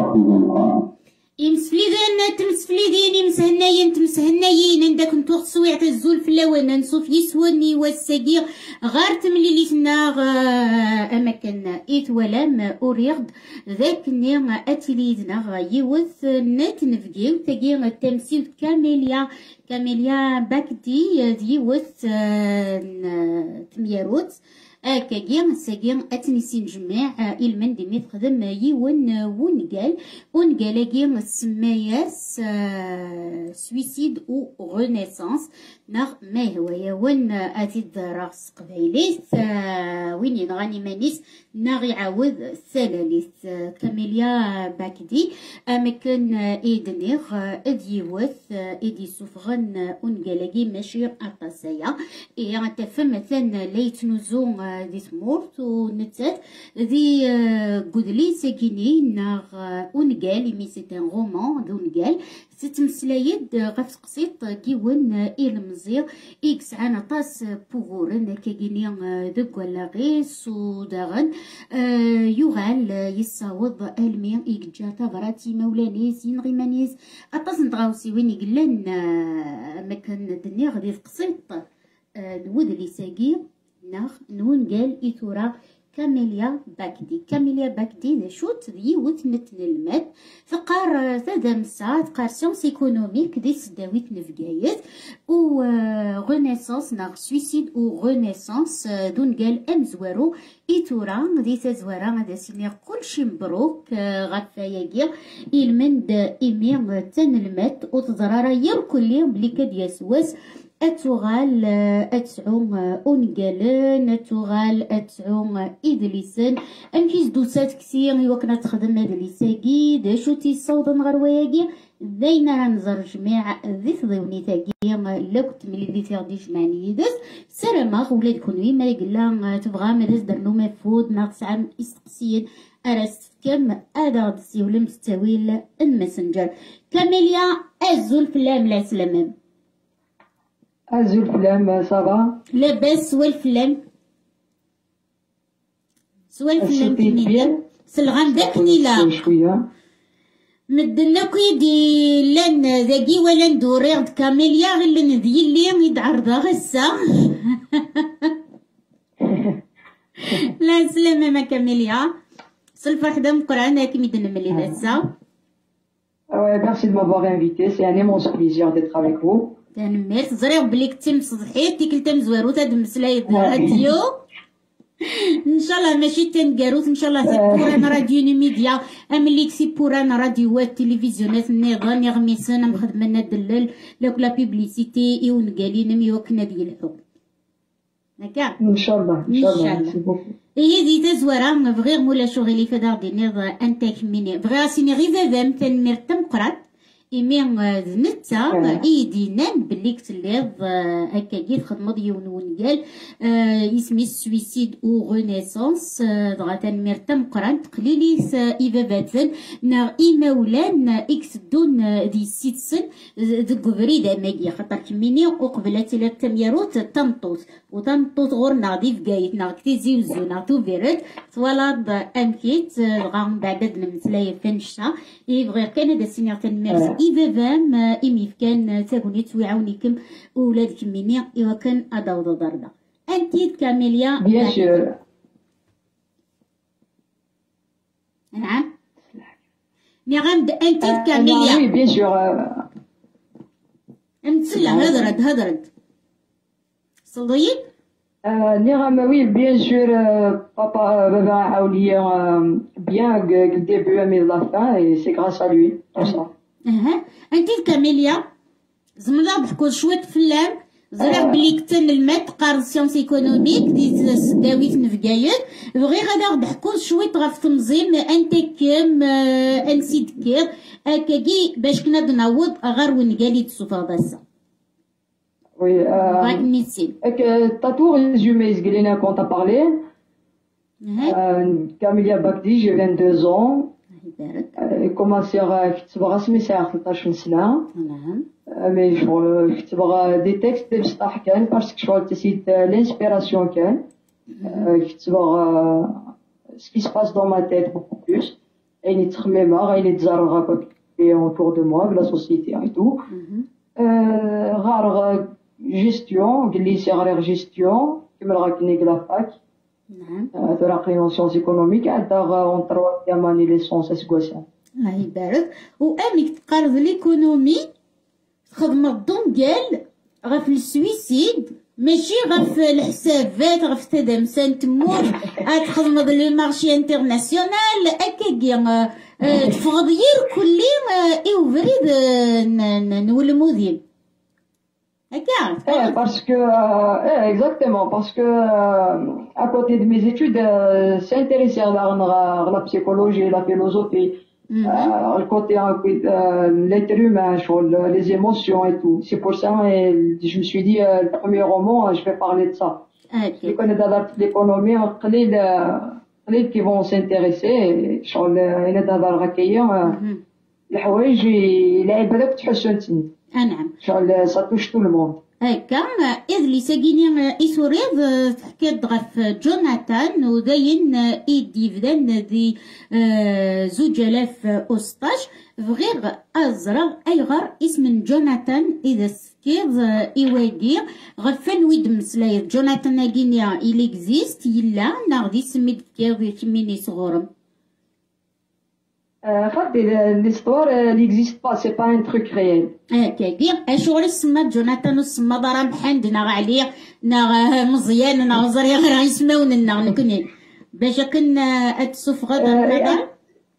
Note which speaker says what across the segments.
Speaker 1: تمسفليدين يمسهناين تمسهناين عندك نتوخ سويعة الزول في اللوان نصوف يسوني والساقي غار تمليليتنا أماكن إثولام أوريغد ذاك نيغ أتليدنا يوث نات نفقيو تاقي التمثيل كاميليا باكدي ديوث تمياروت كاكيا ساكيا اتنسي نجمع إلمن ديمي تخدم يون ونقال كي سماياس سويسيد او غونيسانس ناغ ما هو يون اتيد راس قبايليس وين ينغاني مانيس ناغ يعاود ثلاليث كاميليا باكدي امكن ايدنيغ اديوث ادي سوفغن ونقال ماشي اقاسايا اي تفهم مثلا ليتنوزو دي سمورت ونتات دي قدلي ساكيني ناغ ونقال مي سيتان غومون دونقال ستمسلايد غف قصيط كيون المزير إكس عنا طاس بوغورن كاكيني دق ولا غيس وداغن يغال يساوض المي إكجا تبراتي مولانيس ينغيمانيس أطاس نتغاوسي وين يقلن مكان دنيا غدي قصيط الود اللي ساقي ناخ نون قال إثورا كاميليا باكدي ذا شوت ذي وثنت للمات فقار تدمسا تقار سيونس ايكونوميك دي سداويت نفقايت و غونيسانس ناغ سويسيد و غونيسانس دون قال امزوارو إثورا ذي تزوارا غادا سيني كلشي مبروك غفاياكيا إلمند إيمي تن المات و تضرارا يركل يوم بلي كاد يسواس أتوغال أتعوم أونقالن أتوغال أتعوم إدليسن أمكيز دوسات كثير يوكنا تخدم إدليساكي دا شوتي صودا غرواياكي ذينا رانزر جميع ذي تضيوني تاكي لا كنت ملي ذي تغدي جمعني يدس سلامة ولاد كونوي ما يقلا تبغى مرز درنو مفود ناقص عام استقسيد أرست كم أدا تسيولم تستويل المسنجر كاميليا أزول فلام لا سلامم
Speaker 2: أزول فلام صافا
Speaker 1: لاباس سوا الفلام كنيلا سلغام دا كنيلا
Speaker 2: شوية
Speaker 1: مدنا كيدي لان ذاكي ولا ندوري كاميليا غير ندي اللي يدعرضها غسا لا سلامة ما كاميليا صلفة حدا مقرعنا كي مدنا ملي غسا.
Speaker 2: Ouais, merci de m'avoir invité, c'est un immense plaisir d'être avec vous.
Speaker 1: تنميرت زريغ بلي كنتي مصدحيت تيكل تمزوارو تاد مسلايد الراديو ان شاء الله ماشي تنقاروت ان شاء الله تيبوران راديو ميديا املي تيبوران راديوات تلفزيونات النظام يغميسنا مخدمنا دلل لوك لا بيبليسيتي ايون قالين ميوكنا ديال الحب هكا
Speaker 2: ان شاء الله ان شاء الله
Speaker 1: هي دي تزوارا فغير مولا شغلي فدار دي نيض انتك ميني فغير سيني غير فافام تنميرت مقرات إمي نتا إيدينان بلي كتليض هكاكي تخدمض يون ونقال اسمي سويسيد أو غونيسانس دغا تنميرتا مقران تقليليس إيفافاتن نا إيماولان إكس دون دي سيتسن دق بريدة ماكي خاطر كميني وقبلات إلى تميروت تنطوط وتنطوط غورنا دي فقايت نا كتيزي وزونا تو فيرد توالاد أمكيت دغا بعدد نمتلاي فنشتا إيفغير كان دا سينيغ تنميرت إيفافام إمي كان تاكونيت ويعاونيكم ولادكم مني إوا كان أداوض ضردا أنتي كاميليا
Speaker 2: بيان سور.
Speaker 1: نعم نعم أنتي كاميليا
Speaker 2: وي بيان سور
Speaker 1: أمتسلا هدرت صديق
Speaker 2: نعم وي بيان سور بابا عاوليا بيان le début mais la fin et c'est grâce à lui tout ça.
Speaker 1: أنتي كاميليا زملا بحكو شوية فلام زرع بلي كتن المات قار سيونس ايكونوميك دي سداويت نفقايت بغي غادا بحكو شوية غاف تنظيم انت كام انسيد كير هكاكي باش كنا نعوض غير ونقالي تسوفا باسا.
Speaker 2: Oui, t'as tout résumé, Sgélina, quand t'as parlé. Camélia Bakdi, j'ai 22 ans. commencé à كتب رسمي ساعة 13 سنة. مي شغل كتب دي تكست بصح كان باسكو شغل تسيت l'inspiration كان كتب ce qui se passe dans ma tête beaucoup plus. غيني تخميمة غيني تزرغ autour de moi la société et tout غار gestion قال لي سي غير gestion كما راكني كلافاك تراقي en sciences économiques عندها en troisième année licence اسكواسان
Speaker 1: الله يبارك. وانك تقرض ليكونومي تخدم الدونكال غف السويسيد ماشي غف الحسابات غف تدمسان تموت تخدم لي مارشي انترناسيونال هكاكيا تفغض يير كلي يوفريد نولمو ديال هكا.
Speaker 2: parce que exactement parce que à côté de mes études s'intéresser à la psychologie, la philosophie, le côté l'être humain, les émotions et tout. C'est pour ça je me suis dit le premier roman je vais parler de ça. Je connais d'abord l'économie قليل qui vont s'intéresser شغل الا دابا كاين الحوايج اللي عبالك تحسوا نتني
Speaker 1: نعم
Speaker 2: شغل ساتوش تو الموند
Speaker 1: هكا. إذ لي ساكيني إسوريض تحكيت غف جوناثان وداين إيدي فدان دي 2016 فغير أزرغ أيغر اسم جوناثان إذا سكيض إيواقي غفان ويد مسلايض جوناثان أجينيا إلي إكزيست يلا ناغدي سميد كيض كميني صغورم
Speaker 2: l'histoire n'existe pas, c'est pas un truc réel.
Speaker 1: كاكي اشغل السما جوناثان والسما ضرا محمد ناغ عليا ناغ مزيان ناغ زريا غير يسماون ناغ نكوني باش كن اتسوف غدا نظر.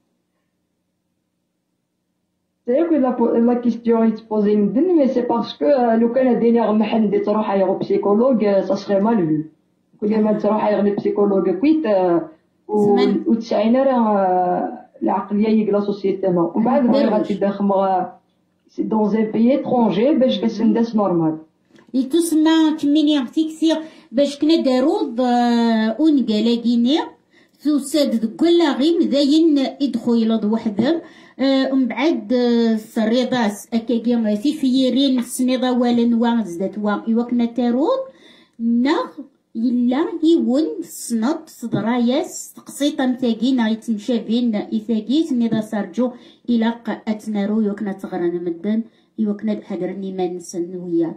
Speaker 2: C'est que la question est posée mais c'est parce que le Canadien محمد تروح يا psychologue ça serait mal vu. كل ما تروح يا psychologue كويت و90 العقليه يقلا سوسيتيما ومن بعد غير غادي تدخل dans un pays étranger باش الناس نورمال
Speaker 1: يتسمى كميني تيكسير باش كنا دارود ونقالاكيني توساد كلا غيم داين يدخل وحدهم ومن بعد الريضاس اكاكي سيفيرين سنيضا والن وان زدات وان يوكنا تارود ناغ يلا يون صنط صدراياس تقسيطا متاقين يتمشابين إثاقي تنيضا سارجو إلا أتنارو يوكنا تغران مدن يوكنا بحقرني ما نسن وياه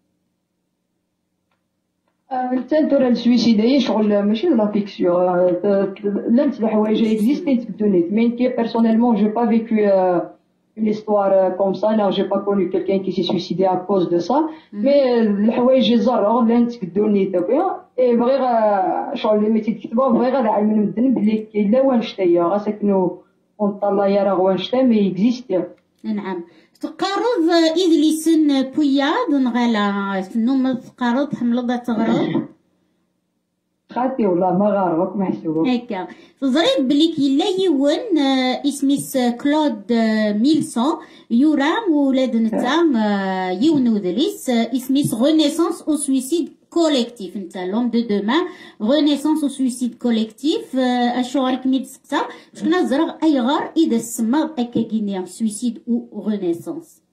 Speaker 2: التنتور السويسيدية شغل ماشي لا فيكسيون لمت الحوايج اكزيستي تبدونيت مين كي بيرسونيلمون جو با فيكو une histoire comme ça. Là, j'ai pas connu quelqu'un qui s'est suicidé à cause de ça. Mais الحوايج زرعوا لين تكدوني تاكيا اي بغي شغل اللي ميتي تكتبوا بغي غير علمنا مدن بلي كاين لا وانشتايا غاسكنو ونطلع يا راه وانشتا مي اكزيستي.
Speaker 1: نعم تقارض إدليسن بوياد نغالا نوم تقارض حملضة تغرض
Speaker 2: خالتي والله ما غاربك محسوب
Speaker 1: هكا تزريد بلي كيلا يون اسميس كلود ميلسون يورام ولاد نتا يون ودليس اسميس رينيسانس او سويسيد كوليكتيف نتا لوم دو دومان رينيسانس او سويسيد كوليكتيف اشوارك ميد سقطا شكنا زرغ اي غار اذا سما اكاكينيا سويسيد او رينيسانس.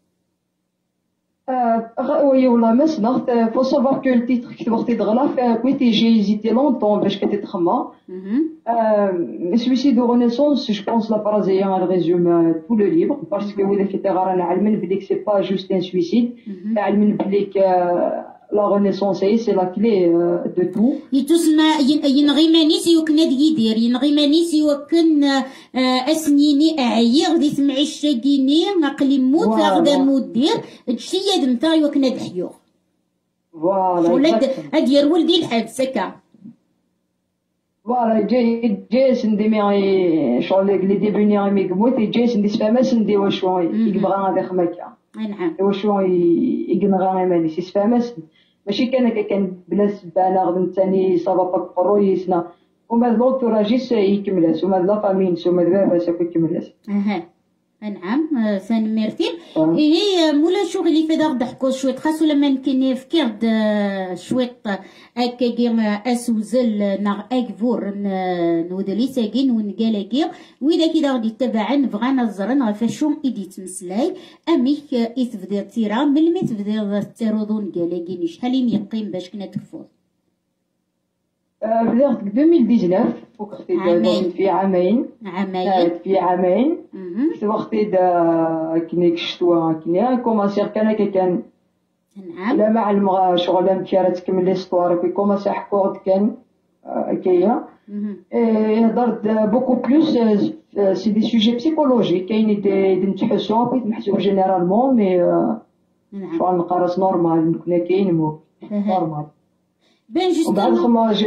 Speaker 2: Oui, والله ما سمعت. Faut savoir que le titre qui doit être là, j'ai hésité longtemps باش كتتخ ما. Suicide de Renaissance, je pense la phrase elle résume tout le livre parce que وإذا كنت غارانا علمنا بلي que c'est pas juste un suicide. علمنا بلي la renaissance c'est la clé de tout.
Speaker 1: يتسمى ينغيماني سيوكنا ديدير ينغيماني سيوكن اسنيني اعير دي سمعي الشاقيني نقلي موت غدا مدير تشي دمتا يوكنا دحيوغ
Speaker 2: فوالا
Speaker 1: ولاد ادير ولدي الحبس هكا
Speaker 2: فوالا جاي سندي شغل لي ديبوني مي كموت جاي سندي سفاما سندي واش يبغى غادي خماكا
Speaker 1: نعم
Speaker 2: واش يقنغا ماني سي سفاما ماشي كان بلاص بانا غد ثاني صافا با قرويسنا وما لوطوراجيس يكملاس وما لا فامين وما باباس يكملاس
Speaker 1: نعم سنمرتين هي مولا شغلي في داغ ضحكو شويه خاصو لما نكني فكرت شويه هكاكي اسوزل ناغ اكفور نودلي ساكين ونقالاكي وإذا كي غادي تبعن بغانا الزرن غفاشوم ايدي تمسلاي اميك يتبدا تيرا ملي تبدا تيرودون قالاكي شحال يقيم باش كنا تكفوض
Speaker 2: بدات 2019 وقتي
Speaker 1: عامين.
Speaker 2: في عامين في عامين في وقتي كني كشتوا كني كوماسير كان
Speaker 1: نعم.
Speaker 2: لا ما علم شغل مكيرة تكمل ليستوار كي كوماسي حكوت كان كايا هضرت بوكو بلوس سي دي سوجي بسيكولوجيك كاين دي نتحسوا بغيت نحسوا جينيرالمون مي شغل نقرص نورمال كنا كاين مو نورمال
Speaker 1: بان
Speaker 2: وبعد
Speaker 1: جوستومون
Speaker 2: خماج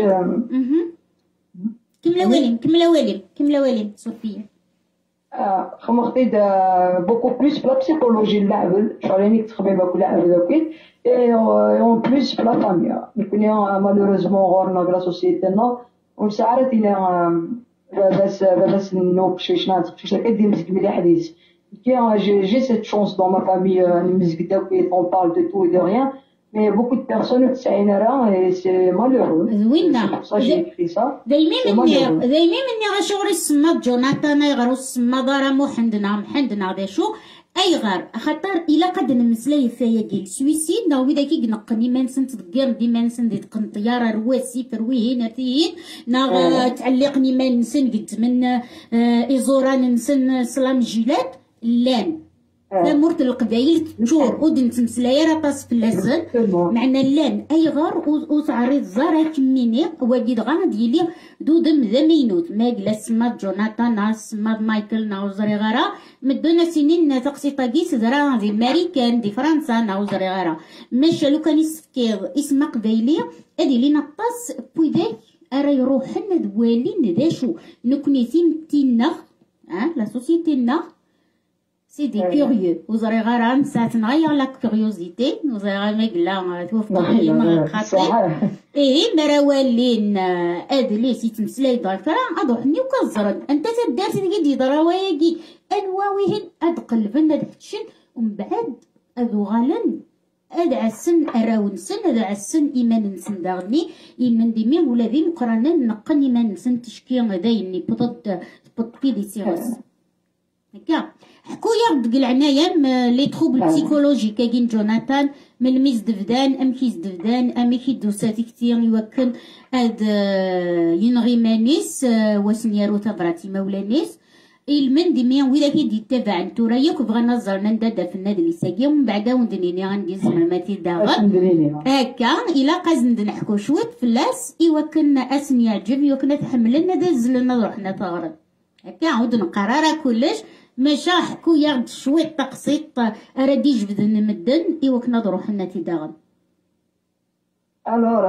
Speaker 1: كملا والين صوفيا.
Speaker 2: خمختي بوكو بلوس في لا بسيكولوجي العبد شغل تخبيبه كل عبد وكيت اون بلوس في لا فاميا كنا مالوروزمون غورنا بلا سوسيتينا وساعات الى بس نوب شيشنا تقشيش كدير مزك مليح حديث كي جي سيت شونس دون ما فامي نمزك داك اون بارل دو تو دو ريان مي بوكو دو بيرسون تسعين راه سي مالورو
Speaker 1: زوينة دايما مني غشغل السماد جوناثان يغرو السماد راه محندنا ذا شو اي غار خاطر الا قد نمسلاي فيا ديال سويسيد نا ودا كي نقني ما نسن تدقر ديما نسن دي تقن طياره رواسي فروي هنا تيين نا تعلقني ما نسن قد من ايزوران نسن سلام جيلات لان ثمورت القبايل تشور ودن تمسلايا راه طاس في اللازن معنا اللان اي غار وتعريض زارا كميني واجد غا ديالي دودم ذا مينوت ما قلا سماد جوناثان سماد مايكل ناوزري غارا مدونا سنين تقسي طاقيس زرا دي ماريكان دي فرنسا ناوزري غارا ماشا لو كان يسفكير اسم قبايلي ادي لينا طاس بويداك ارا يروحن دوالين ذا شو نكوني تيمتينا لا سوسيتينا سي دي كوريو وزري غارا مسات نغير لا كوريوزيتي وزري غارا ما قلا توفقي ما خاطي مرا والين ادلي سي تمسلاي دارك راه اضحني وكزرد انت تدارت ديك دراواياكي انواويهن اد قلبن اد حتشن ومن بعد ادو غالن اد عسن اراونسن اد عسن ايمان نسن داغني ايمان ديمي ولا ذي مقرانا نقن ايمان نسن تشكي غدايني بطط في دي سيروس هكا حكويا بدك العناية لي تروبل بسيكولوجيك كاين جوناثان من ميز دفدان ام كيز دفدان ام كي دوساتي كتير يوكل هاد ينغي مانيس واسنيارو تبراتي مولانيس المن ديميا وإذا كي دي تابع نتورا ياك بغا نزرنا ندادا في النادي اللي ساقيا ومن بعدا وندنيني غندي زمرماتي داغا هكا إلا قازن نحكو شويت فلاس إوا كنا أسن يعجب يوكنا تحملنا دازلنا روحنا تغرب هكا عاود نقرارا كلش ماشا حكو ياخد شوية تقسيط أرادي جبدن مدن إوا كنا روحنا تيداغن.
Speaker 2: Alors,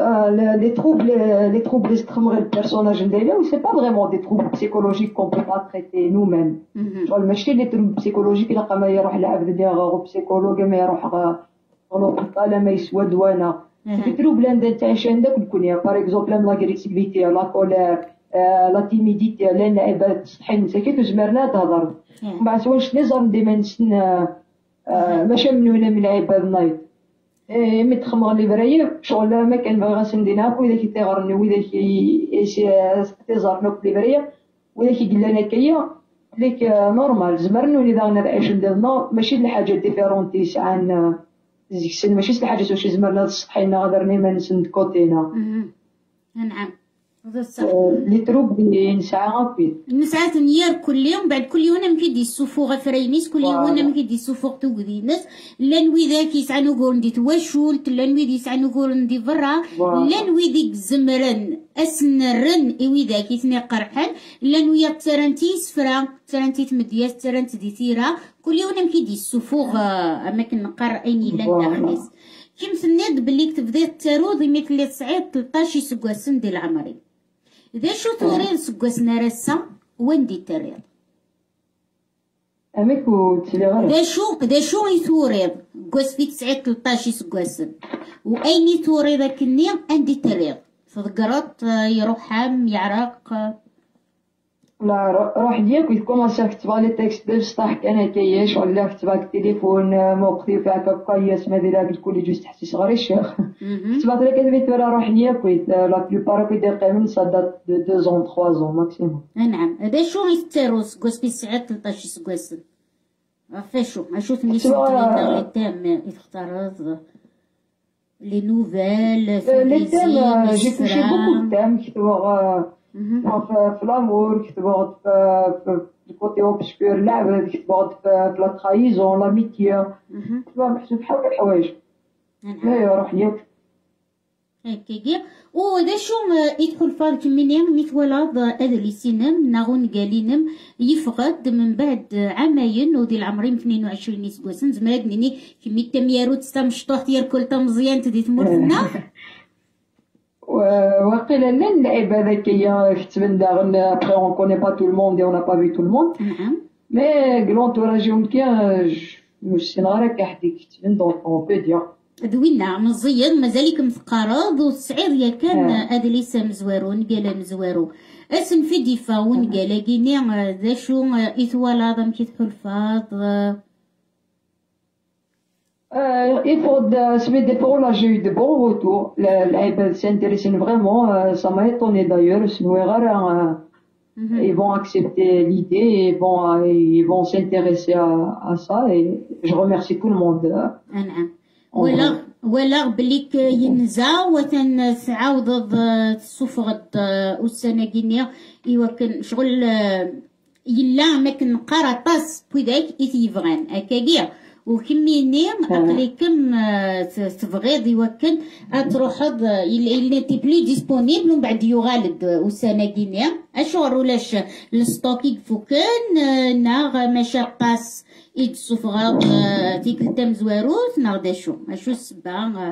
Speaker 2: les troubles extrêmement personnage d'élèves, c'est pas vraiment des troubles psychologiques qu'on peut pas traiter nous-mêmes. Genre, ماشي les troubles psychologiques اللي قام يروح العبد ديالو بسيكولوج ما يروح غنوقف ما يسوى دوانا. Les troubles اللي تعيش عندك الكونيا، par exemple l'agressivité, la colère, la timidité، لأن عباد سطحين ساكت وزمرنا تهضر. مع سواش نزار ديما نسن ماشي منونا من العباد نايض. متخمغ لي برايا شغل ما كان باغي غنسندينا وإذا كي تيغرني وإذا كي تيزارنا في برايا وإذا كي قلنا كيا ليك نورمال زمرنا ولي داغنا العيش ديالنا ماشي الحاجة ديفيرونتي ساعان زيك السن ماشي الحاجة واش زمرنا السطحينا غدرني ما نسند كوتينا.
Speaker 1: نعم.
Speaker 2: لي تروب نسعى غابيد
Speaker 1: نسعى نيار كل يوم بعد كل يوم نمكي دي السفوغ غفرينيس كل يوم نمكي دي السفوغ توقدينس لان وذاك يسعى نقول ندي تواشولت لان وذا يسعى نقول ندي برا لان وذيك زمرن اسنرن وذاك يثني قرحان لان ويا ترنتي سفرا ترنتي تمدياس ترنت دي تيرا كل يوم نمكي دي السفوغ اماكن نقر عيني لان داخليس كيم سنيد بلي تبدا التارود مثل اللي تصعيد 13 سكواسن ديال العمري ذا شو توريد سكواسنا راسا وين دي تريض
Speaker 2: اميكو تلي
Speaker 1: ذا شو يثوريض كواس في 13 سكواسن وايني توريض كني عندي تريض فذكرت يروح حام يعرق
Speaker 2: لا روح ديالك ويكوماسا كتبا لي تيكست ديال السطح كان كياش ولا كتبا التليفون موقتي فيها كقياس ما دير هاك الكل جوج تحسي صغير الشيخ كتبا لك كتبي تورا روح ديالك لا بلوبار كي دير قيمن سا دات دو 2 زون 3 زون ماكسيموم.
Speaker 1: نعم هذا شو يستيروس كوس في ساعات 13 سكواسن فاشو اشوف ني سنتي لي تام يختار Les nouvelles,
Speaker 2: les thèmes, j'ai touché beaucoup de thèmes qui doivent l'amour, qui doivent du côté obscur, l'abd, qui doivent la trahison, l'amitié, qui doivent نحسب حول الحوايج. لا روحيك.
Speaker 1: هكاكي ودا شو يدخل فالك منين متولد هذا سينم ناغون قالينم يفقد من بعد عامين ودي العمرين 22 سكواسن زمراد نيني كمي تميارو تستمشطوح ديال كل تمزيان تدي تمرتنا
Speaker 2: وقيلا لا اللعيبه ذكيه كتبان داغن ابخي اون كوني با تو الموند اون با في تو الموند
Speaker 1: نعم
Speaker 2: مي كلونتوراج يمكن مش نغرا كحدي كتبان دونك اون بو دير
Speaker 1: دوينا مزيان مازاليك مثقارض والسعير يا كان هذا ليس مزوارون قال مزوارو اسن في دفاعون قال كيني ذا شو يتوالى ضم كيتحل فاض
Speaker 2: il faut semaine d'effort là j'ai eu de bons retours les s'intéressent vraiment ça m'a étonné d'ailleurs ils vont accepter l'idée ils vont s'intéresser à ça et je remercie tout le monde
Speaker 1: ولا بليك ينزا وثن تعاود الصفغد والسنة كينيا يوكن شغل يلا ماكن قراطاس بويداك يتيفغان هكاكيا وكميني أقليكم تبغيض يوكن تروحض اللي تي بلي ديسبونيبل ومن بعد يغالد والسنة كينيا أشغل ولاش الستوكيك فوكان ناغ مشاقاس إيد صفغاض تيكل تم زواروث ناغ شو السبا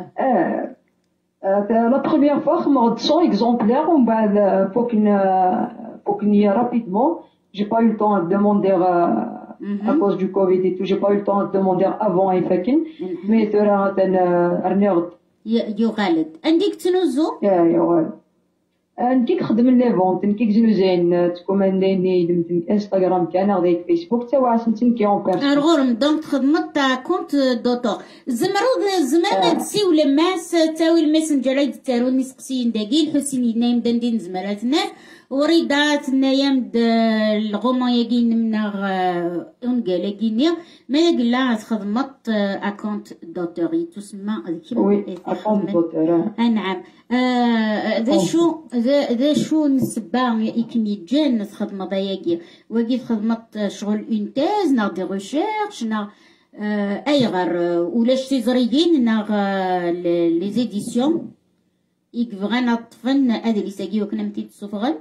Speaker 2: la première fois خمرت 100 exemplaires ومن بعد فوكني rapidement j'ai pas eu le temps de demander à cause du Covid et tout j'ai pas eu le temps de demander avant يفكن mais ترى أرنيغد
Speaker 1: يغالد عندك تنوزو
Speaker 2: يغالد نكي نخدم لي فونت نكي زين تكومانديني دمت انستغرام كان غادي فيسبوك تا واسنت نكي اون بيرسون
Speaker 1: الغرم دونك خدمت تاع كونت دوطور زمرود تسيو لماس تاوي الماسنجر يد تارون نسقسين داكي الحسين نايم دندين زمراتنا وريدات نايم الغوما ياكين مناغ اونغالا كينيا ما قلا خدمت اكونت دوتوري تسمى
Speaker 2: وي اكونت دوتور
Speaker 1: نعم ذا شو نسبة إكمي جان تخدم ضياقي وقيت خدمت شغل إنتاز نا دي ريشيرش نا أي غير ولاش تيزريين نا لي زيديسيون يكفغانا طفن هذا اللي ساقي وكنا متيت الصفغل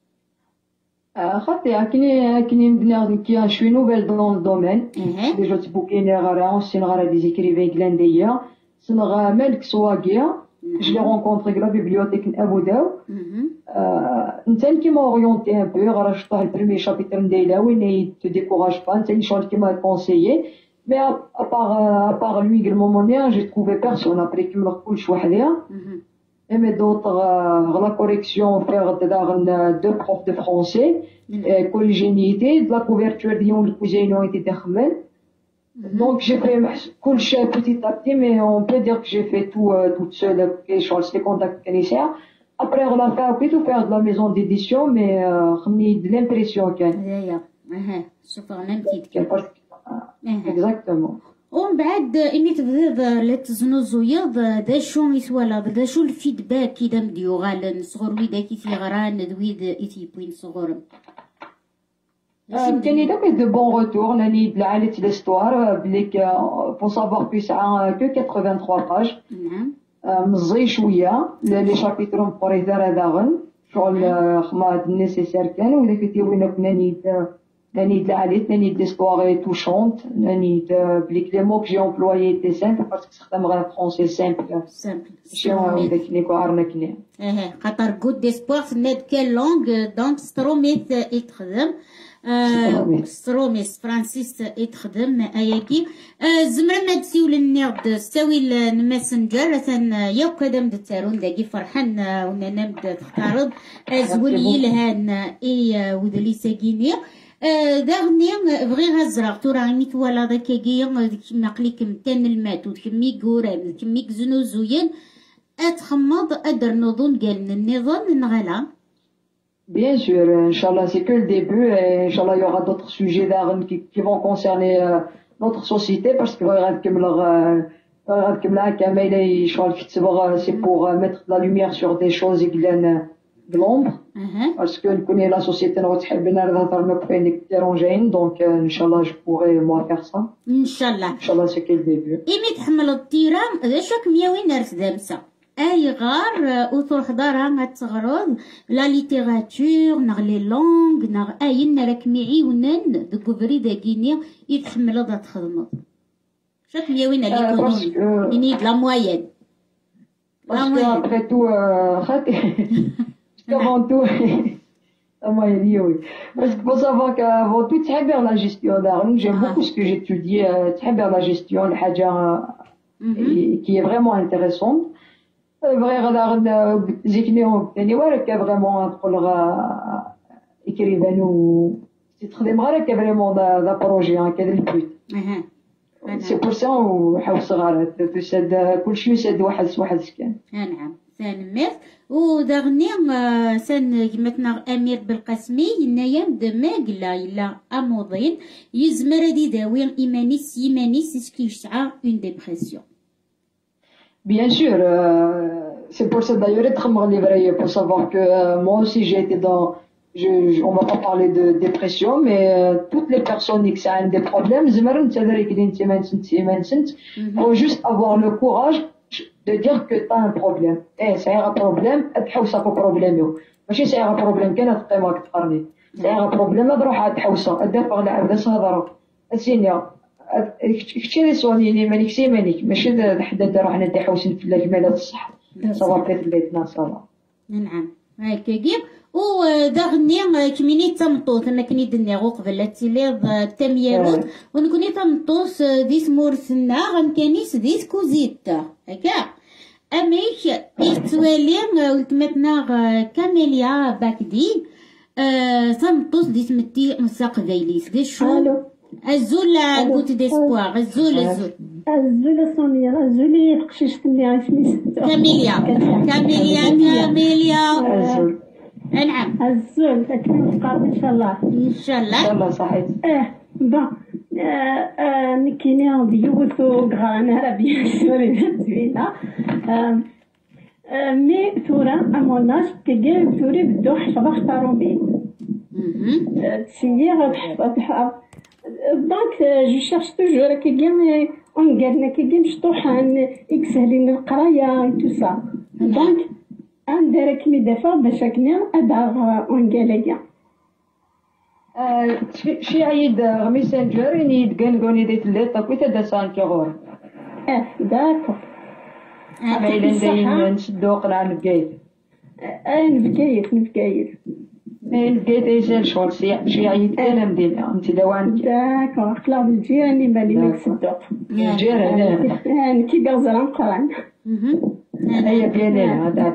Speaker 2: خاطي كني مدنا كي شوي نوفيل دون الدومين ديجا تبوكيني غارا اونسين غارا دي زيكريفي كلانديا سنغا مالك سواقيا je l'ai rencontré à la bibliothèque Abu Dhabi. Nten qui m'a orienté un peu, le premier chapitre d'Eila, où il ne te décourage pas, c'est une chose qui m'a conseillé. Mais à part lui, le moment donné, j'ai trouvé personne après qu'il me l'a coulé chouahlia. Et mais d'autres, la correction, faire deux profs de français, collégialité, de la couverture d'Ion, le cousin, ont été dermés. Donc j'ai fait cool petit à petit, mais on peut dire que j'ai fait tout toute seule, les contacts nécessaires. Après on a fait plutôt faire de la maison d'édition, mais j'ai de l'impression qu'il y a. Exactement.
Speaker 1: ومن بعد إني تبغيض لتزنوزويض دا شو يتولد دا شو الفيدباك كيدا مديو غالن صغور ويدا كي تيغران دويد إتيبوين صغور
Speaker 2: كاين دو بون روتور ناني دلعالت ليستوار بليك فو سافوار بي ساعة كو 83 باج
Speaker 1: نعم
Speaker 2: مزي شوية لي شابيتر مبريزار داغن شغل خما نيسيسير كان ولا كنتي وينك ناني دلعالت ناني ليستوار توشونت ناني بليك لي مو كو جي امبلويي تي سامبل باسكو استخدم غير فرونسي سامبل ماشي داك نيكو عرنكني
Speaker 1: خاطر كود ديسبوار سناد كال لونغ دونك ستروميت يتخدم ستروميس فرانسيس يتخدم اياكي زمرا ما تسيو للنيرد ستاوي الماسنجر ثان ياو كدام دتارون داكي فرحان ونانا بدا تختارض زولي لهان اي ودلي ساكيني داغني بغي غزرق تورا ميت ولا داكاكي كيما قليكم تان المات وكمي كوراب كمي زنوزوين اتخمض ادر نظن قالنا النظام نغلا.
Speaker 2: Bien sûr, Inch'Allah, c'est que le début et Inch'Allah, il y aura d'autres sujets qui vont concerner notre société parce que غنركب معاك كامل شغل كتبغ سي بوغ ميتر لا لوميير سور دي شوز كلان بلومبر باسكو نكوني لا سوسيتي نتحب نهضر نوك فين ديرونجين دونك ان شاء الله جو بوغي موا فيغ سا
Speaker 1: ان شاء الله
Speaker 2: سي كي الديبيو
Speaker 1: إيمي تحمل الطيران ذا شاك مياوين رس دامسة أي غار وتروح دارها غتغرض لا ليتيراتور نغ لي لونغ نغ أين راك ميعيونن دكوفري داكيني يتحمل هذا تخدمض شاك مياوين ليكونومي إني لا موين
Speaker 2: باسكو ابخي تو خاطي avant tout parce qu'il faut savoir qu'avant tout تحب la gestion d'argent j'aime beaucoup ce que j'étudie تحب la gestion الحاجة qui est vraiment intéressante بغي غادا زيكني ثاني وراك فريمون تقول écrivain و تخدم غير هكا فريمون دا بروجي هكا البوت سي بور سا وحاول صغار تسد كلشي يسد واحد سكان
Speaker 1: نعم سان ميرس ودغني سان كيما امير بالقاسمي هنايا دماغ لا اموضين يزمر هادي داوي يمانيس اسكي يشعى اون ديبرسيون
Speaker 2: Bien sûr, c'est pour ça d'ailleurs être livre pour savoir que moi aussi j'ai été dans, on va pas parler de dépression, mais toutes les personnes qui ont des problèmes, faut juste avoir le courage de dire que tu as un problème. Eh, c'est un problème, تحوس على problème. ماشي c'est un problème كان تقيمك تقرني. C'est un problème تروح تحوس، أدافع على عبد الصدر. السينيا كثير سونيني مانيك سيمانيك ماشي حدا دار حنا تحوسن في الجمالات الصح صواب في بيتنا صلا
Speaker 1: نعم هكا كيف ودغني كميني تمطوط انا كني دني قبل تيليض تميالوت ونكوني تمطوس ديس مورثنا غنكانيس ديس كوزيتا هكا اميك يتوالي ولتمتنا كاميليا باكدي تمطوس ديس متي مساق دايليس دي شو الزول قلت ديسبوار الزول
Speaker 3: صونيا الزول قشيش تملي اسمي
Speaker 1: كاميليا نعم
Speaker 3: الزول تنفقر ان شاء الله
Speaker 1: ان شاء الله
Speaker 2: صحيح
Speaker 3: با نكيني ديوتو غرانا ربي سوري زوينه مي ثورة اموناش كي ثوري بدو حفظ اختاروا بين تسميه غتحفظ دونك جو شيرش توجور كي جيم اونغالنا كي جيم شطوحان يكسهلين القرايه تو سا دونك عندك مي دافع باش كني ادار اونغاليا
Speaker 2: شي عيد ميسنجر يدقن قوني ديت اللي طاكويتا دا سانكيغور
Speaker 3: داكور
Speaker 2: عمايلين داين نشدو قناع نبقايت
Speaker 3: نبقايت
Speaker 2: نبقايت ايسان شغل شي عيد كان مدينة انت دوان
Speaker 3: داكور خلاص الجيراني بالي نكسدو
Speaker 2: الجيران
Speaker 3: كي غزران قران
Speaker 2: هيا بيانين هذا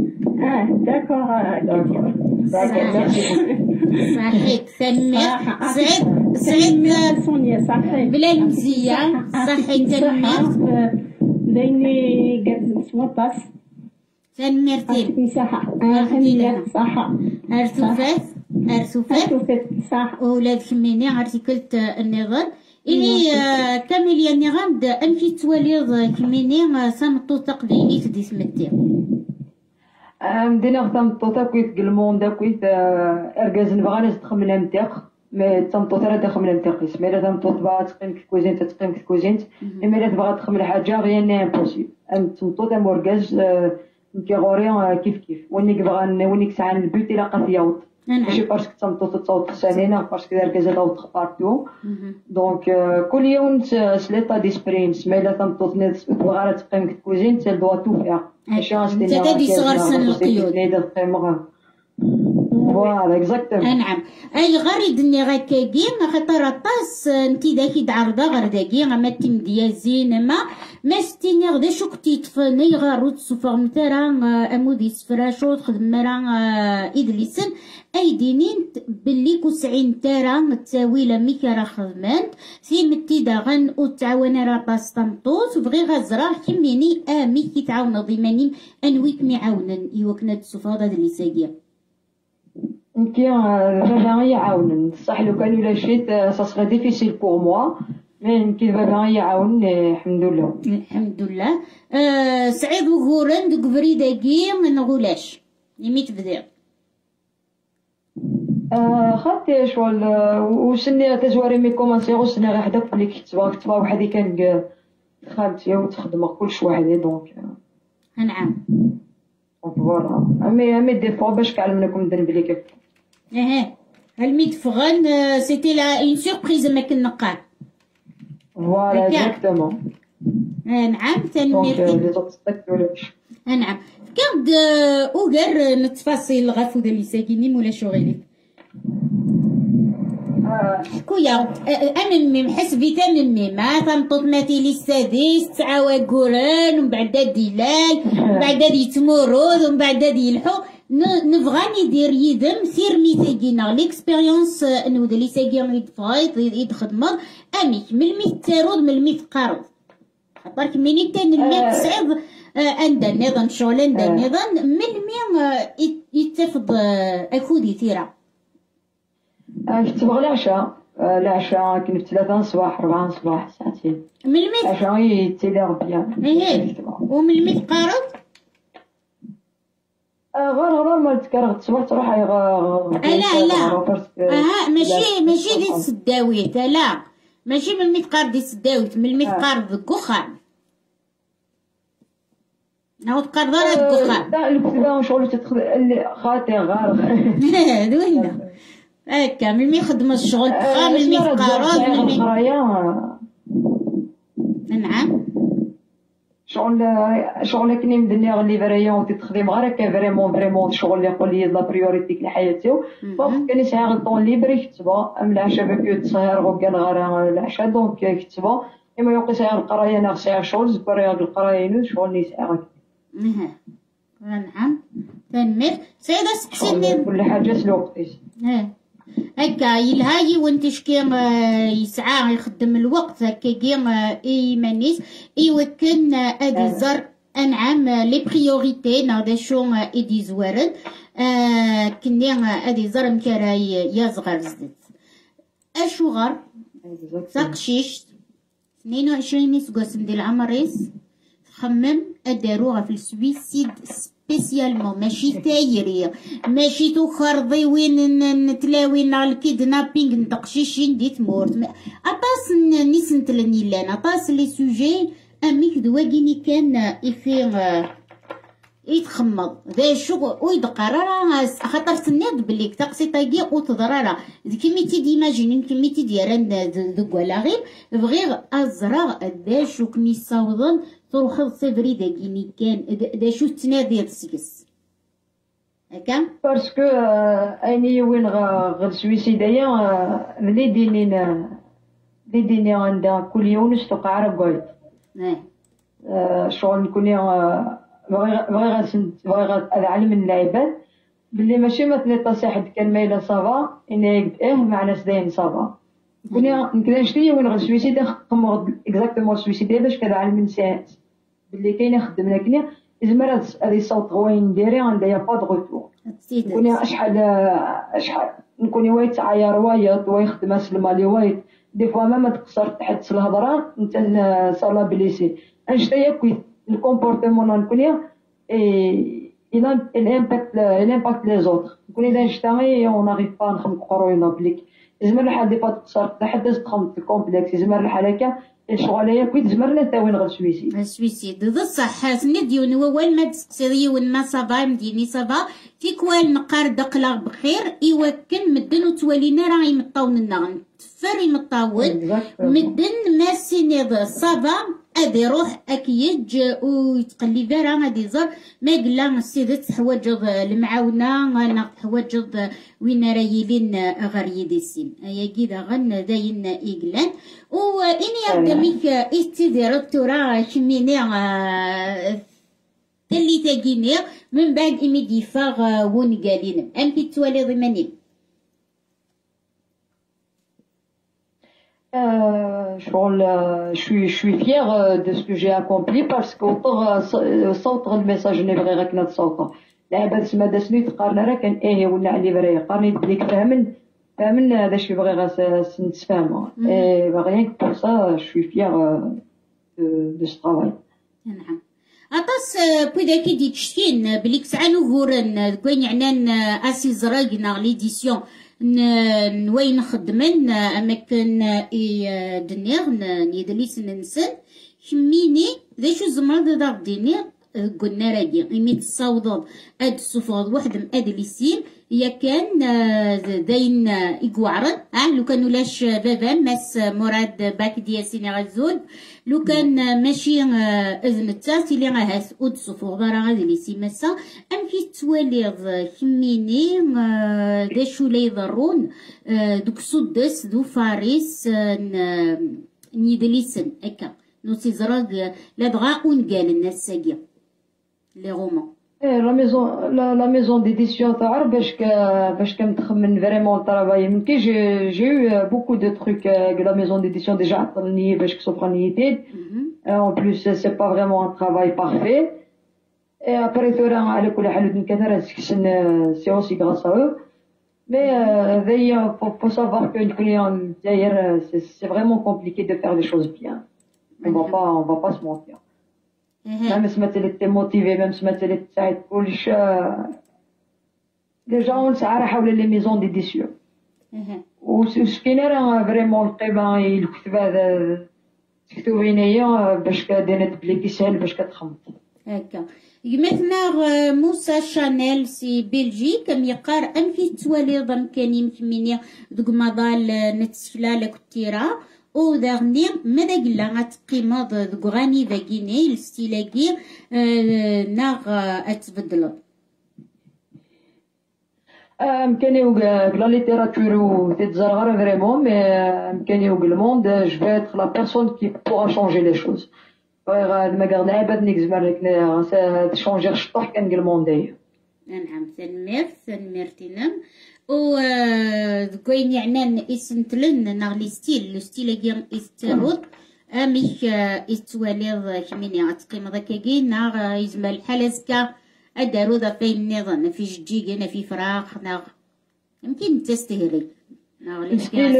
Speaker 3: داكور
Speaker 1: صحيح سعيد
Speaker 3: سونيا صحيح
Speaker 1: بلا المزيان صحيح تنمير
Speaker 3: دايني قد سوطاس
Speaker 1: تنميرتين
Speaker 3: مساحة صح أرسوفات صح
Speaker 1: ولاد خميني ارتيكلت النظام إلي كامل النظام دا أمشي تواليض خميني سامطو تقبيلي تدي سمتي
Speaker 2: مدينة تمطوطا كويت قلمون دا كويت أرجاز نبغى ناس تخمن أمتاق ما تمطوطا راه تخمن أمتاقيس ما لا تمطوط بغا تقيم كوزين تقيم كوزين إما لا تبغى تخمن حاجة غير امبوسيبل تمطوط أرجاز كيغوري كيف وينك بغا وينك ساعة البيوت إلا قد يوط ماشي باسكو تمطوط تصوت خسانينا باسكو أرجاز توط بارتو دونك كل يوم سليطا ديسبرينس ما لا تمطوط تبغى تقيم كوزين تل دوا تو فيها
Speaker 1: تدي صغار سن القيود
Speaker 2: فوالا اكزاكتومون
Speaker 1: نعم اي غير دني غاكاكي خاطر طاس انتي داكي دعرضا غير داكي ما تمديازين ما ستيني غدا شو كنتي طفني غير تسوفورم ترى امودي سفراشو تخدم راه ادليسن ايدينين باللي كوسعين ترى تساوي ميكا راه خدمانت في متي داغن وتعاون راه طاس طمطوس وبغي غزراه كميني ميكي تعاون ضيماني انويك معاونن يوكنا تسوف هذا اللي ساقيه
Speaker 2: كي هذا يعاونن صح لو كان ولا شيت سا سغي ديفيسيل بور موا من كي بابا يعاون الحمد لله.
Speaker 1: الحمد لله. سعيد وغورن دوك فريداكي من غولاش يمي تبدا.
Speaker 2: خاطي شغل وسني تزواري مي كومونسي وسني غير حداك اللي كتبا وحدي كان خالتي وتخدم كلشي وحدي دونك.
Speaker 1: نعم.
Speaker 2: فوالا مي دي فوا باش كنعلمكم ندير بلي كيف.
Speaker 1: هالميت فغان سيتي لا اون سوربريز ما كنقال.
Speaker 2: فوالا اكزاكتومون.
Speaker 1: نعم تنميرتي. نعم كاد اوغر التفاصيل غافوده اللي ساكنين ولا شغلك. حكويا انا الميم حسبي تاع الميم تنطط مثيلي السادس 9 وكوران ومن بعد ديلال ومن بعد يتمرد ومن بعد يلحو نبغى ندير يدم سير ميتاكينا ليكسبيريونس نود لي ساكين يدفايط يدخدمض اميك من الميت تارود من الميت قارض خاطرك مني تان الميت صعيب عند النظام شغل عند النظام من الميم يتفض اكودي ثيرا.
Speaker 2: كنت تبغى العشاء كنت 3 صباح 4 صباح ساعتين
Speaker 1: من الميت
Speaker 2: العشاء يتيلي ربيان.
Speaker 1: ومن الميت قارض
Speaker 2: غير ما تكرهت تصبح تروح
Speaker 1: لا ماشي دي السداويت لا ماشي من الميت قارض دي السداويت من الميت قارض كوخام نعود قارضة كوخام
Speaker 2: تاع الكتبة شغل تدخل خاطي غير
Speaker 1: دوينا هكا من مي يخدم الشغل كوخام من الميت قارض من الميت. نعم
Speaker 2: شغل كني مدني غير ليفريون تخدم غير هكا فريمون شغل اللي يقول لي لا بريوريتي لحياتي دونك كان يسعى غير طون ليبر يكتبها ام العشاء باكو تسهر وكان غير العشاء دونك يكتبها اما يوقي ساعه القرايه انا ساعه شغل زبر القرايه شغل يسعى غير.
Speaker 1: نعم تنمر سيدة سقسيني
Speaker 2: كل حاجه سلوقتي
Speaker 1: هكا يلهاي وانت شكيم يسعى يخدم الوقت هكا كيم ايمانيس يوكن ادي زر انعم لي بريوريتي نادا شو ادي زوارن كني ادي زر مكرا يا صغار زدت اشوغر ساقشيش 22 سكوسم ديال العمريس خمم اداروها في السويسيد سبيسيالمون ماشي تايري ماشي تخرضي وين نتلاوي نهار الكيدنابينغ ندقشيشين دي تمورت اطاس نيسنتلني لان اطاس لي سوجي اميك دواكيني كان يفيغ يتخمض ذا شغل ويدقرر خاطر تناد بلي تقصي طاقي وتضرر كيميتي ديماجينين كيميتي ديالن ذوك ولا غير بغيغ ازرا ذا شو كمي صاوضن تروح صفري داكيني كان دا شو تنادي تسكس هكا
Speaker 2: باسكو اني وين غير سويسيدايا ملي ديني عندها كل يوم نستوقع ركويت شغل نكون بغي علم العباد بلي ماشي مثلا صاحب كان مايله صافا اني مع ناس داين صافا كنا شتي وين غير سويسيدا خدم اكزاكتومون سويسيدا باش كنعلم الناس بلي كاين خدمنا كنا زعما هذه صوت غوين نديري عندها يا با دو روتور كنا شحال نكوني وايت عيا روايط ويخدم سلمى لي وايت دي فوا ما تقصر تحت الهضره انت صالا بليسي انشتي كويت الكومبورتمون نكوني الامباكت لي زوتر نكوني اذا نشتغي اون اريف با نخدم قروينا بليك زعما الحال دي فوا تقصر تحت تخدم في الكومبلكس زعما الحال هكا الشغل كويت زمرنا تا وين غير سويسيد
Speaker 1: السويسيد ذا الصح سنديون هو وين ما تسقسي وين ما صافا مديني صافا فيك وين نقار دقلا بخير يوكن مدن وتولينا راه يمطاون لنا تفر يمطاون مدن ما سينيض صافا ادي روح اكيج ويتقلي فيرا غادي زر ما قلا السيدة تحوج المعاونه انا تحوج وين رايلين غير يدي السين هي كيدا غن داين ايغلان واني ادميك استي ديريكتورا كميني اللي تاكيني من بعد ايميدي فاغ ونقالين ام في توالي ضمانين
Speaker 2: je suis fière de ce que j'ai accompli parce que صوت الميساج اللي بغي غير نتصوتو العباد سما داسني تقارن راه كان ولا علي برا قارني بليك فهمن من هذا الشيء بغي غا نتفاهموا rien que pour ça je suis fière de ce travail.
Speaker 1: نعم أطاس بودا كي دي تشتين بلي كسعة نوفورن كوين يعنان أسي زراقنا ليديسيون نوين نخدمن أماكن دنيا نيدليس ننسن كميني ذا شو زمرد دا دينير قلنا راجي إمي تصاوض أد صفوض واحد أدليسيم يا كان داين إقوعرن لو كانوا لاش بابا ماس مراد باك ديال سيني غزول لو كان ماشي إذن التاسي اللي غاهاس أد صفوض راه أدليسيم ماسا أم كي تواليض كميني داشو لا يضرون دوك سدس دو فارس نيدليسن هكا نوسي زراق لا بغا ونقال الناس ساقيه les romans.
Speaker 2: La maison d'édition تعرف باش كنخمم vraiment le travail j'ai eu beaucoup de trucs avec la maison d'édition déjà عطلني باش كسوبرانيتي en plus c'est pas vraiment un travail parfait et après ثورا على كل حال كثر c'est aussi grâce à eux mais faut savoir qu'une client d'ailleurs c'est vraiment compliqué de faire des choses bien on va pas se mentir. même si t'es motivé même si t'es تساعد كلش les gens نسعى حول les maisons d'édition وسكينة راه فريمون القيمة الكتابة تكتب هنايا باش كدير بلي كيسهل باش كتخمط
Speaker 1: هكا مثلا موسى شانيل سي بلجيك كم يقار ام في توالي ضم كان يمكنني دوك مضال نتسلا لك التيرا او دغني ماذا قلنا غتقيمض دوك غاني ذاكيني الستيلاكي ناغ اتبدل
Speaker 2: مكانيو لا ليتيراتور و تتزرغر فريمون مي مكانيو الموند جو في اتر لا بيرسون كي بوغا شونجي لي شوز ما قال العباد نيكزمر لك تشونجي الشطح كان الموند.
Speaker 1: نعم سنميرتينم و كوين يعنان اسنتلن ناغلي ستيل لو ستيل كيان استيرود اميك استواليض كميني غتقيم ذاكاكي ناغ يزمل الحلاسكا ادارو ذا فين النظام في جيجي انا في فراخ ناغ يمكن تستهلك ناغ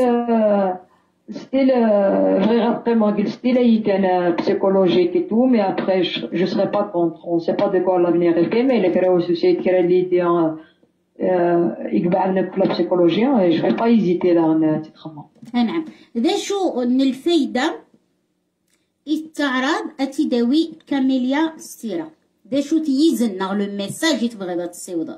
Speaker 2: style vraiment le style est psychologique et tout mais après je serais pas contre on sait pas de quoi l'avenir est fait mais les créer aussi créer l'idée يقبع لنا كل psychologie et je vais pas hésiter là تتخمم.
Speaker 1: نعم ذا شو ان الفايده التعرض اتداوي كاميليا ستيرا ذا شو تيزن ناغ لو ميساج تبغي تصيوض.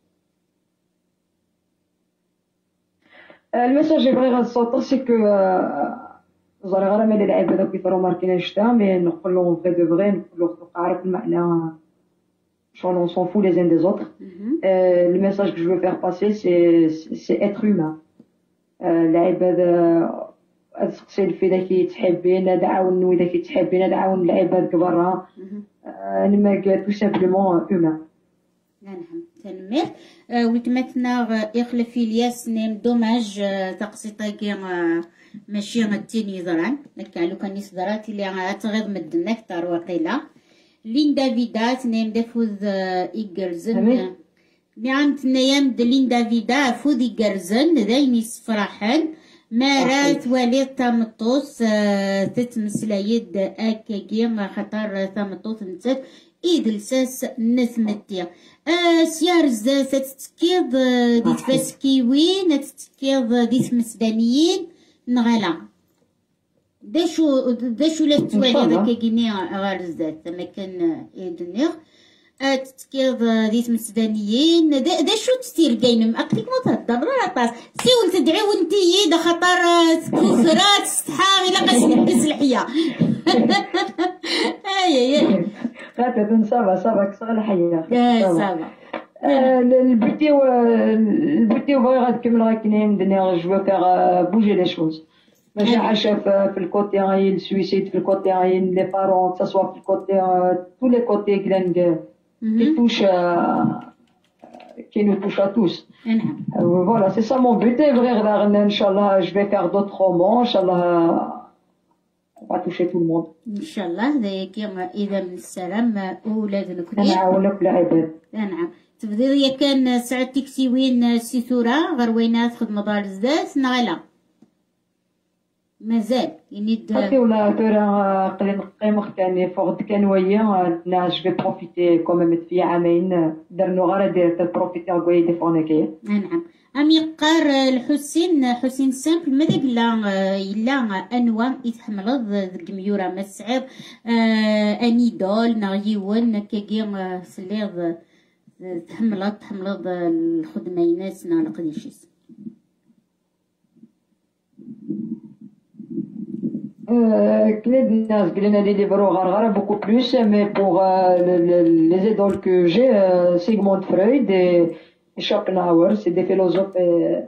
Speaker 2: Le message que j'aimerais ressortir, c'est que vous allez ramener les élèves qui feront marquer les chats, mais nous parlons vrai de vrai, nous parlons on s'en fout les uns des autres. Le message que je veux faire passer, c'est être humain. العباد تسقسي الفيدا كي تحبين دعاون وإذا كي تحبين دعاون العباد كبرها نما tout simplement humain.
Speaker 1: نعم تنمير ويتمثنا يخلف الياس نيم دوماج تقسيطاكي ماشي غتيني ضران لك لو كان يصدرات اللي تغيض مدنا كتر وقيله ليندا فيدات نيم دافوذ إيجرزن نعم تنيام ليندا فيدا فوذ إيجرزن ذاين يسفرحن مارات وليد تامطوس تتمسلايد أكاكي خطر تامطوس نتات إدلساس نثمتيا سيار زات تتكيض ديت فاسكيوين تتكيض ديت مسدانيين نغلا داشو لا توالي داكا كيني غار زات ما كان يدنيغ تتكيض ديت مسدانيين داشو تستير كاين اقليك ما تهضر طاس سيول تدعي وانتي دا خطر كثرات تستحا الا قاس نبس الحياه اي
Speaker 2: غاتا صافا كسر الحياه
Speaker 1: صافا
Speaker 2: البوتي بغي غتكمل غاكنين دنيا جو فيغ بوجي لي شوز ماشي عايشه في الكوتي السويسيد في الكوتي لي بارون تسوا في الكوتي تو لي كوتي كلان qui touche qui nous touche à tous. Voilà, c'est ça mon but. Et vrai, Inch'Allah, je vais faire d'autres romans. Inch'Allah, on va toucher tout le monde.
Speaker 1: Inch'Allah, ذاك إذا من السلام أولاد الكريم.
Speaker 2: نعاونك العباد.
Speaker 1: نعم. تفضيل يا كان سعد تكسيوين سيثورة غير وينات خدمة دار الزدات نغلا مازال يعني
Speaker 2: اوكي ولا ترى قليل قيمة كان فوق كان ويا ناش في بروفيتي كوميم في عامين درنو غير دير بروفيتي غوي دي فونيكي.
Speaker 1: نعم أمي قار حسين سامبل ماذا إلا أنواع يتحملض ذك ميورا مسعب أنيدول نغيون كاكي سليض تحملض الخدمة يناس نا لقديشيس.
Speaker 2: Kled Glena des livres Gargara beaucoup plus, mais pour les idoles que j'ai, Sigmund Freud et Schopenhauer, c'est des philosophes,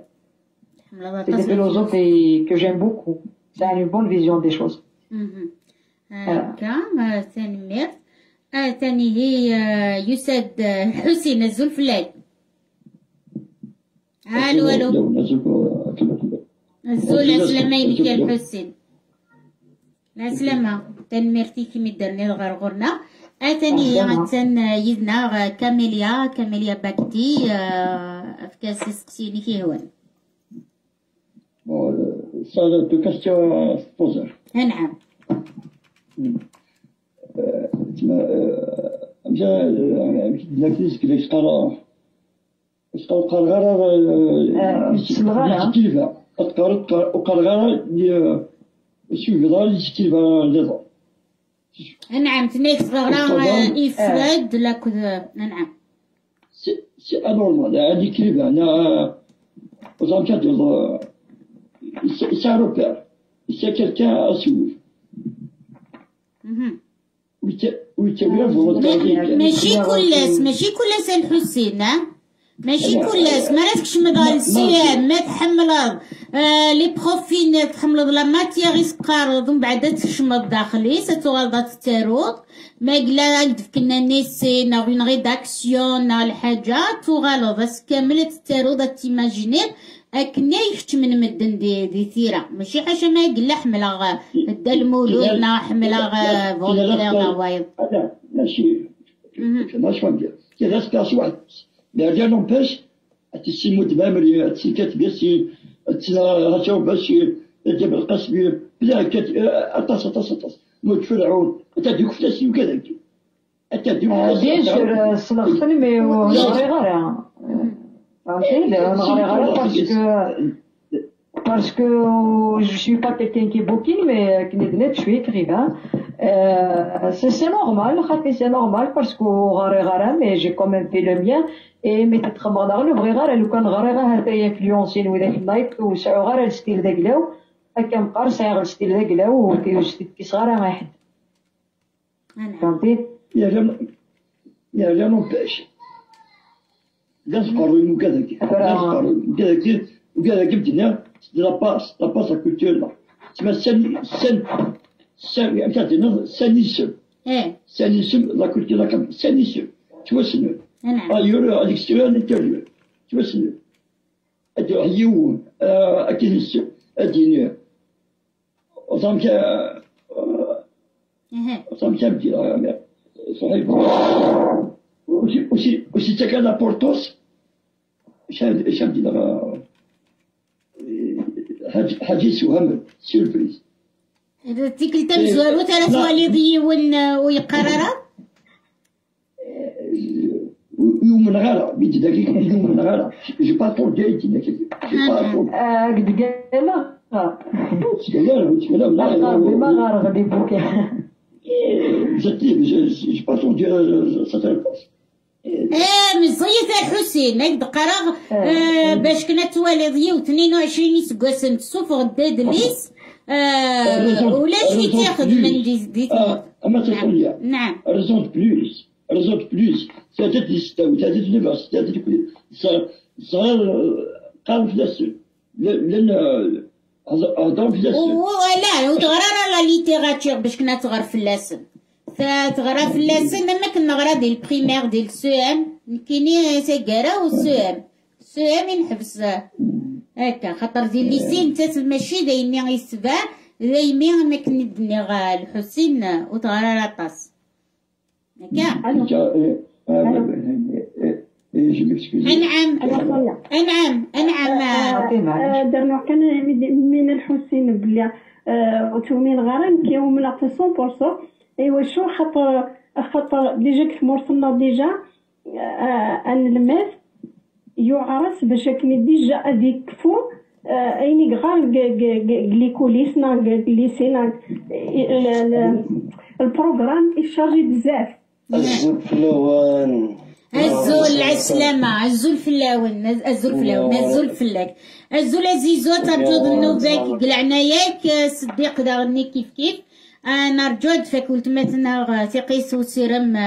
Speaker 2: que j'aime beaucoup. Ça a une bonne vision des choses.
Speaker 1: ثاني ميرت ثاني هي يسد حسين الزلفلال. الو الزول سلامين كي حسين لا سلامة تنميرتي كيمي درني الغرغرنا اتاني هي غتن يدنا كاميليا باكتي افكاس سقسيني كي هوان.
Speaker 4: Ça, deux questions à se poser.
Speaker 1: نعم.
Speaker 4: لكن كيفاش قرا قرغره كيفا وقرغره سوغدا كيفا
Speaker 1: نعم تنيك صغرا إفراد لك نعم
Speaker 4: سي انورمال هادي كيفا انا وزعما كتقول سي روبير سي كيلكان اسوي
Speaker 1: ماشي كل الحسين ماشي كل ما راتكش مدار السيام ما تحمل لي بروفين تحمل لا ماتيير يسقارض ومن بعد تشمض داخلي ستغلط التاروت ما قلا يدف كنا نيسي نا اون ريداكسيون نا الحاجات تغلط بس كاملة التاروت تيماجينير اكنا يختم من مدن دي ثيرة ماشي حاجة ما قلا حملها دا المولود نا حملها فولكلير نا وايض
Speaker 4: هذا ماشي ندير كذا سكاس واحد لا رجع نمبش تسي متبامر تسي كاتب سي تسي باش جاب القصب بلا كات اطاس متفرعون تديك فلاسي وكذا تديك
Speaker 2: بيان سور سلختني مي نغري غير فهمتي نغري غير parce que je suis pas quelqu'un qui bouquine mais qui n'est je suis écrivain c'est normal c'est normal parce que غاري mais j'ai quand même fait le mien et mais تتخمر غير نبغي غير لو كان غير هكا انفلونسين وذاك النايك وسعو غير الستيل ذاك لاو هكا مقار سايغ الستيل ذاك لاو وستيل كي صغار ما يحد فهمتي
Speaker 4: يا لا نوباش لا سقروا وكذاك كذاك وكذاك بدنا لا باس كولتور لا تسمى سانيسم سانيسم لا كولتور لا سانيسم توسنو ailleurs à l'extérieur, à l'intérieur. Tu vois, c'est à Kénisio, à Dîner. En tant qu'un petit, aussi, c'est qu'à la Portos, j'ai dit là, Hadji Souham, surprise.
Speaker 1: تيكل تمزور وثلاث والدي ويقرر
Speaker 4: يوم الغلا بيت دقيقة يوم الغلا جو با طول جايتي دقيقة جو با طول
Speaker 2: قد قال
Speaker 4: تكلم لا
Speaker 2: ما غار غادي بوكي
Speaker 4: جو با طول ساترباس
Speaker 1: مزيت الحسين نقد قرغ باش كنا توالدي و 22 سكاسن تصوف غدا دليس ولا شي تاخذ من دي
Speaker 4: اما تقول لي
Speaker 1: نعم
Speaker 4: ريزون بلوس سادت الستاوي سادت النفس سادت صغار قام في لاسو لان هضروا في لاسو
Speaker 1: لا وتغرى لا ليتيراتور باش كنا تغرى في اللاسن تغرى في اللاسن لما كنا نغرى ديال البريمير ديال السوام كاينين سكارة والسوام السوام ينحبس هكا خاطر ديال الليسين نتا ماشي دايمي غيسبع دايمي ما كندني الحسين وتغرى لاطاس هكا
Speaker 4: je m'excuse.
Speaker 3: أنعم درنا كان من الحسين بلي وتومين غارن كيومنا في 100%. ايوا شو خاطر ديجا كيف مرسلنا ديجا ان الماس يعرس باش كني ديجا هذيك فو ايني غار غليكوليسنا غليسينا البروغرام يشارجي بزاف.
Speaker 5: الزول فلوان
Speaker 1: الزول العسلامة الزول فلاون الزول فلاك الزول عزيزو ترجو ذنوبك قلعنا ياك صديق داغني كيف نرجو دفاك ولتماتنا ثقيس وسيرم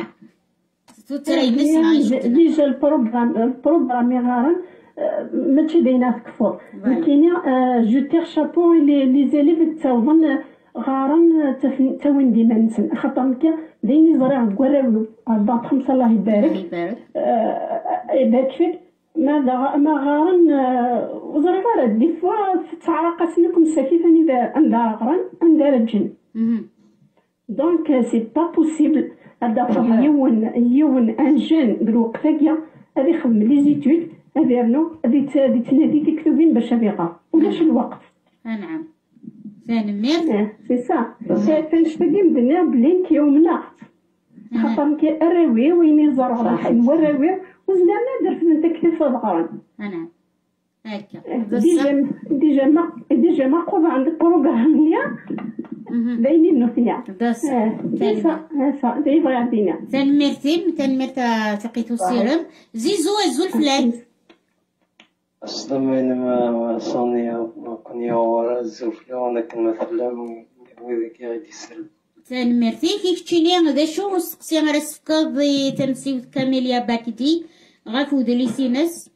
Speaker 3: ديجا البروغرام يغارن ماشي داينا كفور ولكن جو تيغ شابو لي زيليف تاوضن غارن تاوين ديما نسن خاطر دايني زرع كوراولو الله خمسة الله يبارك يبارك فيك ما غارن وزرع غارة دي فوا تعرق سنكم سكيفة عندها غران عندها رجل دونك سي با بوسيبل هذا يون ان جون بالوقتاكيا هذا يخدم لي زيتود هذا يرنو هذه تنادي تكتبين باش يبقى ولاش الوقت.
Speaker 1: نعم ثاني مير
Speaker 3: سي سا تنشتاقي مدنا بلينك يومنا خاطر كي الراوي وين يزرعوا الحين والراوي وزلنا درت من تكليف الغران.
Speaker 1: نعم هكا
Speaker 3: ديجا ما قوض عندك بروغرام ليا باينين انه فيها هسا دايما عندنا
Speaker 1: تنمرتا تقيتو السيرم زيزو الزول فلان
Speaker 5: اصلا ما صاني كوني ورا الزول فلان لكن مثلا وذاك غادي يسلم
Speaker 1: تنمرتي كيف تشيني هذا شو سقسي غير السكاض تمسيو كاميليا باكدي غافو دليسينس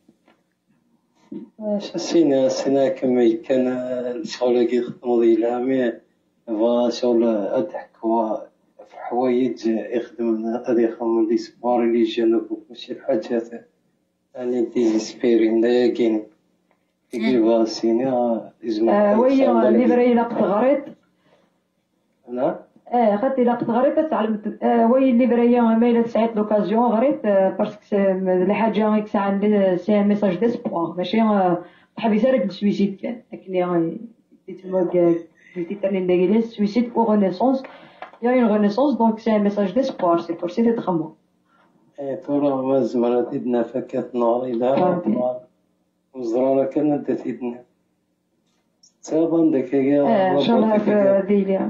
Speaker 5: سينا كما كان الشغل كي يخدمو ديالها مي فا شغل أضحكوا في حوايج يخدم غادي يخدم لي سبور لي جانب ماشي الحاجات يعني ديزيسبيرين لا كاين كي فاسينا لازم
Speaker 2: وي ليبري لا تغريت
Speaker 5: نعم
Speaker 2: خدتي لا تغريت تعلمت وي ليبري ما الا تسعيت لوكازيون غريت باسكو الحاجه يكسع عندي سي ميساج ديسبوار ماشي حبيت رك السويسيد كان لكن ديتما l'Église suicide ou renaissance. Il y a une renaissance, donc c'est un message d'espoir, c'est pour ça d'être moi.
Speaker 5: ترى ما زمرت يدنا فكات نار إلى وزرارة كانت تفيدنا سابان دكايا
Speaker 2: شنو ديلي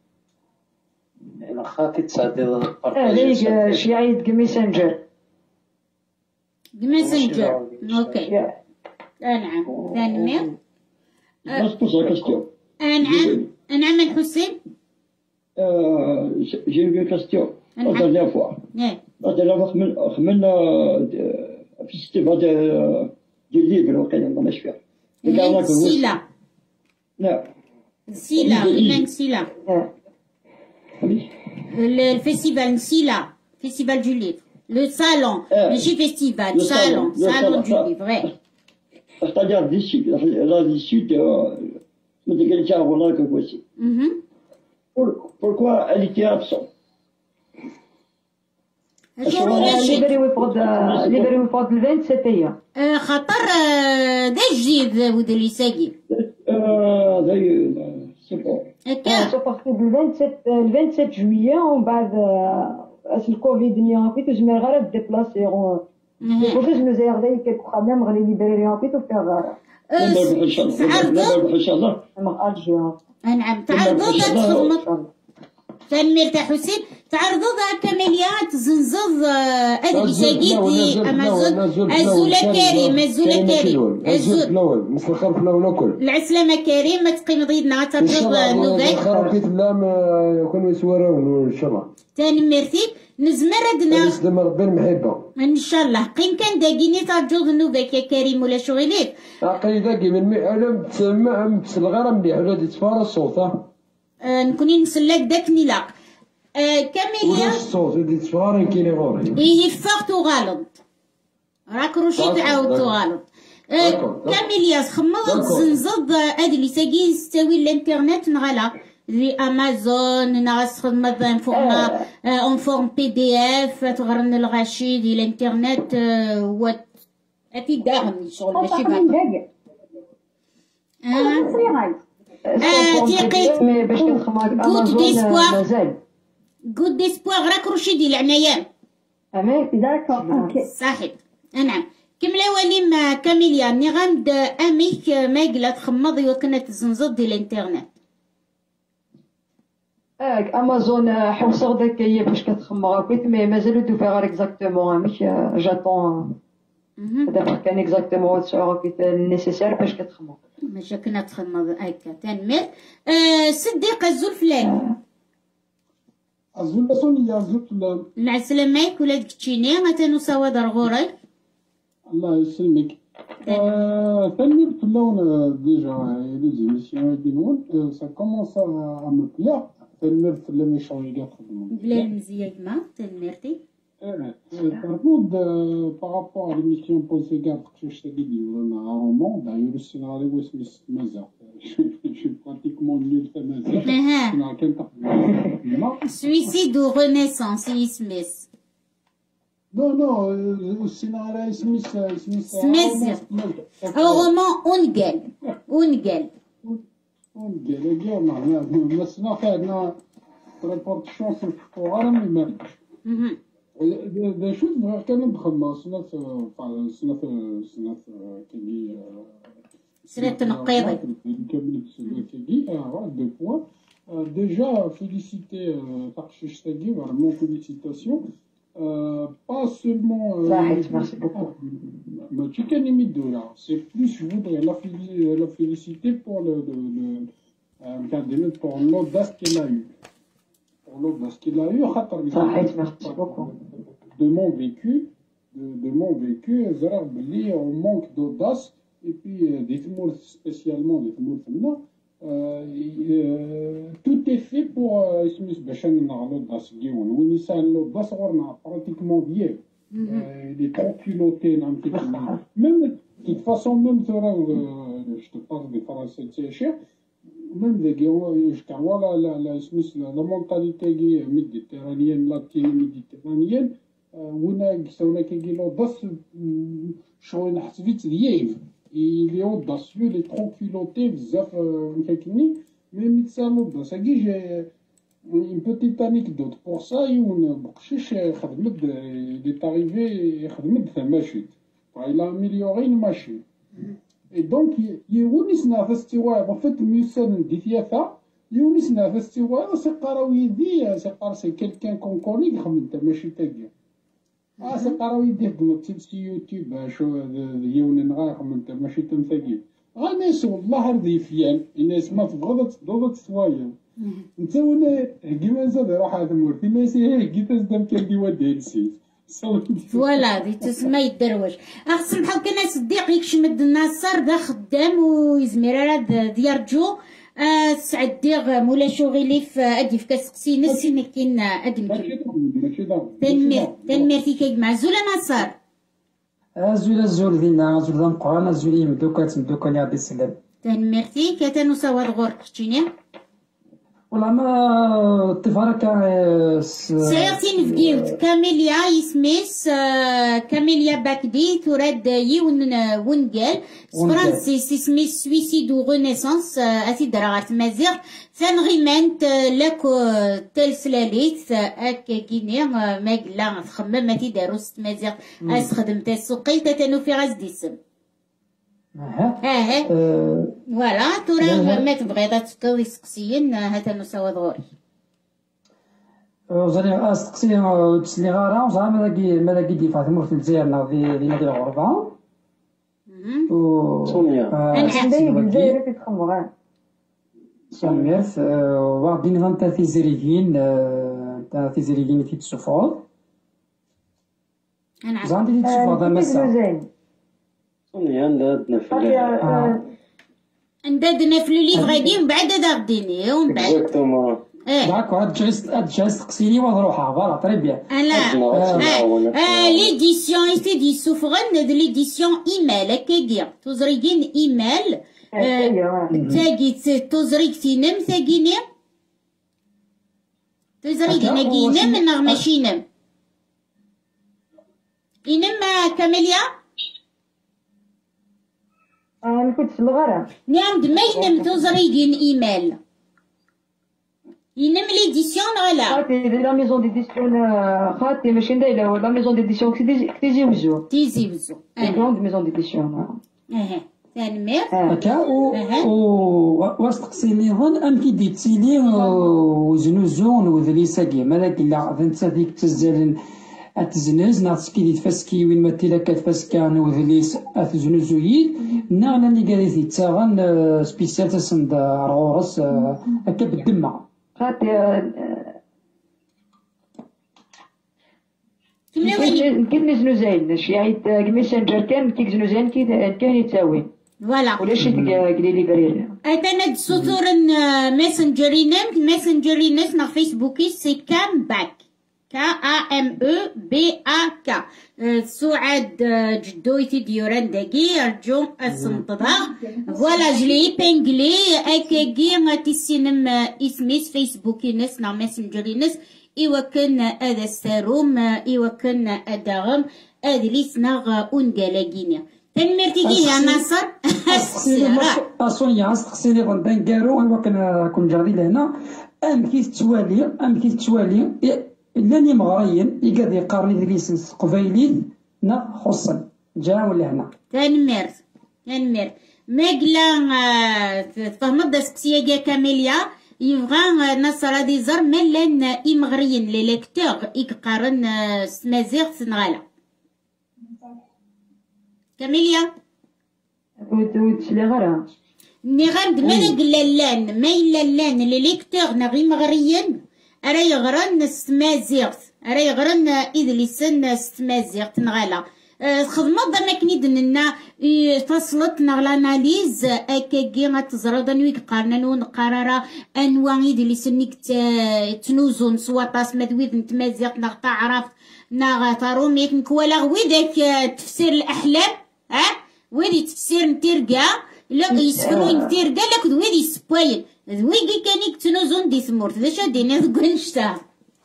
Speaker 5: أنا خاطي تساعدي
Speaker 2: ليك شيعيد ميسنجر
Speaker 1: اوكي نعم ثاني مير نعم الحسين
Speaker 4: j'ai eu une question la dernière fois. La dernière fois خملنا في استفادة دي الليبر وقيلا الله ما يشفيها.
Speaker 1: سيلا.
Speaker 4: نعم.
Speaker 1: سيلا وين سيلا. الفيستيفال سيلا فيستيفال du livre. Le salon ماشي فيستيفال salon du livre.
Speaker 4: C'est-à-dire d'ici là d'ici mais de quelqu'un voilà que voici. Pourquoi elle était absente?
Speaker 2: ليبري ويفقد ال 27 ايام
Speaker 1: خاطر دا جديد ود اللي ساقي
Speaker 4: سي بون
Speaker 2: سو باسكو ال 27 جويي ومن بعد الكوفيد نيا في تجمع غير ديبلاسي بوكو مزير داي كيكو خدام غادي ليبري رابيد وفيها
Speaker 4: تعرضوا ان شاء الله
Speaker 1: نعم تعرضوا تخدموا تنمير تاع حسين تعرضوا كاميليات زنزض هذه ساقيتي امازون الزوله كريم
Speaker 6: الزول مثل الخرف الاول كل
Speaker 1: العسلامه كريم ما تقيم ضيدنا ترجض نوبك
Speaker 6: خرفيت لا يكونوا يسوراو ان شاء الله
Speaker 1: تنميرتي نزمردنا
Speaker 6: نسلم ربي المحبه
Speaker 1: ان شاء الله قيم كان داقيني ترجض نوبك يا كريم ولا شغليك
Speaker 6: عقلي داقي من علم تسمع متسلغره مليح ولا تفار الصوت
Speaker 1: نكوني نسلك داك نلاق كاميليا
Speaker 6: الصوت اللي تفارن كيني غوري
Speaker 1: ايه فاغت وغالط راك روشي تعاود تغالط كاميليا خمضت زنزض هذه اللي ساقي تستوي الانترنت نغلا لي امازون ناس خدمة اون فورم PDF تغرن الغاشي ديال الانترنت و اتي داهم شغل ماشي
Speaker 3: كاع
Speaker 1: تيقيت
Speaker 2: مي باش كتخمم
Speaker 1: Good d'espoir.
Speaker 2: مازال
Speaker 1: كود ديسبوار راك رشيدي العناية
Speaker 3: داكور اوكي
Speaker 1: صاحب نعم كملا وليم كاميليا ني غامد اميك ما يقلا تخمض وكنا تزنزض ديال الانترنت
Speaker 2: امازون حوصر داك هي باش كتخمم هكاك مي مازالو دوفا غير اكزاكتومون مش جاتون دابا كان اكزاكتومون هادشي نيسيسير باش كتخمم
Speaker 1: ماشي كنا تخمض هكا تنمر صديق الزلفلاني
Speaker 7: أزول سوني أزول
Speaker 1: مع السلامة ولاد كتشيني غتنو سوا درغوري
Speaker 7: الله يسلمك. ثاني بتلون ديجا لي زيميسيون يديرون سا كومونس ا مو بلا ثاني في لي ميشون اللي يخدمون
Speaker 1: بلا المزية ما تنمرتي
Speaker 7: par contre par rapport à l'émission Posega que je t'ai dit un roman d'ailleurs le scénario اسمه مازال je suis pratiquement nul في مازال كان تقريبا
Speaker 1: سويسيد و رينيسانس يسمس
Speaker 7: non السيناريو اسمه
Speaker 1: سميس رومان اونجل
Speaker 7: ونقال معناها السنة فعلا ريبورتشون في الفقرة ما شوف كان نخدم سنة كي
Speaker 1: سنة تنقيضي
Speaker 7: كملت سنة كي دو بوان déjà féliciter Tarchish Tagui, vraiment félicitations. Pas seulement
Speaker 2: merci beaucoup.
Speaker 7: C'est plus, je voudrais la féliciter pour pour l'audace qu'elle a eue. Pour l'audace qu'elle a eue,
Speaker 2: merci beaucoup.
Speaker 7: De mon vécu, on manque d'audace, et puis des mots spécialement, des mots féminins. Tout est fait pour pratiquement vieux. Il est trop culotté. Même, de toute façon, même je te parle des Français, c'est cher. Même la mentalité méditerranéenne, latino-méditerranéenne, il est audacieux, il est trop culotté, mais j'ai une petite anecdote pour ça. Il est arrivé, il a amélioré une machine. Et donc, en fait, c'est quelqu'un qu'on connaît, c'est قراو يدير في يوتيوب شو يون نغاخ من ماشي تمثاقي ناس والله ضيفيان الناس ما تبغض تسوايا انت ولا كيما زاد روح هذا مورتي ناس هي تزدم كان ودي نسيت
Speaker 1: فوالا دي تسمى يدروج سمحوا كان صديق يكشمد الناصر دا خدام ويزمير على ديارجو سعديغ مولا شغلي في ادي في كاسقسي نسي مكين ادم تنميرتي كي مع زولا نصر
Speaker 8: زول دينا زول نقرانا زول يمدوكات يا عبد السلام
Speaker 1: تنميرتي كاتنو سواد غور كشتيني
Speaker 8: والله ما تفارك
Speaker 1: سيرتين فيديو كاميليا يسميس كاميليا باكدي تراد ونقال فرنسي سميس سويسيد و رينيسانس اسيد راغات مازيغ ثانغيمانت لاكو تلسلاليت اكا كيني ما قلا تخمم ما تيداروس مازيغ اسخدم تا السوقي تاتنو في غاز ديسم فوالا تورا ما تبغي تسقي سقسيين هاتنو سوا ضغوري
Speaker 8: زاني سقسي تسلي غارة زعما ماذا ديفا ثمور في الجزائر في نادي الغربة
Speaker 5: سونيا
Speaker 2: الجزائر كتخمم
Speaker 8: سميرت واخدين غان تا تيزريين في تسوفور زعما في تسوفور هذا مسا
Speaker 5: سونيا عندنا في
Speaker 1: عندنا في لي غادي من بعد هذا غديني ومن بعد
Speaker 5: اكزاكتومون
Speaker 8: داكور هاد جايز تقسيني وروحها فوالا طري بيان
Speaker 1: ليديسيون دي سوفغن ليديسيون ايميل هكاكيا تزريقين ايميل تاقي تزريق تينم تاقيني تزري نم نغ ماشي نم ينم كاميليا
Speaker 2: أنا كنت في الغرام
Speaker 1: نعم ما ينم تزري إيميل ينم ليديسيون ولا
Speaker 2: خاطي لا ميزون ديديسيون خاطي ماشي ندايره لا ميزون ديديسيون تيزي وزو
Speaker 1: تيزي وزو
Speaker 2: كروند ميزون ديديسيون
Speaker 1: تنمير
Speaker 8: هكا واستقسيني هون ام كي ديتيلي وزنوزون وذليساكي مالك لا ذنت هذيك تزال اتزنز ناس كي تفسكي وين ما تيلا كتفسكان وذليس اتزنوزوي نانا اللي قالت يتساغن سبيسيال تسند رغورس هكا بالدمه
Speaker 2: خاطي كيف نزنوزين شي عيد ميسنجر كان كيك زنوزين كان يتساوي
Speaker 1: فوالا
Speaker 2: ولا شي قليلي برير
Speaker 1: أنا سطور ماسنجرينس نا فيسبوكي سي كام باك KAMEBAK سعاد جدويتي ديوران داكي أرجو السنطضة فوالا جلي بنجلي أكاكي غاتي سينم اسميس فيسبوكي نس نا ماسنجري نس إوا كان هذا الساروم إوا كان أداغم أدليس ناغ أونجالاكينيا تنمرتيكي يا ناصر
Speaker 8: أصونيا أستقسيني غندان كارو كون جاغدي لهنا أم كي تتوالي لاني مغريين يقدر يقارني ذي ليسنس قبيلي نا خصن جا ولا هنا
Speaker 1: تنمر ماقلا تفهمت داسكسيا جا كاميليا يبغى نصر دي زر ملان إمغريين لي ليكتور يقارن سمازيغ سنغالا كاميليا
Speaker 2: وتسلي غرا
Speaker 1: ني غند ما يلان لي ليكتور نغي مغريين أرا يغرن ستمازيغت أرا يغرن إذليسن ستمازيغت نغالا خدمة ما كنيد لنا فصلت لاناليز أكاكي غتزرد أنويك قارنانون قرارا أنواع إذليسنك تنوزون سوا طاس مدويد نتمازيغت نغ تعرف نغ تروميك نكوالا ويدك تفسير الأحلام ويدي تفسير نتيرقا لا يسفرو نتيرقا لك ويدي سبايل ذويكي كانيك تنوزون دي ثمورت ذا شادينا ذكون نشتا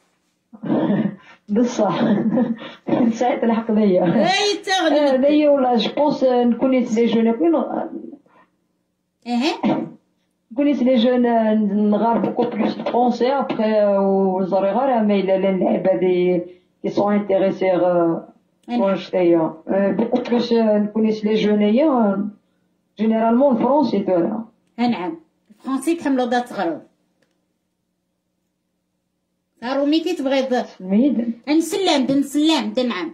Speaker 2: بصح ساعات الحق ليا
Speaker 1: اي تغلب
Speaker 2: ليا ولا جو بونس نكونيت لي جون كونيت لي جون نغار بوكو بلوس فرونسي ابخي وزاري غير ما الا اللعبه دي كي سون انتريسي شنو شتايا بوكو بلوس نكونيت لي جون هي جينيرالمون الفرونسي تولا
Speaker 1: نعم فرونسي تحملو دا تغرب هارومي كي تبغي نسلم نعم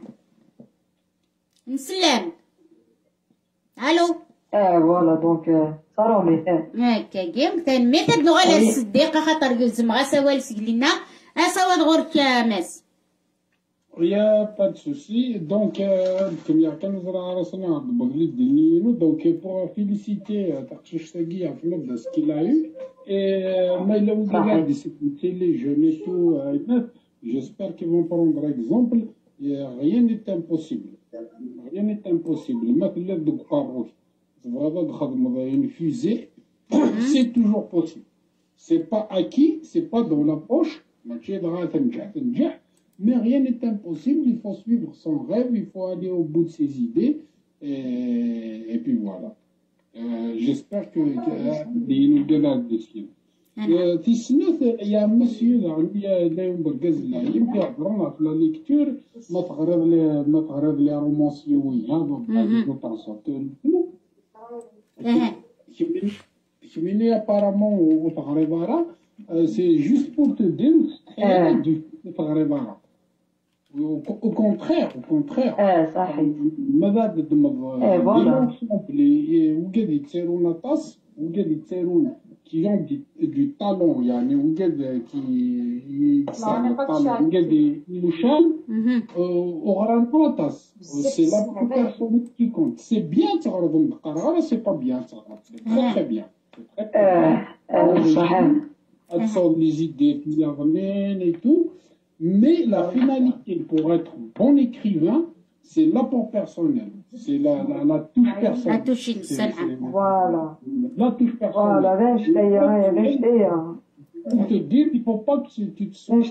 Speaker 1: نسلم الو
Speaker 2: فوالا دونك صارومي
Speaker 1: هكا كيم تنميت نغالا الصديقه خاطر يلزم غا سوال سقلنا اسواد غورك ماس
Speaker 7: Il n'y a pas de souci. Donc, comme il y a 15 ans, donc pour féliciter Tarchistagui à Flop de ce qu'il a eu, et mais là où il a discuté les jeunes et tout, j'espère qu'ils vont prendre exemple. Rien n'est impossible. Rien n'est impossible. Maintenant, de Paros, une fusée, c'est toujours possible. C'est pas acquis, c'est pas dans la poche. Mais rien n'est impossible, il faut suivre son rêve, il faut aller au bout de ses idées, et puis voilà. J'espère que nous donnera des signes. Il y a un monsieur, il y a la lecture, les romanciers, apparemment, c'est juste pour te dire, au contraire
Speaker 2: صحيح
Speaker 7: ماذا بالنسبه وقاعد يتصيرون طاس وقاعد يتصيرون qui ont du talent يعني وقاعد كي وقاعد يمشان وغران طاس c'est la personne qui compte c'est bien تغرضهم بالقرار c'est pas bien تغرض c'est très bien
Speaker 2: صحيح
Speaker 7: تصور les idées qui viennent et tout. Mais la finalité pour être bon écrivain, c'est l'apport personnel. C'est la touche personnelle.
Speaker 1: La touche
Speaker 2: Voilà.
Speaker 7: La touche personnelle.
Speaker 2: Voilà,
Speaker 7: pour te dire qu'il ne faut pas que tu te sens.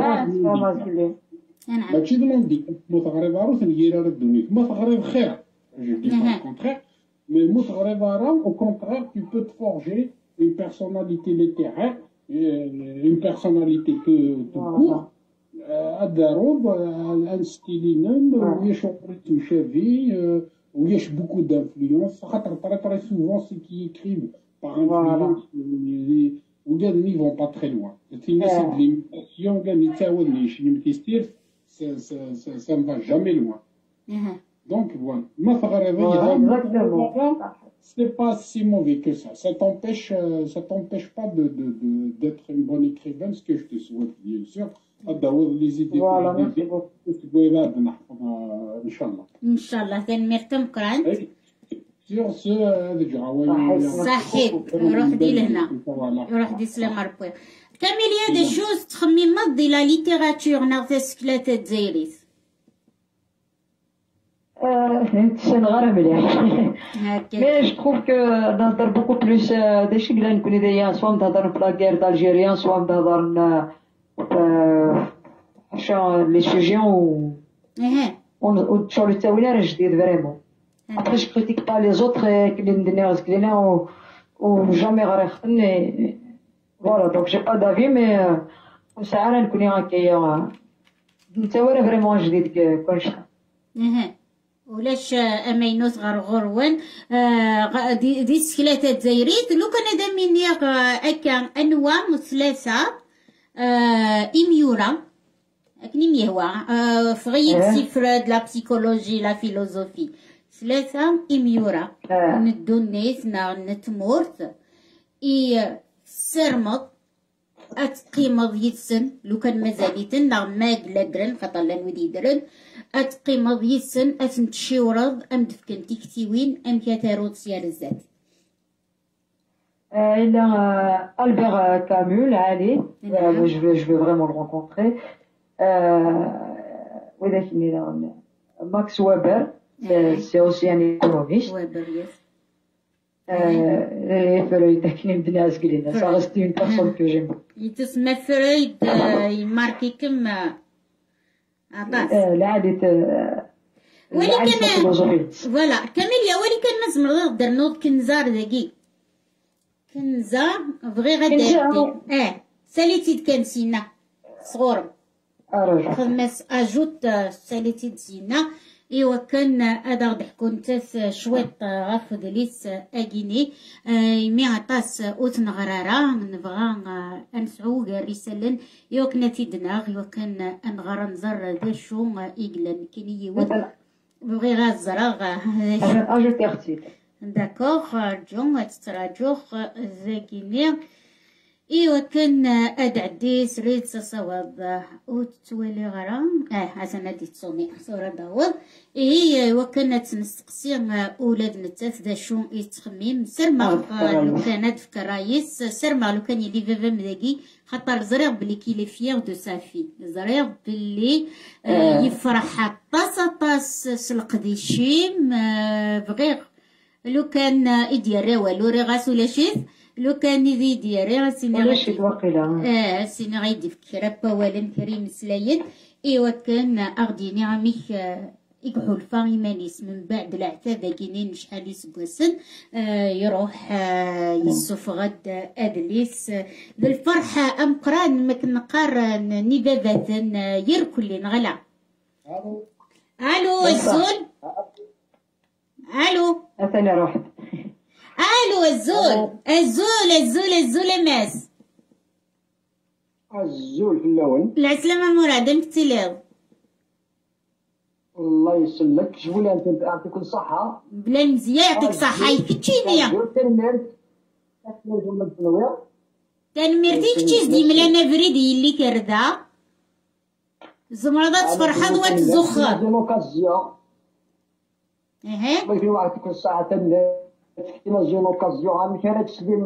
Speaker 7: ماشي دموندي متغرب عروس نجيرا ردوني متغرب خير je dis pas le contraire mais متغرب عروس au contraire tu peux te forger une personnalité littéraire une personnalité tout court الداروب الانستيلينم وياش عمرتو شافي وياش beaucoup d'influence خاطر très souvent ceux qui écrivent par influence وقال ils vont pas très loin في ناس de l'imitation قال يتعاونيش يمتيستير ça ne va jamais loin. Donc voilà, c'est pas si mauvais que ça. Ça t'empêche pas d'être une bonne écrivaine, ce que je te souhaite bien sûr. Les idées.
Speaker 2: Voilà, merci beaucoup.
Speaker 7: Inch'Allah.
Speaker 1: Inch'Allah, تنمرتم قران.
Speaker 7: Sur ce,
Speaker 1: صحيح روح دي لهنا روح دي سلام ربي. كامل يا دي شوز تخميمات دي لا ليتيراتور ناغ سكلات تزايريس
Speaker 2: تسنغر مليح مي جو تروف كو نهضر بوكو بلوس داكشي اللي نكون دايا سوا نهضر في لا غير دالجيريان سوا نهضر لي سوجيون و شغل التاويله راه جديد فريمون Après, je critique pas les autres qui ou jamais غيختني. Voilà, donc j'ai pas d'avis, mais ساعة نكون هكايا نتاورا فريمون جديد كل شيء.
Speaker 1: ولاش امينوس غرغروان دي سكلات تزايريت لو كان هذا من ياك هكا انواع ثلاثة اميورا اكني ميهوا فغيت سفر لا بسيكولوجي لا فيلوزوفي ثلاثة إميورا ندو الناس نتمورت سرمط أتقيمض يتسن لو كان مازاليتن ما قلادرن خاطر لان ودي درن أتقيمض يتسن أتنتشيورض أم دفكن تكتيوين أم كاتاروت سيار الزات
Speaker 2: إلا ألبير كامو العالي je veux vraiment le rencontrer وذاك ماكس ويبر c'est aussi un économiste. Ça reste une personne que j'aime.
Speaker 1: Il te met Freud, il marque comme voilà كامل ولي كان نزمر نقدر نوض كنزار دقيق كنزار بغي غدا ساليتي كان سينا صغور خمس اجوت ساليتي دزينا إيوا كان هذا ضحكو نتاس شويط غاف دليس أجيني مي عطاس أوت نغرارا نبغى أنسعو رسالن إيوا كنا تيدناغ إيوا كان أنغرا نزر ذا شو إيقلن كيني يود بغي غا الزراغ
Speaker 2: أجوتي أختي
Speaker 1: داكوغ جون تتراجوغ زاكيني إيوا كان أدعدي سريت صواب وتولي غرام عزنا دي تصوني صورة داوض هي وكانت نستقسي أولاد نتاف ذا شون يتخميم سرما لو كانت في كرايس سرما لو كان يلي فيفا مداكي خاطر زريغ بلي كيلي فيغ دو سافي زريغ بلي يفرح طاس سلقديشيم بغيغ لو كان إدياري والو ريغاس ولا شيف لو كان يدي دياري سيني غيدي فكرة باولا كريم سلايد إيوا كان أغديني عميك يقحول فايمانيس من بعد العتاب كينين شحال يسبوسن يروح يسفغد أدليس بالفرحة أم قران مكنقارن نبابة يركل نغلا ألو الزول ألو
Speaker 2: أثنى روحت
Speaker 1: الو الزول ماس
Speaker 9: الزول في اللون
Speaker 1: العسلامة مراد انفتلاو
Speaker 9: الله يسلمك شبون انت يعطيك الصحة
Speaker 1: بلا مزيان يعطيك صحة يفتشيني تنمرتي كتيز دي ملانا فريدي اللي كردا زمرضات فرحة دوات الزخر
Speaker 9: الله يعطيك الصحة تنمر اوكازيون عام كانت تسلم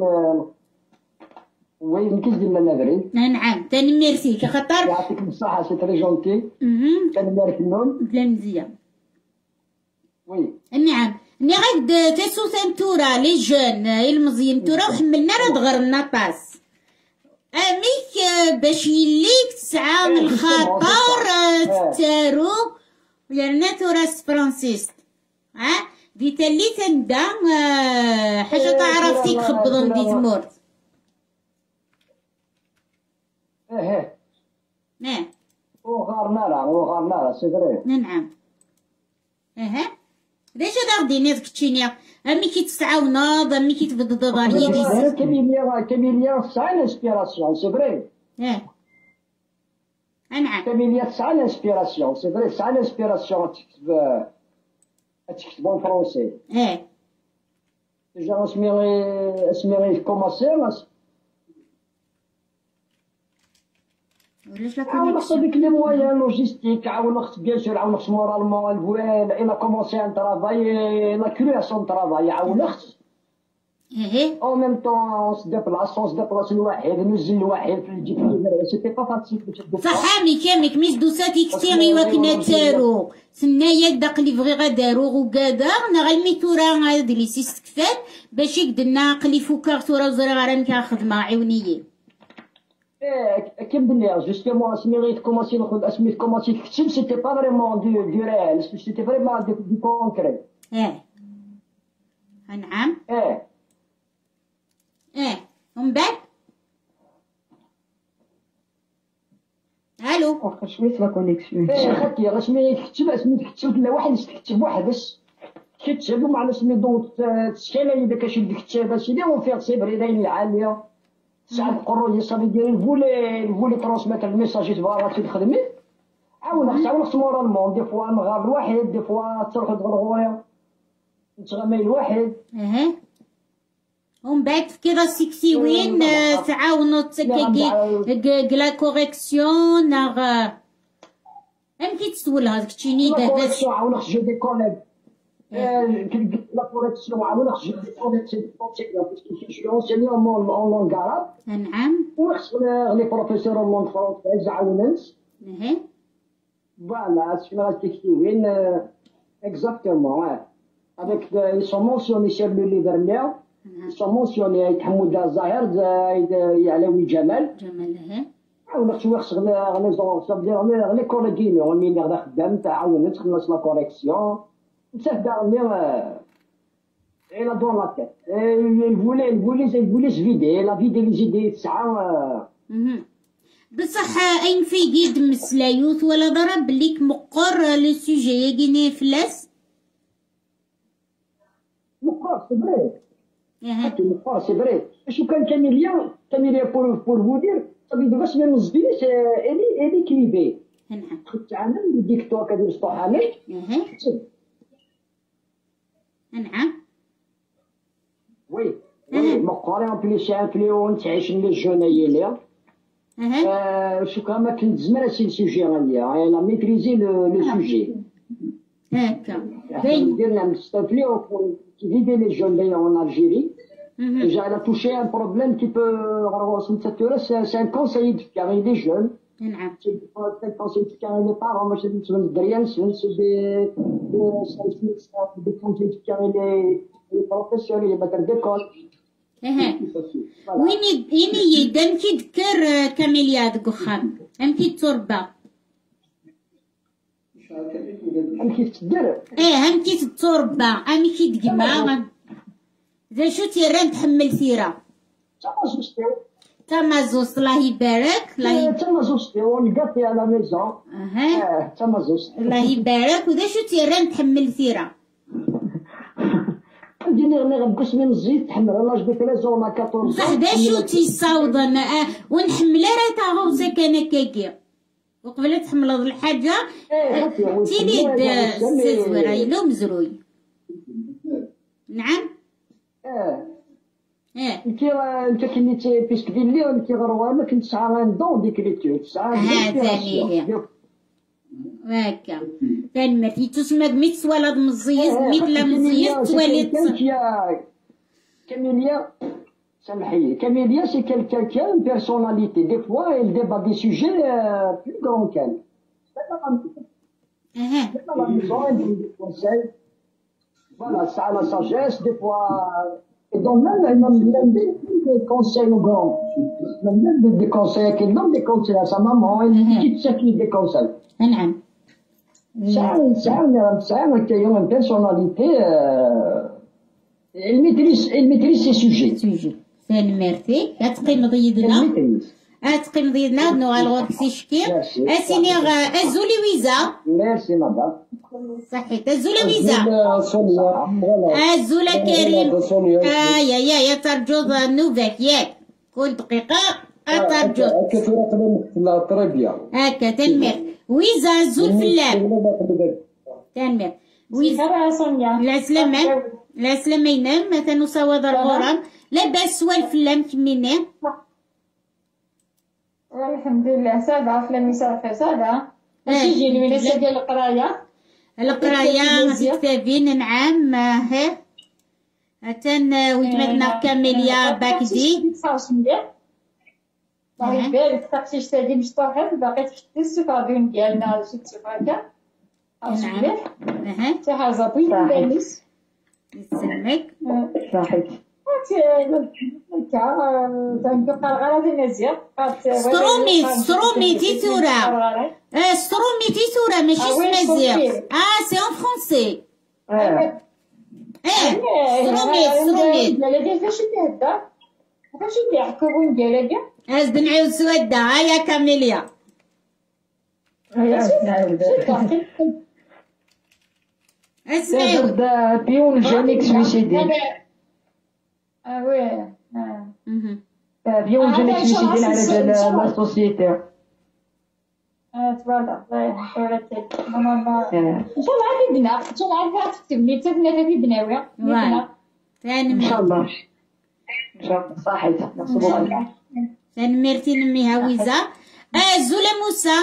Speaker 9: وين كيزدم لنا بري
Speaker 1: نعم تنميرسيك خاطر
Speaker 9: يعطيك الصحة سي تري جونتي تنميرك النوم
Speaker 1: بلا مزيان
Speaker 9: وي
Speaker 1: نعم غاد تسو سنتورا لي جون المزيان تورا وحملنا راه دغرنا طاس اميك باش يليك تسعى من الخطر تارو لرنا تراث فرانسيس دي تالي تندا حاجه تعرف فيك خبضن دي تمورت
Speaker 9: وغارنا سي فري
Speaker 1: نعم ليش هذا غدي نيت كتشينيا امي كي تستعاونض امي كي تبدد ضاريه ديال
Speaker 9: كاميليا تسعى لانسبيراسيون سي فري
Speaker 1: نعم
Speaker 9: كاميليا تسعى لانسبيراسيون سي فري تسعى لانسبيراسيون تكتب اون فرونسي ديجا اسمي كوماسي
Speaker 1: ولاش لا
Speaker 9: عاون خص هذيك لي مويان لوجيستيك عاون خص بيان سور عاون خص مورالمون إلا كومونسي ان طرافاي إلا كرو سون طرافاي عاون خص او ميم طون سديبلاس الواحد نزل الواحد في الجيب سيتي با فاسيل باش تدوس
Speaker 1: صح مي كاملك ميس دوساتي كتير وكنا تارو سنايا داك لي فغي غادارو وكادا نا غالمي تورا هاد لي سيست كفات باش يقدنا قلي فوكار تورا وزرا غارن كخدمه عيونيه
Speaker 9: كيم بلي جوستومون سميت كومونسي ناخذ اسميت كومونسي تكتب سيتي با فريمون دو ريال سيتي فريمون دو كونكري
Speaker 1: نعم ومن بعد الو
Speaker 2: شويه لا كونيكسيون
Speaker 9: خاطي غاسمي تكتب اسمي تكتب لا واحد تكتب وحدس كتب مع اسمي دونك تسكينا اذا كاشي ديك الكتابه سيدي اون فيغ سي فري داين العاليه ساعات القرو صافي ديال الفولي ترونسميتر الميساج تبارك تخدمي عاون خص مورالمون دي فوا نغار الواحد دي فوا تروح تغرغويا نتغمي الواحد
Speaker 1: ومن بعد كذا سيكسي وين تعاونوا تسكي لا كوريكسيون ناغ امتى تسول هذاك تشيني دابا
Speaker 9: عاون خص جو دي كوليغ لا كوريكسيون عاون خص جو دي كوليغ باسكو جو اونسيني اون لونغ عرب
Speaker 1: نعم
Speaker 9: وخص لي بروفيسور اون لونغ فرونسيز عاوننت فوالا سينا سيكسي وين اكزاكتومون avec ils sont mentionnés sur le livre là ils sont mentionnés حمود الظاهر علوي جمال عاون شويه خص غني زون لي كوليغين ملي غدا خدام تعاونت خلص لا كوريكسيون تهدا غني الى دون لا تيت الفولي فيدي لا فيدي لي جي تسعه
Speaker 1: بصح اين في قيد مسلايوث ولا ضرب ليك مقر لو سوجي يجيني فلاس
Speaker 9: مقر سي فري مقر سي فري شو كان كاميليا بور فو دير صافي دابا شنو نزديش الي كليبي خدت عامل ديك توكا ديال السطوحاني
Speaker 1: نعم
Speaker 9: وي مقر ان بليس انفلونس تعيش لي جونايي ليا شو كان ما كنت زمان سي سوجي غاليه لا ميتريزي لو سوجي
Speaker 1: هكا
Speaker 9: درنا نستافليو qui guidait les jeunes en Algérie. Déjà, elle a touché un problème qui peut... C'est un conseiller de carrer les jeunes. C'est un conseiller de carrer les parents. Moi, je dis que c'est des conseillers de carrer les professeurs, les maîtres d'école.
Speaker 1: وين يدن كي تذكر كاميليا دكوخام ام كي تربى
Speaker 9: ام كي تدير
Speaker 1: ام كي تتربى ام كي دقما ذا شو تيران تحمل ثيرة تمازوس الله يبارك
Speaker 9: تمازوس ونقطي على ميزون تمازوس
Speaker 1: الله يبارك وذا شو تيران تحمل ثيرة
Speaker 9: ديني غني غنقص من الزيت تحمل انا جبت لي زون 14
Speaker 1: بصح دا شو تيصاوضن ونحمل راه تا غوسا كان كاكي وقبل تحمل هاد الحاجه تيني الزويره يلو مزروي نعم
Speaker 9: انت كنتي بيسك ديال اليوم كيغروا ما كنت ساعه غندون ديك لي تيو ساعه
Speaker 1: ثاني هكا كان ما تسمى ميت سوالد مزيز ميت لا مزيز تواليت
Speaker 9: كاميليا سامحي كاميليا سي كالكان بيرسوناليتي دي فوا il débat des sujets plus grands qu'elle voilà ça la sagesse des fois Donc même des conseils aux grands, même des conseils à quelqu'un, des conseils à sa maman, et une petite série des conseils.
Speaker 1: نعم.
Speaker 9: Ça, qui ont une personnalité, elle maîtrise ses sujets.
Speaker 1: ثاني ميرتي كتقيم ضيدنا تقيم ضيدنا نو الغور كسي شكير اسيني ازولي ويزا
Speaker 9: ميرسي مدام
Speaker 1: صحيت ازولي ويزا
Speaker 6: سونيا
Speaker 1: ازولا كريم يا ترجوض نوفاك ياك كل دقيقة ترجوض
Speaker 6: كثيرة قبل التربية
Speaker 1: هكا تنمير ويزا زول فلام تنمير ويزا
Speaker 3: سونيا
Speaker 1: لا سلامة ينام مثلا صواد الغرام لاباس والفلام كميناه
Speaker 3: الحمد لله سادة فلان مسافة سادة ماشي يجيني من ديال
Speaker 1: القراية كتابين نعم ها هتن ويتمدنا كاميليا باكدي
Speaker 3: صاوش مليح باغي بالك تقشيش تاعي مشطوحات باقي تحدي السكادون ديالنا شي تفاكا
Speaker 1: نعم
Speaker 3: شي حاجة بيض باليس
Speaker 1: يسلمك
Speaker 2: صحيح
Speaker 1: سترومي تيتورا سترومي تيتورا ماشي سمازيغ سي اون فرونسي سترومي
Speaker 3: فاش يتهدى فاش يحكمون ديالها
Speaker 1: ازد نعاود سودا يا كاميليا
Speaker 2: سبب بيون الجانيك سويسيدي
Speaker 3: وي
Speaker 2: بيون الجانيك سويسيدي على لا سوسيتي
Speaker 3: تبارك الله ماما ان شاء الله غادي بنا ان شاء الله غادي تكتبني حتى بنا غادي بناوي
Speaker 2: ان شاء الله ان شاء الله صحيح
Speaker 1: ثاني ميرتي نميها ويزا زولا موسى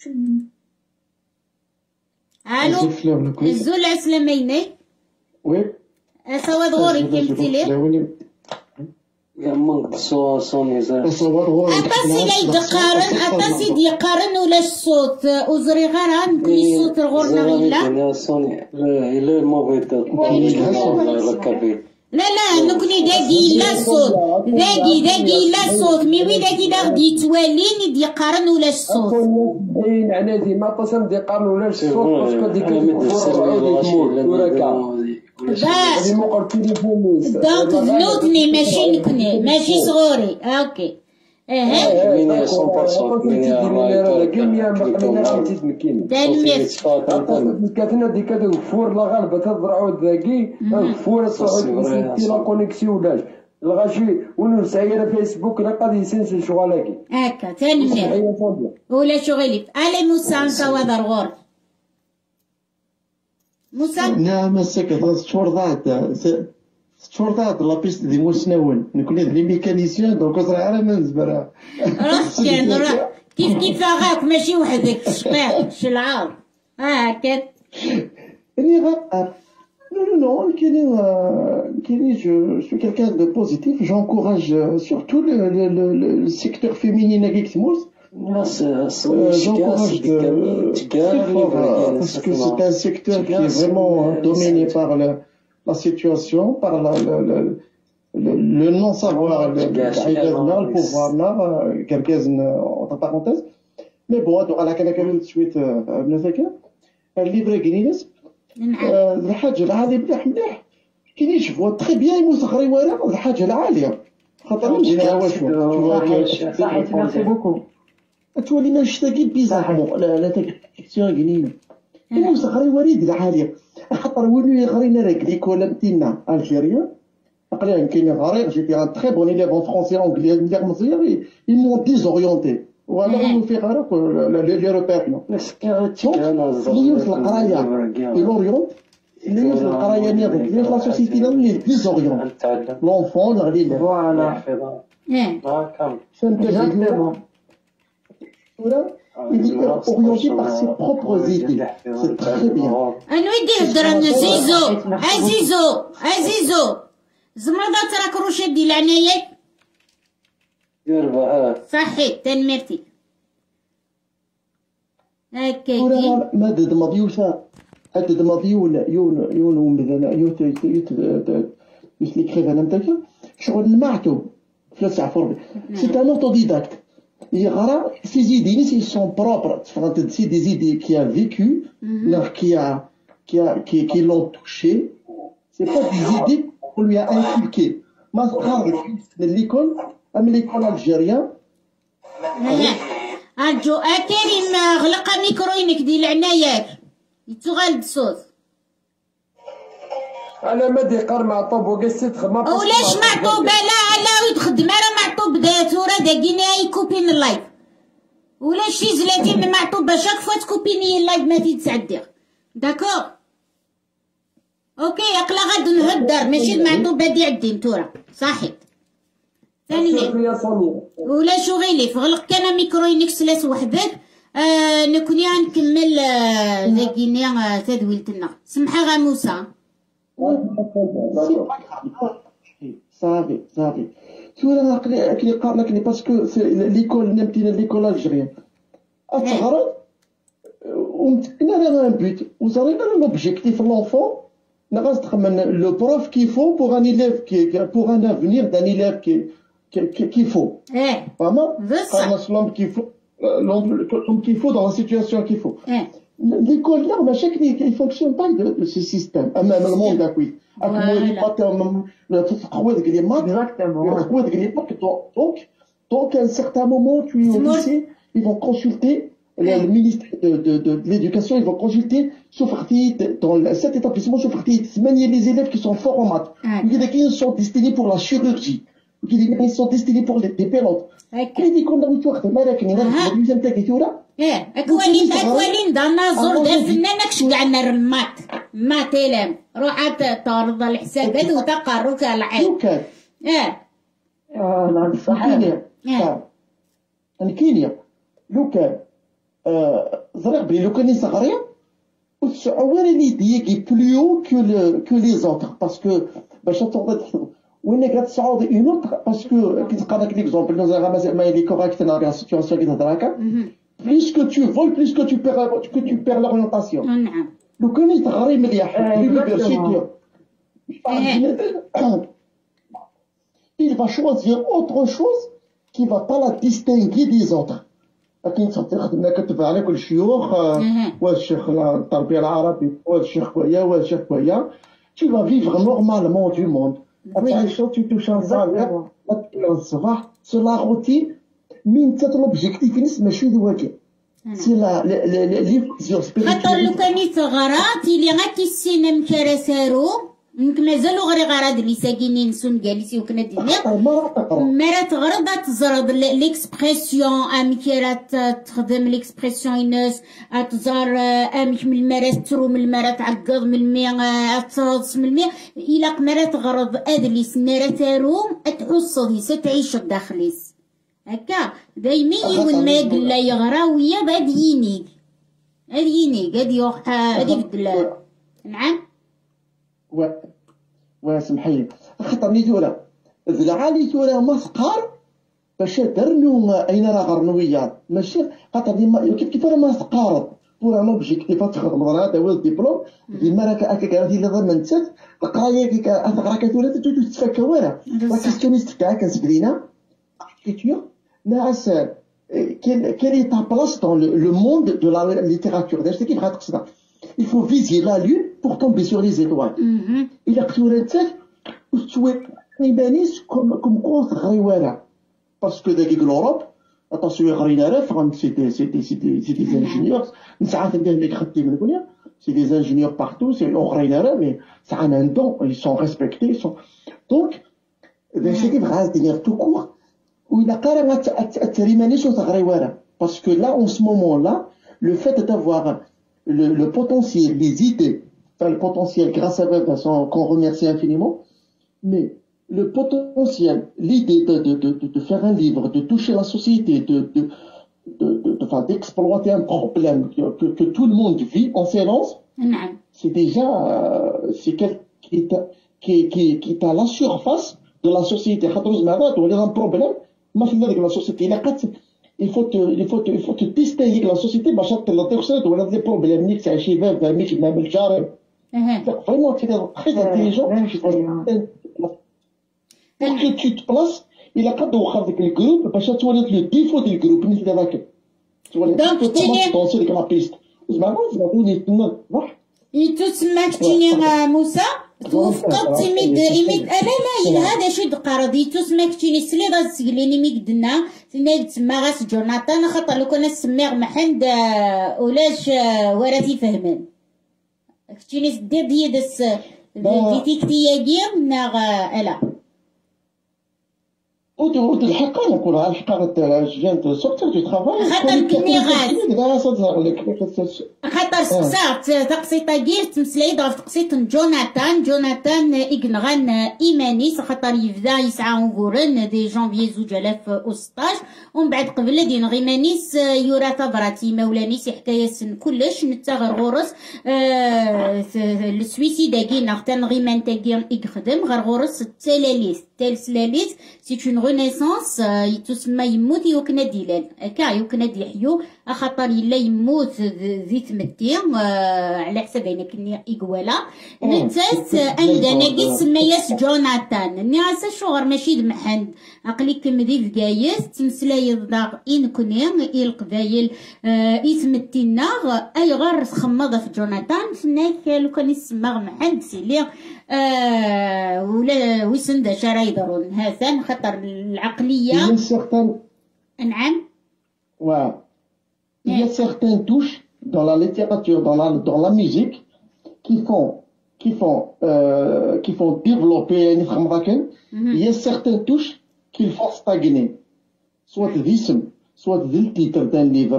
Speaker 1: الو الزولا سلاميني
Speaker 6: وي
Speaker 1: صواد غوري كيمتي لي
Speaker 5: يا مانك صوني زاد
Speaker 1: أطاسي لا يدقارن أطاسي ديقارن ولا الصوت وزري غير نكلي الصوت الغورنا غيلا
Speaker 5: يا صوني لا ما بغيت
Speaker 1: لا نكوني داقي لا الصوت داقي لا الصوت مي داقي دا غدي يتواليني ديقارن ولا الصوت
Speaker 6: باين على ديما طاسم ديقارن ولا الصوت باسكو ديك
Speaker 1: دونك ذنوتني ماشي نكوني ماشي صغوري اوكي
Speaker 5: مين 100%
Speaker 6: كاتنا ديك هذا الفور لا غالبا تضرعوا ذاكي الفور صاحبي لا كونيكسيون ولاش الغاشي ونور سايره فيسبوك لا قاد يسنسل شغالاكي
Speaker 1: هكا ثاني ولا شغلي علي موسى نصواد الغور موسى
Speaker 10: نعم سكت شرطات لا بيست دي موسناون نكون لي ميكانيسيان دونك صراحه على ما نزبرها
Speaker 1: روح كيف غاك ماشي وحدك شقاق شلعاب هكا
Speaker 10: Non, je suis quelqu'un de positif. J'encourage surtout le secteur féminin à Geekmos. J'encourage très fort parce que c'est un secteur qui est vraiment dominé par la situation, par le non-savoir, le pouvoir, entre parenthèses. Mais bon, à la canacale de suite, le livre Guinness. الحاجة العالية مليح كي نشوفوا تري بيان يموسخري ورا الحاجة العالية خاطر نجي واش
Speaker 2: صحيح ميرسي بوكو
Speaker 10: تولينا نشتاقي بيزارمون لا تكتيون جنينة يموسخري وريد العالية خاطر ولو يغرينا راكليك ولا متينا الجيريا تقريبا كاين غرير جيتي ان تري بون élève en français anglais مليح مزيان ils m'ont désorienté ولا انه في غرق لي روبير اللي يوصل القرايه لوريون اللي يوصل القرايه نيض اللي يوصل لا سوسيتي اللي بليز اوريون لونفون الغليل
Speaker 2: فوالا
Speaker 10: exactement orienté par ses propres idées c'est très bien
Speaker 1: انا ودي هضر عزيزو زمرضه تراك روشد دي العنايات صحيح تنمرتي هكاكي
Speaker 10: مادة مضيوثة هاد مضيون يون ومذنا مثل l'écrivain نتاعك شغل نمعتو فلوس عفور c'est un autodidacte يقرا ses idées ils sont propres c'est des idées qui a vécu qui l'ont touché c'est pas des idées qu'on lui a inculquées ما تقرا l'école l'école algérien
Speaker 1: أرجو كريم غلق ميكروينك ديال العنايات يتغالد الصوت
Speaker 6: انا ما ديقر معطوب وقست خدمه
Speaker 1: ولاش معطوب لا ويتخدم راه معطوب ثورة داكينا يكوبين اللايف ولا شي زلاتين معطوب شاك فوا تكوبيني اللايف ما تيتسعدي داكور اوكي اقلا غاد نهدر ماشي المعطوب هادي عدي نتورا صحيت ثاني ولا شو غيلي فغلق كان ميكروينك سلاس وحدك نكوني غنكمل داكينا تدويلتنا سمحة غا موسى
Speaker 10: صافي شو انا كلي قارنك لي باسكو ليكول نمتينا ليكول الجيريان اتغرض ومتكنا ان بوت وصارينا لوبجيكتيف لونفون نغاز تخمن لو بروف كيفو بوغ ان élève pour un avenir d'un élève qu'il faut vraiment l'homme qu'il faut dans la situation qu'il faut l'école là ما شكل il fonctionne pas de ce système même le monde d'accueil donc à un certain moment tu es au lycée ils vont consulter le ministère de l'éducation ils vont consulter dans cet établissement les élèves qui sont forts en maths ils sont destinés pour la chirurgie ils sont destinés pour les pilotes كي يكون لو توقت مالك نغير الدوزيام تاعك ثورة
Speaker 1: اكوالين دانا زور دا فنانك شقعنا المات تيلام روحات تعرض الحسابات وتقرك العين
Speaker 10: لا صح كينيا لو كان زرق بلي لو كان صغير والشعور اللي ديك بليو كو لي زوتر باسكو باش تقدر وين قاعد تصعد اون اوتر باسكو كي تلقى داك ليكزومبل نزال ما لي كوريكت انا لا سيتواسيون كي تهضر هكا بليس كو تو فول بليس كو تو بير لورينتاسيون
Speaker 1: نعم
Speaker 10: لو كان يتغري مليح il va choisir autre chose qui va pas la distinguer des autres لكن تخدم كتبع على كل الشيوخ واش الشيخ التربيه العربي واش الشيخ كويا واش الشيخ كويا tu vas vivre normalement du monde tu touches un salaire الصباح c'est la routine من تطلب objectif ماشي دواكي سي لا لي
Speaker 1: خاطر لو كان صغارات اللي غاتي السينما كراسارو يمكن مازالوا غير غراد اللي ساكنين سون جالسي وكنا ديما مرا تغرد تزرد ليكسبرسيون امكيرات تخدم ليكسبرسيون الناس تزار امك من المرات ترو من المرات تعقض من الماء ترص من الماء الى مرا تغرد ادلي سناره تارو تحصدي ستعيش الداخليس هكا دايما يون ما قلا يغرا ويا بعد ينيك هادي يوح هادي بدل نعم
Speaker 10: وسمحي خطرني ثورة العالي ثورة مسقار باش درنو اين راه غرنويا ماشي خاطر ديما كيف راه مسقارض بور ان اوبجيكتيف تخدم هذا هو الدبلوم ديما راك هكا ديال ضمنتك القرايه كي تقرا كثورة تتفكى ورا راك كيستونيست تاعك كنسكرينا اركيتكتور ناس quelle est ta place dans le monde de la littérature d'ailleurs c'est qui va تقصدها il faut viser la lune pour tomber sur les étoiles. Il a pris une tête où tu es comme quoi غيوالة parce que dans l'Europe attention c'est des ingénieurs c'est des ingénieurs partout c'est mais ça a un don ils sont respectés donc c'est des phrases d'ailleurs tout court où il a carrément atterri sur sa غيوالة parce que là en ce moment là le fait d'avoir le potentiel, les idées, enfin le potentiel grâce à Vincent qu'on remercie infiniment, mais le potentiel, l'idée de faire un livre, de toucher la société, d'exploiter un problème que tout le monde vit en silence, c'est déjà qui est à la surface de la société. Un problème, la société, il faut te distinguer de la société باش تلطيخ ولا دي بروبليم نيك تاع شباب ميك نعمل جاري vraiment tu es très intelligent Pour que tu te places, il a pas de avec le groupe, parce que tu vois le défaut du groupe, ni de vaque. Tu vois, tu peux pas danser avec la piste. C'est marrant, c'est marrant, il est tout le monde.
Speaker 1: يتسمى كتيني موسى توفقت يميد لا لا هذا شي دقارض يتسمى كتيني سلي غا تسقليني ميقدنا سناي تسمى غاس جوناثان خاطر لو كان السميغ محند ولاش وراتي فهمان كتيني دير دي داس ديتي كتياكي ناغ الا
Speaker 10: الحقيقة نقولها الحقيقة جانت سورتير دو ترافاي
Speaker 1: خاطر كني غاز خاطر سقسات تقسيطة كير تمسلاي ضغط تقسيط جوناثان إكنغان إيمانيس خاطر يبدا يسعى وغورن دي جانفي 2016 ومن بعد قبل دين غيمانيس يورا تبراتي مولانيس حكاية سن كلش نتاغر غورس السويسيداكي ناختان غيمان تاكي يخدم غير غورس التالسلاليس سي اون رينيسانس يتسمى يموت يوكنا ديلال هكا يوكنا ديحيو خاطر الا يموت ذي تمتي على حساب انا كني ايكوالا نتاس انداناكي سمياس جوناثان نياسا شغر ماشي دمحند عقليك مدي في كايس تمسلاي الضاغ ان كوني القبايل يتمتينا اي غير خمضه في جوناثان فناك لو كان يسمى محند سيلي ولا ويسند شرا يضرون هذا خاطر العقليه نعم
Speaker 10: واو il y a certaines touches dans la littérature dans la musique qui font développer il y a certaines touches qu'il faut stagner soit l'isme soit le titre d'un livre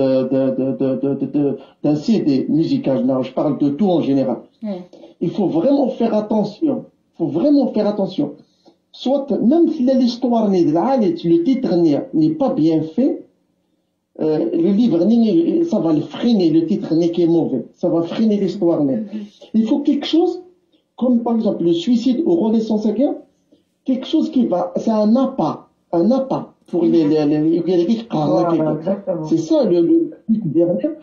Speaker 10: d'un CD musical je parle de tout en général il faut vraiment faire attention soit même si l'histoire le titre n'est pas bien fait le livre ça va le freiner le titre qui est mauvais ça va freiner l'histoire il faut quelque chose comme par exemple le suicide ou renaissance à guerre quelque chose qui va c'est un appât pour les c'est ça le but derrière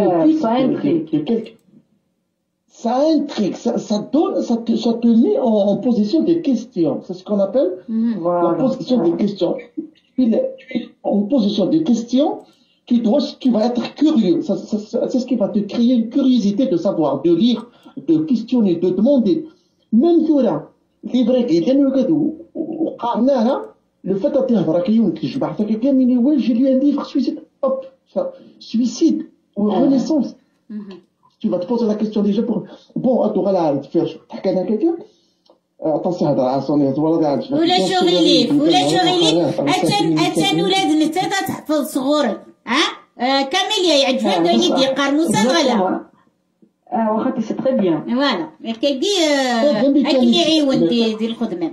Speaker 10: ça intrigue, ça te met en position de question. C'est ce qu'on appelle la position de question. Tu es en position de question, tu vas être curieux. C'est ce qui va te créer une curiosité de savoir, de lire, de questionner, de demander. Même si les vrais qui le fait j'ai lu un livre suicide, hop, suicide ou renaissance. Tu vas te poser la question déjà pour bon اتوغا لا تفير تحكي لنا كيكا تصيح هضر عصوني
Speaker 1: ولا شغلي اتان ولاد نتا تحفظ صغورك كاميليا يعجبها دوني دي قرموسه غلا
Speaker 2: واخا سي تري بيان
Speaker 1: فوالا كيجي اكني عيون دي الخدمه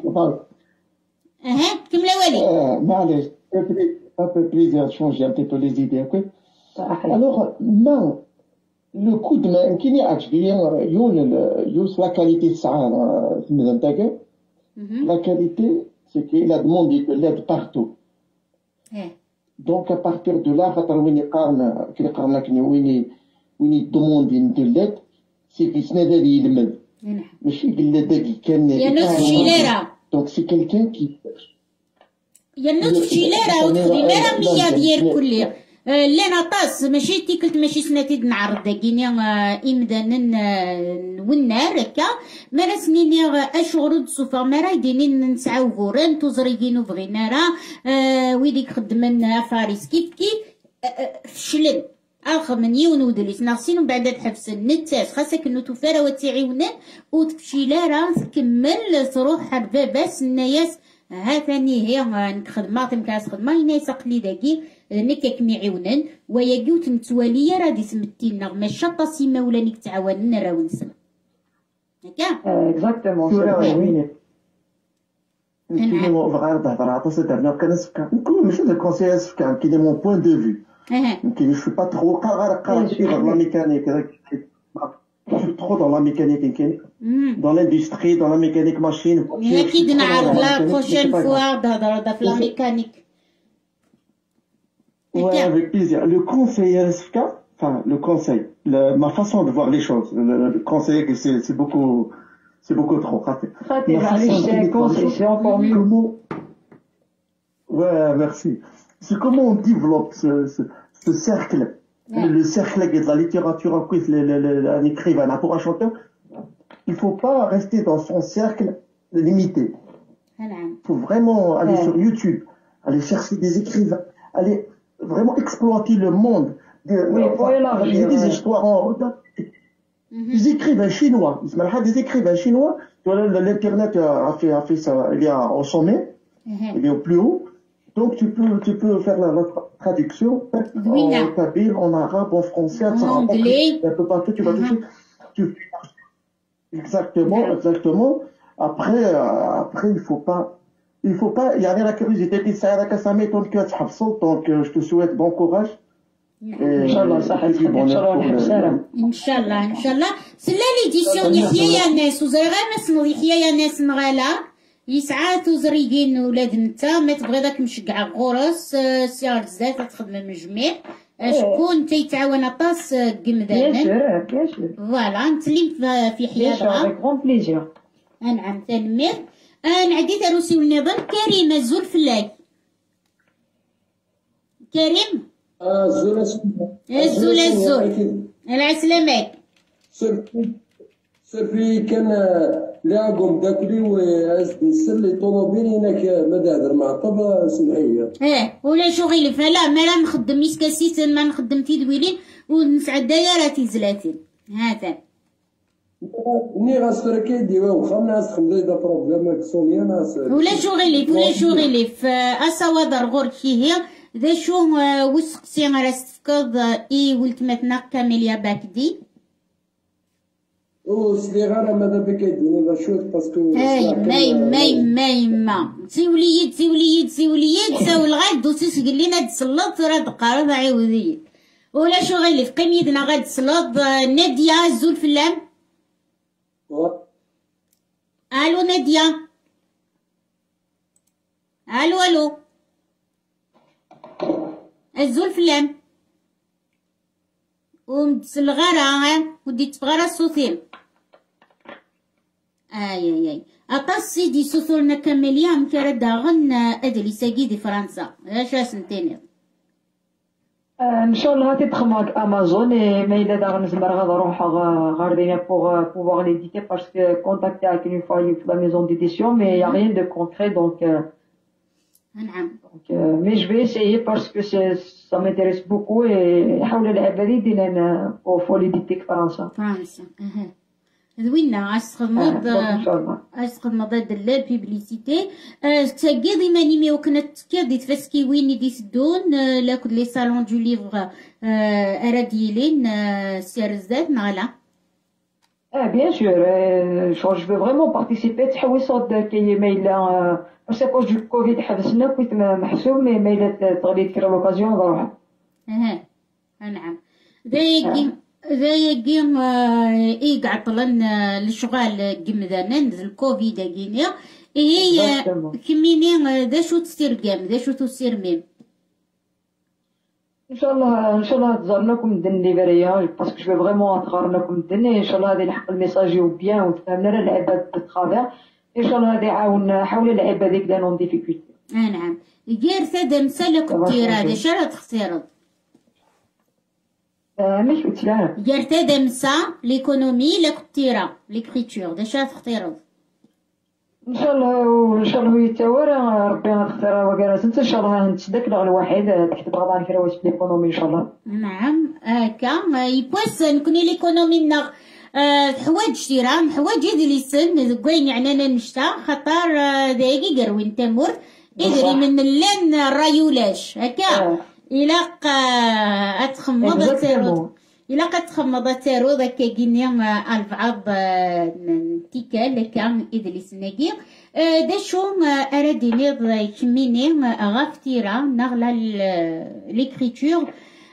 Speaker 1: كملا ولي
Speaker 10: معليش un peu plaisir de changer un petit peu les idées alors non le coup de main qui n'est pas la qualité la qualité c'est qu'il a demandé de l'aide partout donc à partir de là وين demande de l'aide c'est qu'il se n'a يلمد ماشي قال داكي كان donc c'est quelqu'un qui
Speaker 1: ينوض في شيلارة وتخدي ميرا مية ديال كلية لا نطاس ماشي تيكلت ماشي سناتي نعرض داكيني إمدان والنار هكا مرا سنيني أشغرود سوفا مرا يديني نسعاو غوران توزريكينو بغينا راه ويديك خدمنا فارس كيف فشلن اخر من يون ودليس ناقصين ومن بعد تحبس النتاس خاصك انو توفارا وتعيونن وتمشي لارا تكمل تروح باباس الناس ها ثاني هي نخدم تمكاس خدمه يناس قلي داكي نكاك ميعيونن وياكيو تمتواليه راه دي سمتينا ما شاطه سيما ولا نيك تعاوننا راه ونسن هكا
Speaker 2: اكزاكتومون وي
Speaker 10: كي مو فغار تهضر عطاس درنا كنسفك نكون ماشي دو كونسيي سفكان كي دي مون بوين دو فيو يمكن je suis pas trop dans la mécanique je suis trop dans la mécanique dans l'industrie dans la mécanique machine
Speaker 1: اكيد نعرض لا بروشين فوا تهضر في لا ميكانيك
Speaker 10: ouais avec plaisir le conseil enfin le conseil ma façon de voir les choses le conseil c'est beaucoup c'est beaucoup trop.
Speaker 2: C'est encore mieux.
Speaker 10: Ouais, merci. C'est comment on développe ce cercle, le cercle de la littérature, un écrivain, pour un chanteur. Il faut pas rester dans son cercle limité. Il faut vraiment aller sur YouTube, aller chercher des écrivains, aller vraiment exploiter le monde. Il y a des histoires des écrivains chinois. Des écrivains chinois. L'internet a fait ça, il est au sommet, il est au plus haut. Donc tu peux faire la traduction en kabyle, en arabe, en français, en anglais, un peu partout, tu vas toucher. Exactement. Après, il faut pas, il y a la curiosité qui s'arrête à ça, mais donc je te souhaite bon courage.
Speaker 2: Inch'Allah,
Speaker 1: Inch'Allah. C'est là l'édition يحيى يا ناس وزريغا ما سمو يحيى يا ناس مغالا يسعى توزريقين ولاد نتا ما تبغي داك مشقع غورس سي رزات تخدم من جميع شكون تيتعاون طاس قمدانا فوالا نتلم في حياتها نعم تنمير نعدي تروسي والنظام كريم الزول فلاك كريم الزول العسلامات
Speaker 6: سرفي كان لاقوم داكلي ونسل لي طوموبيل هناك مدادر مع طبا سمحيه
Speaker 1: ولا شغل فلا ما لا نخدم يسكاسيس ما نخدم في دويلين ونسعد دايراتي زلاتين هذا
Speaker 6: ني غاسفر كيدي واخا ناس خمدي دا بروبليم كسونيا ناس
Speaker 1: ولا شغلي في اسوادر غوركي هي ذا شو وسقسي راستفكض اي ولتمتنا كاميليا باكدي
Speaker 6: سلي غانا ماذا بك يدوني لا شوت باسكو
Speaker 1: ما تيوليد ساو الغاد دوسيس قال لنا تسلط راه دقاره عاودي ولا شغل في قميدنا غاد تسلط ناديه الزول فلام الو ناديه الو الزول فلام ومتسل غارة ودي تفغارة الصوتين اي اطاس سيدي سوثولنا كامليا مكارا داغن ادلي ساقي دي فرنسا اش سنتيني
Speaker 2: ان شاء الله تدخل avec Amazon et mais il a داغن زمر غادا نروح غاردينا pour pouvoir l'éditer parce que contacté avec une fois la maison d'édition mais il y a rien de concret donc mais je vais essayer parce que ça m'intéresse beaucoup et حول العبادي دينا pour l'éditer فرنسا
Speaker 1: ذوينا أسخد مضاد لا بيبليسيتي تسجدي ماني مي وكنت كادي تفسكي ويني دي سدون لاكد لي صالون دو ليفغ أراديلين سيرزات نغلا
Speaker 2: bien sûr je veux vraiment participer تحوي صوت كي ميلا parce que du Covid حبسنا كنت محسوب ميلا تغلي تكرا لوكازيون نروح
Speaker 1: نعم ذا جيم إيه عطلن الشغال جمدانا الكوفيد جينيا إيه كميني ذا شو تصير جام ذا شو تصير ميم
Speaker 2: ان شاء الله تزارناكم الدن ليبريا باسكو جو فريمون تغارناكم الدن ان شاء الله غادي نحق الميساج بيان وتفهمنا العباد بالترافير ان شاء الله غادي يعاون حول العباد ديك لانون ديفيكولتي
Speaker 1: نعم غير ثدا مسالك التيرا هذا شرا تخسيرض
Speaker 2: مش وتلا
Speaker 1: غير ثدا مسا ليكونومي لكتيرا ليكريتور دا شرا تختيرض
Speaker 2: ان شاء الله يتوار ربي غتختار وكراسنت ان شاء الله نتسدك الواحد تحت بغضان كراويش ليكونومي ان شاء الله
Speaker 1: نعم هكا يبوس نكوني ليكونومي نغ حوايج شتيرا حوايج يدي لي سن كوين يعني انا نشتا خطر دايقي قروين تمر ادري من اللان الرايولاش هكا الى اتخمض التارود الى قد تخمض التارود هكا كينيا البعض تيكال هكا ادري سناكي دا شو ارادي نيض كميني غافتيرا نغلا ليكريتور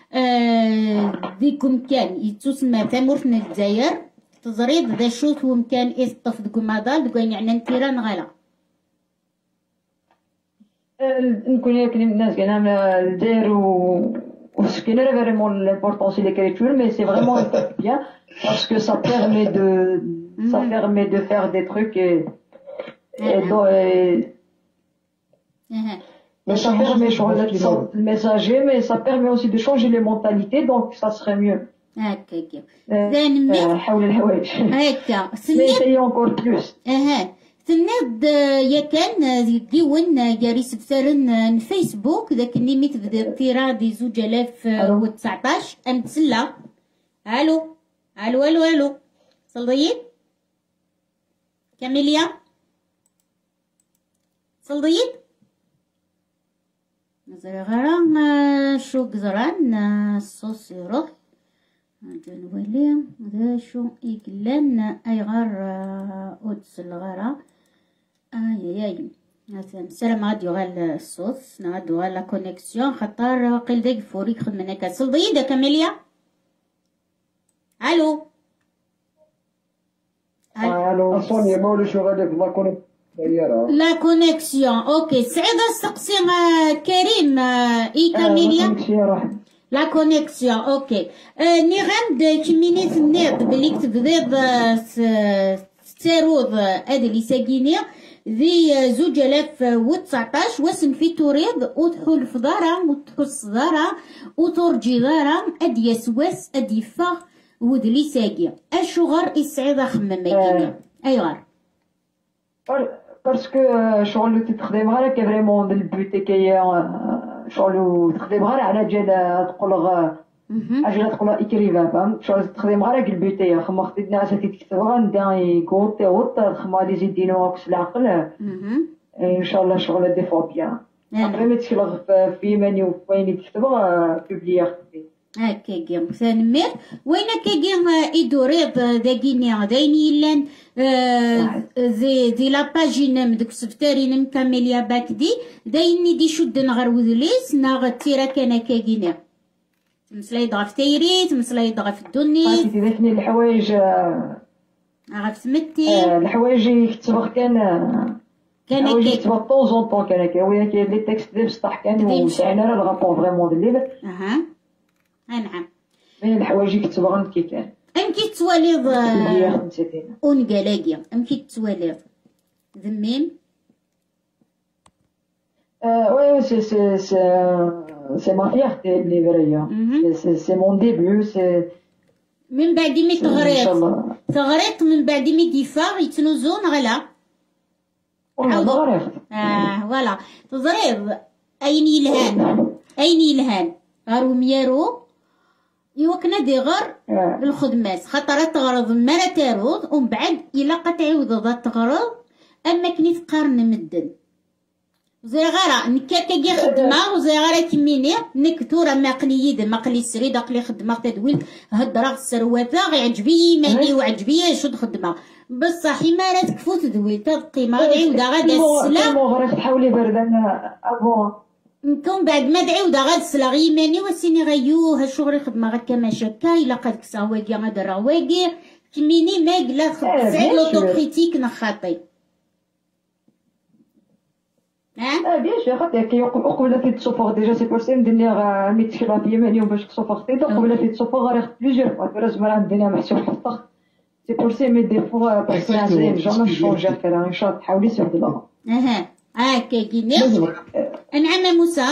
Speaker 1: ديكم كان يتسمى تمرتنا الجزائر تزريد ذا شوت ومكان يسطف دكم مدال دكوين يعني نتيرا نغلا
Speaker 2: نكون ياك الناس كنا الجزائر وسكينة فريمون l'importance de l'écriture mais c'est vraiment bien parce que ça permet ça permet de faire des trucs mais ça permet de messager, mais ça permet aussi de changer les mentalités, donc ça serait mieux.
Speaker 1: هكاك
Speaker 2: حول الهوايج mais encore plus.
Speaker 1: تناد يا كان ديون جاريس بثارن فيسبوك ذاك النيميت بدا افتراضي 2019 امتسلا. الو الو الو الو صليت كاميليا صليت زرغران شو قزران صوص يروح جنولي ذا شو إقلان أي غار أودس الغرا أي مثلا سلام غادي غال الصوص نغادو غال لا كونيكسيون خطر قل داك فوريك خدمنا كاسل ضيدة كاميليا. ألو
Speaker 6: الو صونيا ما ولاش غادي في لا كونيكسيون
Speaker 1: لا كونيكسيون اوكي سعيدة استقسي كريم اي كاميليا لا كونيكسيون اوكي ني غامد كيميني تنيض بلي تبديض ستاروض هادي لي ساكيني ذي 2019 واسن في توريض وتحول في دارا وتحول صدارا وترجي دارا ادي سواس ادي فا ودلي ساقي اشو غار السعيدة خمم ماكيني اي غار
Speaker 2: باسكو شغل اللي تخدم غير كي فريمون البوتي كي شغل تخدم غير على جال تقول اجل تقول اكريفا فهم شغل تخدم غير البوتي خما خدي الناس تكتب غندي كوتي وط خما لي زيدينو كس العقل ان شاء الله شغل دي فوا بيان ابري تشلغ في منيو وين تكتب بوبليير
Speaker 1: هكا كيم ثانمير وين كاين ايدوريض داكيني دايني لان ذي لا باجين مدوك سفتارين مكامليا باكدي دايني دي شدن غير وذليس ناغ تيرا كان كاين تمسلاي ضغف تيري تمسلاي ضغف الدني
Speaker 2: تيدفني الحوايج
Speaker 1: عرفت سمتي
Speaker 2: الحوايج يكتبغ كان
Speaker 1: كيكتب
Speaker 2: يكتبغ طون زون طون كان وين كاين لي تكست ديال بصح كان وسعنا راه الغابون فريمون ديال
Speaker 1: نعم
Speaker 2: من الحوايج يكتبغ كي كان
Speaker 1: امكي تواليض ونقالاقيا امكي تواليض ذميم
Speaker 2: ouais c'est ma fierté le livre c'est mon début c'est
Speaker 1: من بعد مي تغريط من بعد مي ديفار يتنوزون غلا
Speaker 2: تغريط
Speaker 1: فوالا تغريض اين يلهان غارو ميارو يوكنا دي غر الخدمات خاطر تغرض مرة تاروض ومن بعد إلا قتعيوض ذات تغرض أما كني تقارن مدن زي غارة نكاكا جي خدمة وزي غارة كميني نكتورة ما قليد ما قلي سريد قلي خدمة تدويل هدرا السروافة غيعجبي ماني وعجبي شد خدمة بصح ما راه تكفو تدويل تبقي ما غيعود غادا السلا
Speaker 2: غير تحاولي بردان أبون
Speaker 1: نكون بعد ما دعيو غاد سلاغي ماني وسيني غيو هالشغل خدمة غاكا ما شكا إلا قد كسا واقي غادا راه واقي كميني ما قلا تسعد لوتوكريتيك نخاطي
Speaker 2: بيان سور خاطر كي قبل في تصوفور ديجا سي بوسيبل ندير ميتشكلابي مانيوم باش تصوفر تيدا قبل في تصوفور غير بليزيور فوا لازم راه نديرها محسوب حطه سي بوسيبل مي دي فوا باسكو جامي شونجي كذا ان شاء الله تحاولي سبدلا
Speaker 1: هاكا كيني نعم موسى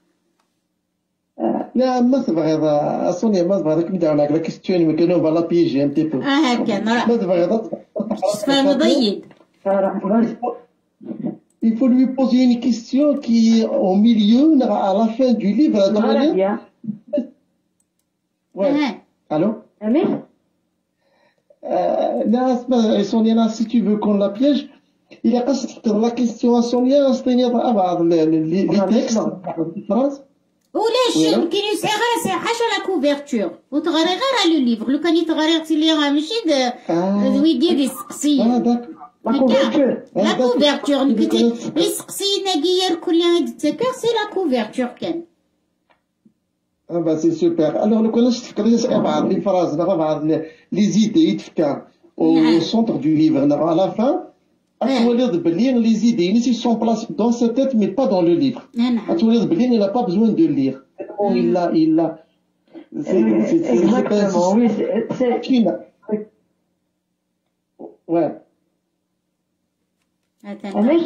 Speaker 10: لا ما تبغي صونيا ما تبغي نبدا على لا كيستيون مي كانوا فالا بيجي ان تي بو
Speaker 1: هاكا
Speaker 10: ما تبغي
Speaker 1: فهم ضيد
Speaker 10: Il faut lui poser une question qui est au milieu, à la fin du livre. Ouais. Allô? Là, Sonia, si tu veux qu'on la piège, il y a la question à Sonia, c'est les textes, les phrases.
Speaker 1: ولاش يمكن يسعى غير حاجه لا كوفرتور وتغري غير لو ليفر لو كان يتغري تلي راه ماشي ويدير يسقسي لا كوفرتور نكتي يسقسي ناقير كل عيد تكر سي لا كوفرتور كان
Speaker 10: سي سوبر الوغ لو كناش تفكر بعض لي فراز بعض لي زيدي يتفكر au centre du livre à la fin Atoualid Belin, les idées ils sont placées dans sa tête mais pas dans le livre. Atoualid Belin, il n'a pas besoin de lire. Il a.
Speaker 2: Exactement, oui, c'est.
Speaker 10: Ouais.
Speaker 1: علاش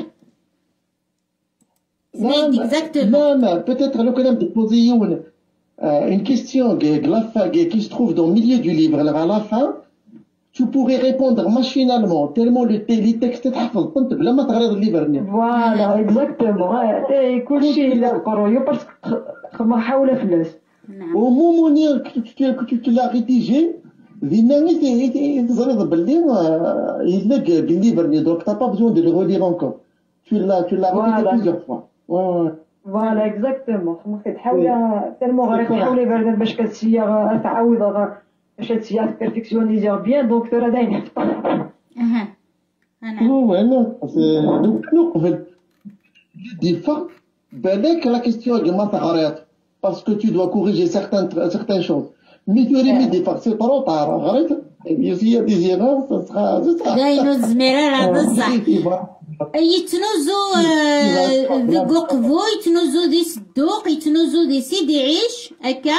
Speaker 10: Non, peut-être le quand même de poser une question qui se trouve dans le milieu du livre. Alors à la fin, tu pourrais répondre machinalement, tellement les textes تحفظ كنت بلا ما تقرا الليفر.
Speaker 2: فوالا اكزاكتومون كلشي الا قرويو باسكو محاولة فلاس.
Speaker 10: Au moment que tu l'as rédigé, تزرد باللي يلقى بالليفر donc t'as pas besoin de le relire encore. Tu l'as répété plusieurs fois.
Speaker 2: فوالا اكزاكتومون خمك تحاول تالمون غادي تحاولي بعدا باش كتسيا تعاود باش تسيا تبيرفكسيونيزي بيان دونك راه داين يحفظ.
Speaker 10: Ouais, non, donc nous, en fait, des fois, بالك la question est ما تقريت parce que tu dois corriger certaines choses. Mais tu aurais mis des fois, c'est trop tard, arrête. Et s'il y a des erreurs, ça sera.
Speaker 1: داينو الزميرة راه بصح يتنوزو ذي قوقفو يتنوزو دي صدوق يتنوزو دي سيدي عيش هكا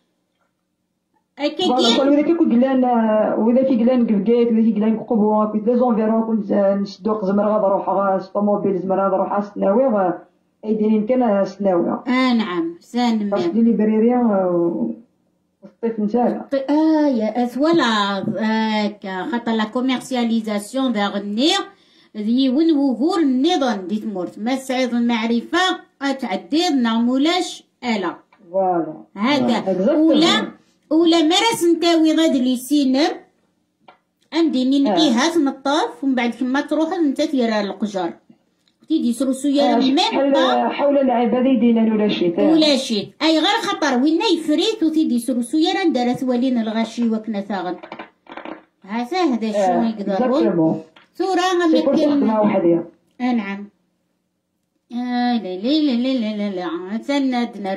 Speaker 1: كي
Speaker 2: وإذا كي قلان وإذا كي قلان قلقيت وإذا كي قلان قبو كنت لي زونفيرون كنت نصدوق زمر غادا روح سطوموبيل زمر غادا روح سناوي أيديني كان سناوي.
Speaker 1: نعم سان
Speaker 2: باش ديري بريريا الصيف نتاعها.
Speaker 1: يا فوالا هكا خاطر لا كوميرسياليزاسيون داغنير ذي ون وغور النظام دي تمورت ما سعيد المعرفة تعديد نعمولاش ألا.
Speaker 2: فوالا.
Speaker 1: هذا ولا مرس نتاوي غاد لي سينر عندي ننقيها تنطاف ومن بعد كما تروح انت تيرا القجر تيدي سروسويا ميم
Speaker 2: حول العباد يدينا ولا شيء
Speaker 1: اي غير خطر وين يفريت وتيدي سروسويا ندار ثوالين الغشي وكنا ثاغن هذا شنو يقدرون ثورة غمكن نعم لا لا لا لا لا لا تسندنا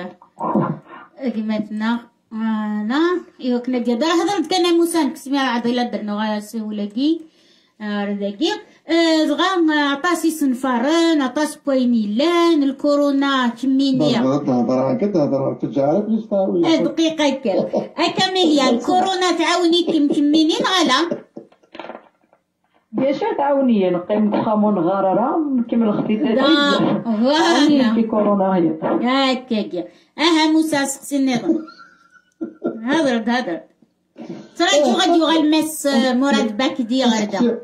Speaker 1: كيما لا ايوا كنا ديال هضرت كان موسان كسمي عضيله درنا غاسي ولاكي رداكي زغام عطاسي سنفرن عطاس بوينيلان الكورونا كمينيا
Speaker 10: هضر كتهضر تجارب لي
Speaker 1: دقيقه هكا ما هي الكورونا تعاوني كمينين غالا
Speaker 2: بيان سور تعاوني نقيم خامون غراره كيما الخطيطات فوالا
Speaker 1: في
Speaker 2: كورونا هي
Speaker 1: هكاكيا موسى سقسي النظام هضر تراكي غادي يغلمس مراد باكدي غردا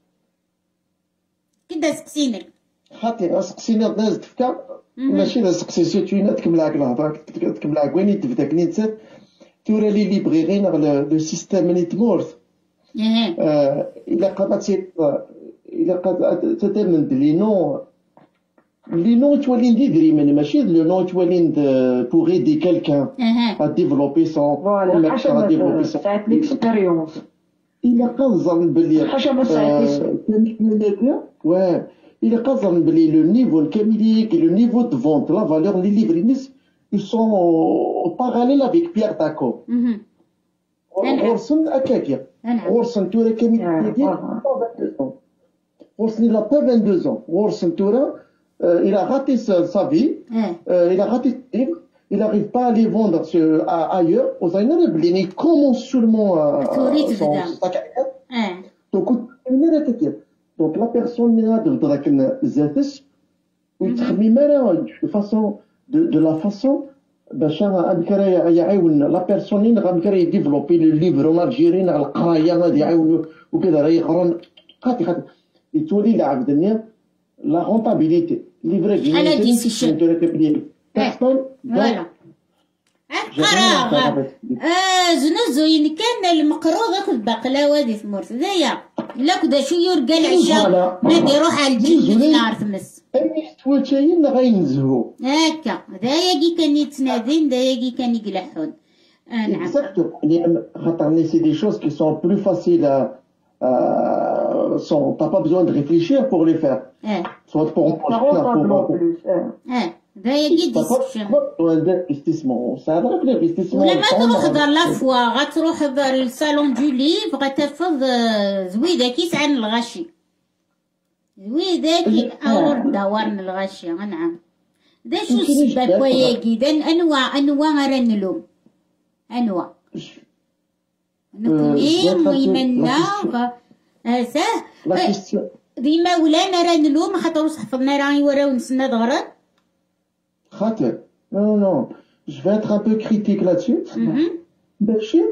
Speaker 1: كدا سقسينك
Speaker 10: خاطر سقسينا الناس تفكا ماشي سقسي سيتونا تكملها الهضره تكملها كويني تبدا كني تسات تورا لي ليبريغي لو سيستيم نيتمورث إلا قد تتمن les noms توالين ديدري من ماشي le nom توالين pour aider quelqu'un à développer son commerce à développer son
Speaker 2: l'expérience.
Speaker 10: إلا قنظن بلي ouais إلا قنظن بلي le niveau الكاملي le niveau de vente la valeur les livres ils sont en parallèle avec Pierre Daco. غورسن هكاكيا غورسن تورا كامل ديال غورسن il a pas 22 ans غورسن تورا il a raté sa vie, il a raté ses livres, il n'arrive pas à les vendre ailleurs. Il commence seulement sa carrière. Donc la personne de la façon la personne اللي développer le livre en Algérie على القرايه غادي يعاونوا وكذا راه يقرون خاطي يتولي العبد النيا la rentabilité. Livrer personne.
Speaker 1: Voilà. قراغ زنزو ين كان المقروضة في البقلاوة دي ثمورت ذايا لا كدا شو يرقى العشاء نادي يروح على الجيب في نار تمس
Speaker 10: أي حتواتاين غينزهو
Speaker 1: هاكا دايا كي كان يتنادين دايا كي كان يقلحون نعم
Speaker 10: exactement خاطر سي دي choses qui sont plus faciles t'as pas besoin de réfléchir pour les faire. Soit pour
Speaker 1: دايا كي
Speaker 10: d'investissement. Ça a un investissement.
Speaker 1: ولا ما تروح دار لافوا غتروح دار الصالون دو ليف غتفض زويده كيس عن الغشي زويده كي اور دورن الغشي نعم دا شو السبب وياكي دا انواع رنلوم انواع نكمين ويمنا
Speaker 10: La question.
Speaker 1: ديما ولانا راه نلوم خاطر واش حفظنا راه يوراو نسنا ضغرا
Speaker 10: خاطر non, je vais être un peu critique là-dessus. ماشي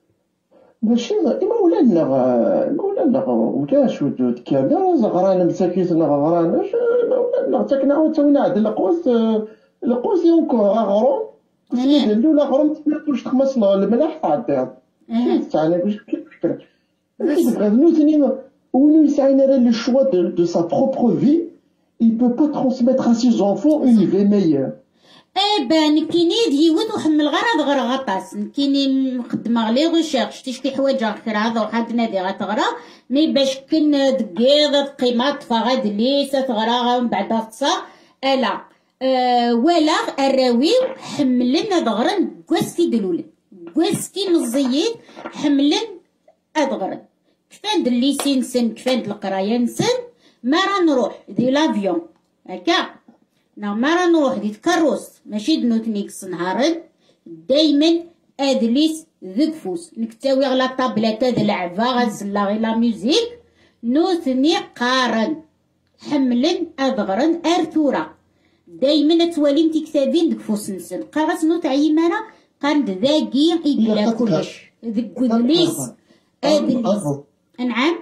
Speaker 10: ما ولاش ودود كذا زغران مساكيت غران نعطيك عاوتاني عاد القوس يونكور غرو نديرو لا غرو متبقاوش تخمس الملاح عاد تاعنا باش كيفكر بغا نوتني وين يسعينا le choix de sa propre vie, il peut pas transmettre à ses enfants une vie meilleure.
Speaker 1: نكيني ديون وحمل غرض غير غطاس نكيني مخدمه لي ريشيرش تشتي حوايج اخر هذا وحد نادي غتغرا مي باش كن دقيض قيمات فغاد ليس تغرا من بعد تصا الا ولا الراويو حملنا دغرن كواسكي دلول كواسكي نزيد حملن ادغرن كفاند الليسي نسن كفاند القرايه نسن ما راه نروح دي لافيون هكا ما راه نروح دي تكروس ماشي دنوتنيكس نهارن دايما ادليس ذكفوس نكتاوي غلا طابلات هاد العبا غزلا غي لا ميوزيك نوثني قارن حملن ادغرن ارثورا دايما توالين تكتابين دكفوس نسن قاغس نوت عيمانه قارن ذاكي يبلا كلش ذك ادليس ادليس نعم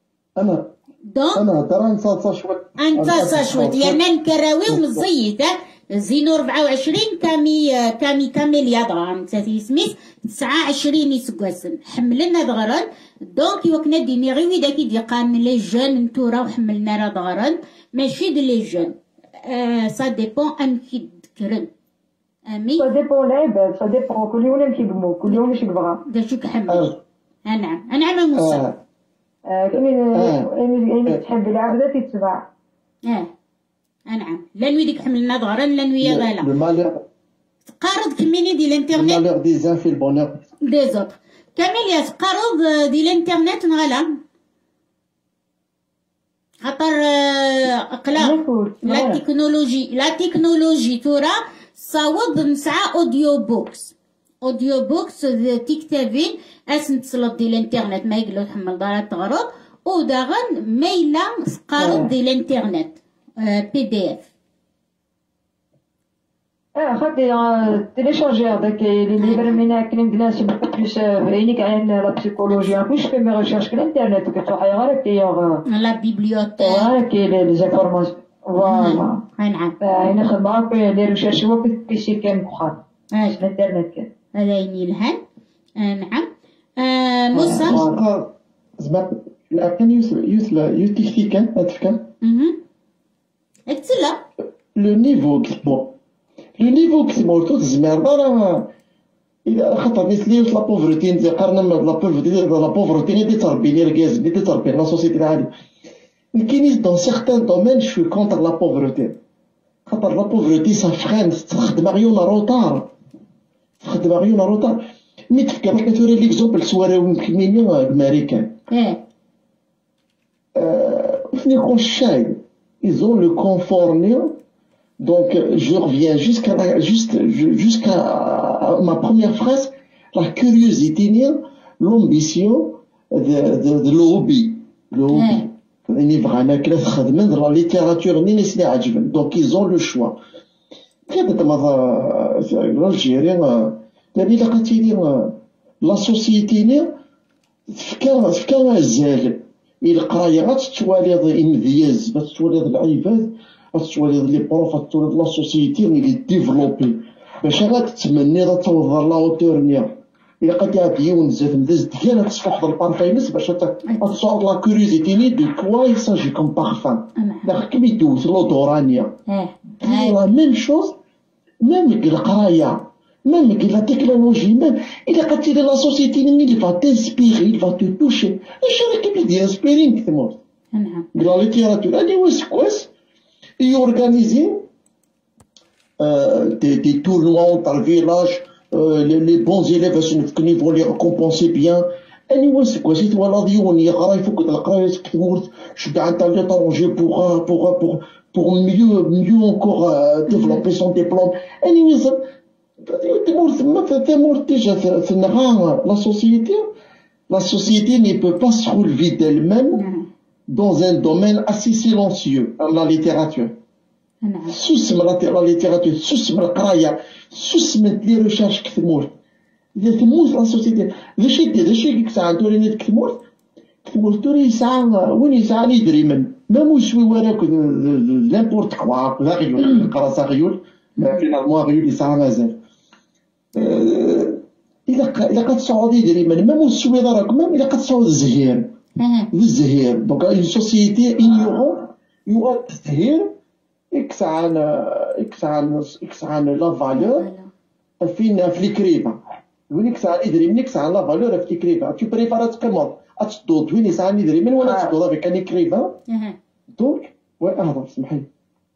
Speaker 10: انا ترى نصاصا شوي
Speaker 1: انتصا شوي ديالنا نكراوي ومزيت زينو 24 كامي يضغر تاتي سميت 29 يسقاسن حملنا دغران دونك يوكنا ديني غير ودا كي ديقان لي جون نتو راه حملنا راه دغران ماشي د لي جون سا ديبون ان كي ذكرن امي
Speaker 2: سا ديبون لعبات سا ديبون كل يوم كيقمو كل يوم اش كبغا
Speaker 1: داك كحمل نعم موسى
Speaker 2: كاين تحب العبده تتبع
Speaker 1: نعم لا نوي ديك حملنا ظهرا لا نوي غالا تقارض كميني ديال الانترنت
Speaker 10: المالور دي زان في البونور
Speaker 1: دي زوتر كامل تقارض ديال الانترنت نغالا خاطر اقلا لا تكنولوجي تورا صاوب مسعى اوديو بوكس تكتابين اسم تصلب ديال الانترنت ما يقلو تحمل دارات تغرض وداغن ميلا تقارض ديال الانترنت PDF.
Speaker 2: خاطي télécharger داك لي ليبر مينا كاين بلاصه beaucoup plus عينيك عن لا بسيكولوجي كلش في مي ريشيرش في الانترنت كتروح غير كيغ
Speaker 1: لا بيبليوتيك
Speaker 2: كاين لي زانفورماسيون فوالا
Speaker 1: نعم
Speaker 2: هنا خدمه في لي ريشيرش هو كيسير كان بخار في الانترنت كان
Speaker 1: هذا ينيلهن نعم موسى
Speaker 10: زعما لا كان يوتيفي كان هتفكر
Speaker 1: اكتلا
Speaker 10: لو نيفو كسبون تو تزمر راه إذا خاطر ناس لي لا بوفرتي نتي قارنا لا بوفرتي دي تربي لي ركاز دي تربي لا سوسيتي العالي كاين دون سيغتان دومين شو كونتر لا بوفرتي خاطر لا بوفرتي سا فرين تخدم عيون روطار مي تفكر راك توري ليكزومبل سواريون كمينيو امريكان فين يكون الشاي ils ont le confort néo. Donc, je reviens jusqu'à ma première phrase, la curiosité néo, l'ambition de l'hobby. Le hobby. La littérature, donc ils ont le choix. La société néo, القرايه غتتوالد الانفياز غتتوالد العباد غتتوالد لي بروف غتتوالد لا سوسيتي اللي ديفلوبي باش غتتمني غتوصل لا اوتورنيا الا قد يون زاد مداز ديال غتصفح البارفينس باش غتصور لا كوريوزيتي لي دو كوا يساجي كوم بارفان داك كيما يدوز لودورانيا لا ميم شوز ميم القرايه même que la technologie, même, il a quand la société, il va t'inspirer, il va te toucher. Et je vais te inspirer, dans la littérature. Allez, où est-ce quoi? Et organiser des tournois dans le village, les bons élèves, ils vont les récompenser bien. Allez, où est-ce quoi? Si tu vois la vie, on ira, il faut que tu la je suis dans l'étranger pour mieux encore développer son diplôme. Anyway, تمور تما تيجا في النهار لا سوسيتي La société ne peut pas se relever d'elle-même dans un domaine assez silencieux, la littérature. سوس من الليتيراتور سوس من القرايه سوس من لي ريشيرش كتموت اذا تموت لا سوسيتي ذا شي كساعه توريني كتموت توري ساعه وين يساعة يدري من ما موشوي وراك لامبورت كوا لا غيول قرا صغيول ما فينالمون غيول يساعة مازال الا قد تصعد يدري من ما موشوي راك مام الا قد تصعد الزهير دونك اون سوسيتي انيورون يوغا التزهير اكس عن لا فالور فين في ليكريفا وين اكس عن يدري من اكس عن لا فالور في ليكريفا tu prépares تقمر اتدود وين يسعى يدري من ولا تدود افيك ان ايكريفا دونك وي اهضر سمح لي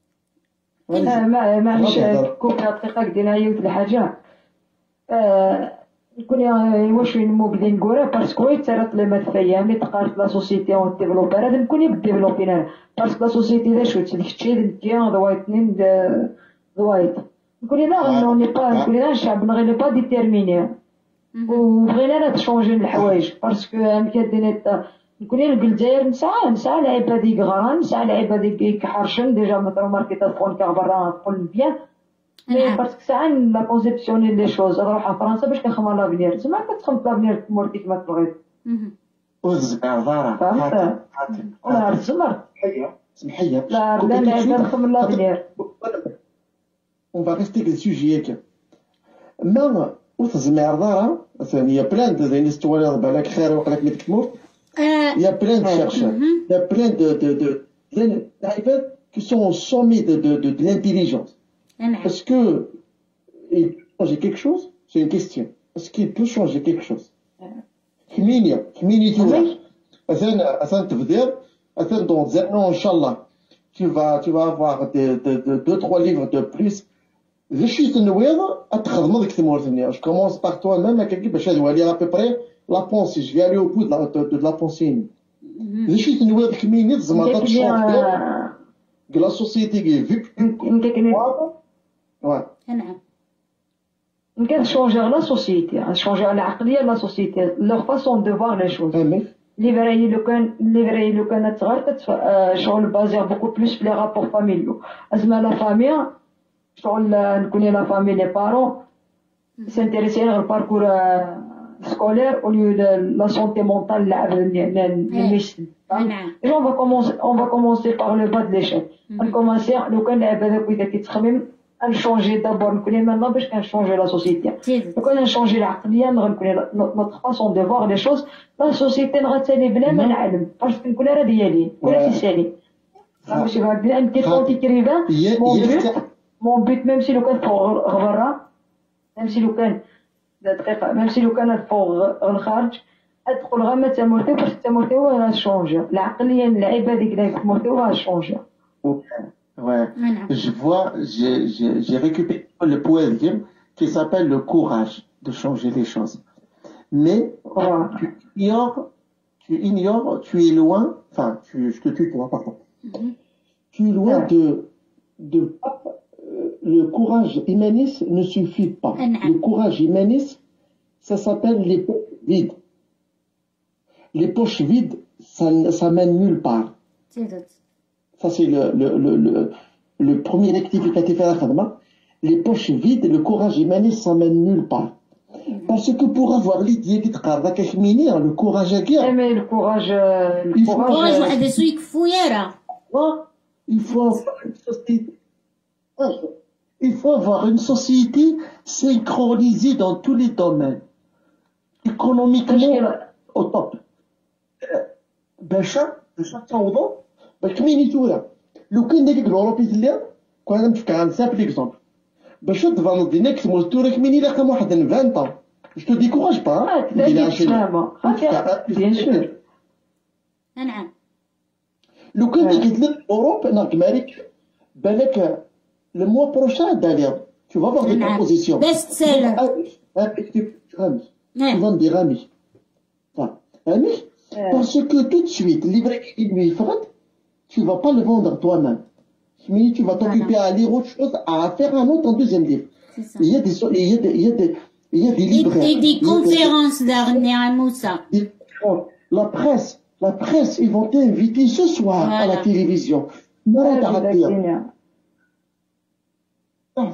Speaker 2: معليش كون دقيقه دينا عيوت الحاجه نكون واش نمو بلي نقولها باسكو يتسرط لي ما تفهم لي تقارت لا سوسيتي اون ديفلوبر هذا نكون بالديفلوبين انا باسكو لا سوسيتي لا شوت ديك الشيء كيان دوايتنين دوايت نكون لا نو ني با نكون لا الشعب نغي با ديتيرميني وبغينا لا تشونجي الحوايج باسكو امكان نكون الجزائر نسعى لعيبه ديك غران نسعى لعيبه ديك حرشن ديجا مثلا ماركيتا فون كاع برا نقول بيان مي باسكو ساعات لا كونسيبسيوني لي شوز نروح لفرنسا باش كنخمم لافنير تما كتخمم لافنير مورتي كما تبغي
Speaker 10: وزعر ضرر
Speaker 2: ولا الزمر
Speaker 10: سمحيه
Speaker 2: لا لا نخمم لافنير
Speaker 10: on va rester que le sujet que ما وتزمير ضرر مثلا il y a plein de histoires بالك خير وقلك ميت كمور il y a plein de chercheurs il y a plein de d'arrivés qui sont au sommet de l'intelligence. Est-ce que il peut changer quelque chose? C'est une question. Est-ce qu'il peut changer quelque chose? Community. Attends, dans un an, Inch'Allah, tu vas avoir deux, trois livres de plus. Je suis de Nouéa, je commence par toi-même, je vais lire à peu près la pensée. Je vais aller au bout de la pensée. Je suis de Nouéa, de la société qui est vue. Ouais.
Speaker 2: On peut changer la société, changer العقلية de la société, leur façon de voir les choses. Les vrais le can être شغل basé beaucoup plus sur les rapports familiaux. أزمة la famille, شغل نكون la famille les parents s'intéresser au parcours scolaire au lieu de la santé mentale Et on va commencer par le bas de l'échelle. On commence le can هذاك وإذا كيتخمم à changer d'abord maintenant باش changer la société. Donc on a changé العقلية notre façon de voir les choses. La société نغتسالي بلا ما نعلم parce que نكون راه ديالي ولا تسالي. ماشي غادي انت كنت كريفان mon but même si لو كان فوق غبرة même si لو كان دقيقة même si لو كان فوق الخارج ادخل غير ما تمرتي باش تمرتي هو راه شونجي العقلية اللعيبة ديك اللي تمرتي راه شونجي.
Speaker 10: Ouais, je vois, j'ai récupéré le poème qui s'appelle le courage de changer les choses. Mais tu ignores, tu es loin, enfin, je te tue toi, pardon. Tu es loin de le courage humaniste ne suffit pas. Le courage humaniste, ça s'appelle les poches vides. Les poches vides, ça mène nulle part. Ça, c'est le premier rectificatif à la khadma. Les poches vides, le courage humaniste, ça mène nulle part. Parce que pour avoir l'idée qui te le courage à guerre.
Speaker 2: Mais le courage,
Speaker 10: il faut avoir une société synchronisée dans tous les domaines. Économiquement, au top. Bacha, كمينيتي ولا لو كان داك الأوروبي تلا كنا نفكر عن سامبل اكزومبل باش تفهم دينا كتموت تورا كميني لا كان واحد 20 طون جو تو ديكوراج با
Speaker 2: بيان سور
Speaker 1: نعم
Speaker 10: لو كان ديك تلا أوروب ناك مالك بالك لو موا بروشان دالير tu vas voir des propositions
Speaker 1: best seller
Speaker 10: tu vas dire ami parce que tout de suite livrer qui lui ferait tu vas pas le vendre toi-même. Mais tu vas t'occuper à lire autre chose, à faire un autre en deuxième livre. Il y a des libraires.
Speaker 1: Et des conférences dernièrement, ça.
Speaker 10: la presse, ils vont t'inviter ce soir à la télévision. La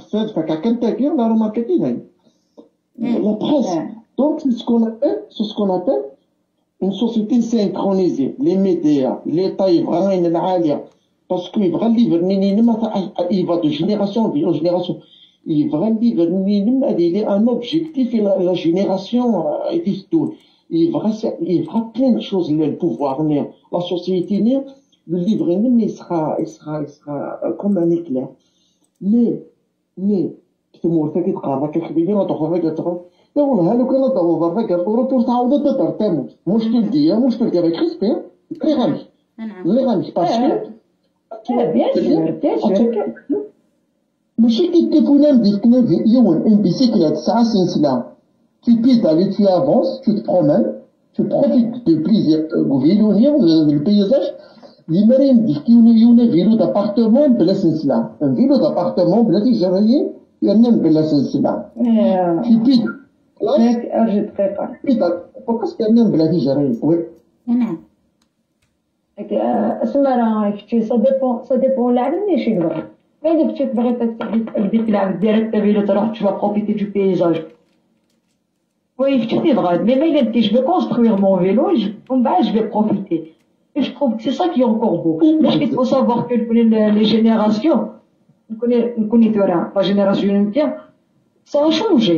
Speaker 10: presse. Donc, c'est ce qu'on appelle une société synchronisée. Les médias, l'État, il va parce qu'il va il va de génération en génération. Il va un objectif et la génération est tout. Il fera plein de choses, le pouvoir, la société, le livre, il sera comme un éclair. Mais, يقولها لو كان ضرورة فكر طول تعود تترتم مشكل دي بكريسبي اللي غامش باسكو ماشي كي تليفونام ديك يون ان بيسيكلات ساعة سنسلة tu pédales, tu avances, tu te promènes, tu profites du plaisir vélo, le paysage. L'imagine dit qu'il y a un vélo d'appartement بلا سنسلة. Un vélo d'appartement بلا تجارية ينام بلا سنسلة. Tu pédales.
Speaker 2: أرجع دقيقة.
Speaker 10: فقط كان بلا تجارية. Oui.
Speaker 1: نعم.
Speaker 2: اسمع راه كنتي سا ديبون اللاعب ماشي كبر. ما إلا كنتي تبغي تبدي تلعب ديريكت فيلو تروح tu vas profiter du paysage. Oui, tu t'es vrai. Mais je vais construire mon vélo et je vais profiter. Et je trouve que c'est ça qui est encore beau. Mais il faut savoir que les générations, on connaît la génération ça a changé.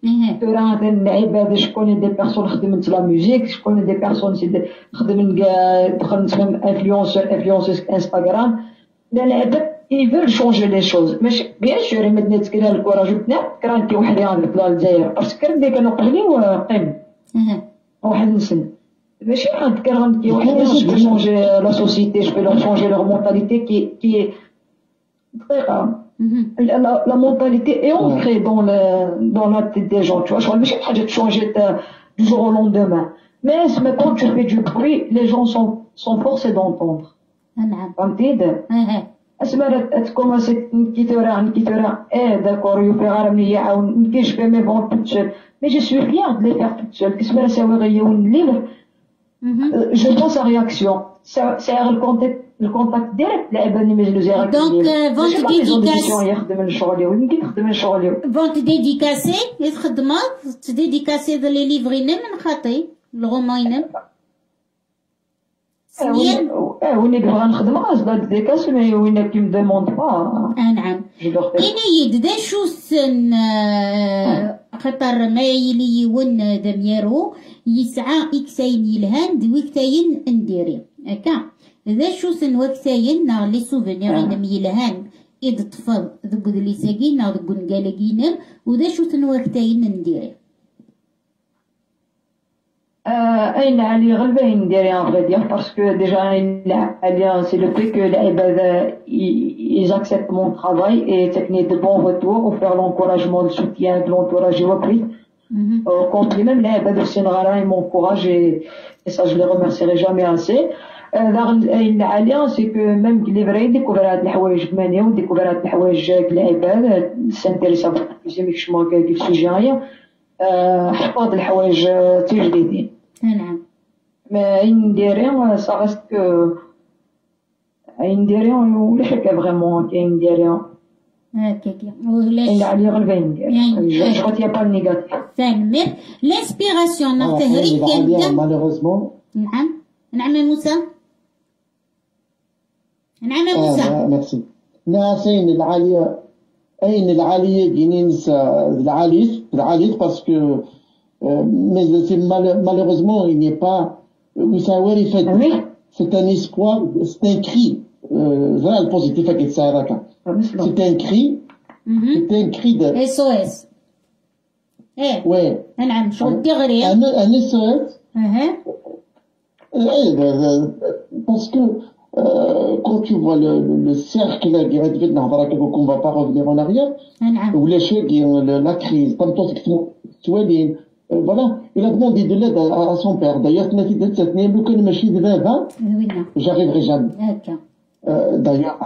Speaker 2: Je connais des personnes qui font de la musique, je connais des personnes qui font influenceuses Instagram. Ils veulent changer les choses. Mais bien sûr, ils mettent le courage كرانتي واحد يعرف طلع الجزائر باسكو كان كانوا قبلين قيم واحد نسن ماشي كرانتي واحد je vais changer la société, je vais leur changer leur mentalité qui est la mentalité est ancrée dans la tête des gens, tu vois. Je crois que pas changer du jour au lendemain. Mais quand tu fais du bruit, les gens sont forcés d'entendre. فهمتي اسمع تكوماسي نكيتورا d'accord يفيغ رمي يعاون كي جو في مي فون toute seule mais je suis fière de les faire toute seule كيسمع نساوي غيون livre je pense à réaction c'est le contact direct لعباني مجلوز يا
Speaker 1: donc vente dédicacée الخدمة تديديكاسي لي ليفر ينم من خاطي الغوما ينم
Speaker 2: وين يبغى نخدم غاز ديكاس مي وين كي مدوموند با
Speaker 1: نعم إني دا شوسن خطر ما يلي ون دميرو يسعى إكساين يلهان دويكتاين نديري هكا دا شوسن وكتاين نا لي سوفينير إنم يلهان إد طفل ذقو دلي ساقين نا ذقو نقالقينر ودا شوسن وكتاين نديري
Speaker 2: أين علي غلبة نديري en vrai dire parce que déjà c'est le fait que ils acceptent mon travail et technique de bon retour ou faire l'encouragement, le soutien de l'entourage repris compris même les Sénégalais ils m'encouragent et ça je les remercierai jamais assez. أين علي c'est que même les vrais découvrir هاد الحوايج بمانية وديكوفر هاد الحوايج العباد s'intéresser plus émichement que le sujet حفاظ الحوايج تجديدين.
Speaker 1: نعم.
Speaker 2: Mais indérien, ça reste que indérien ولا حكا vraiment كاين indérien.
Speaker 1: هكاكا ولاش.
Speaker 2: اللي عليه غلبة indérien. Je crois qu'il y a pas de négatif.
Speaker 1: فنمر l'inspiration نعتهري كان
Speaker 10: malheureusement.
Speaker 1: نعم. نعم موسى. نعم موسى.
Speaker 10: merci. ناسين العالية أين العالية جنينس العالية parce que mais malheureusement il n'est pas c'est un espoir, c'est un cri le positif c'est un cri de
Speaker 1: SOS
Speaker 10: ouais
Speaker 1: نعم شو تغري
Speaker 10: un SOS parce que quand tu vois le cercle on va pas revenir en arrière ou l'échec la crise comme toi tu vois voilà il a demandé de l'aide à son père d'ailleurs j'arriverai jamais d'ailleurs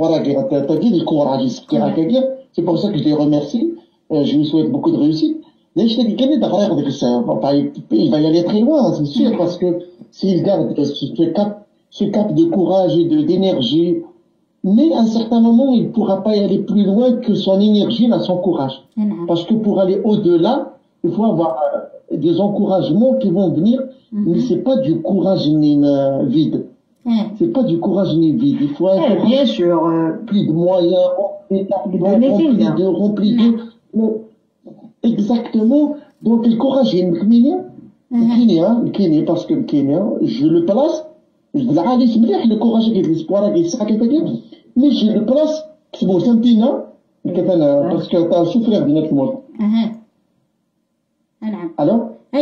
Speaker 10: c'est pour ça que je les remercie je lui souhaite beaucoup de réussite ليش كان يدغرق ديك الساعة il va y aller très loin, c'est sûr, parce que s'il garde ce cap de courage et d'énergie, mais à un certain moment, il ne pourra pas y aller plus loin que son énergie, là, son courage. Parce que pour aller au-delà, il faut avoir des encouragements qui vont venir, mais c'est pas du courage ni vide. C'est pas du courage ni vide. Il faut avoir
Speaker 2: bien sûr,
Speaker 10: plus de moyens, rempli de. Exactement. Donc le courage est le Kenya, parce que le Kenya, je le place, je dis le courage est l'espoir, mais je le place, c'est bon, c'est un petit nom, parce que tu as souffert de notre monde. Alors,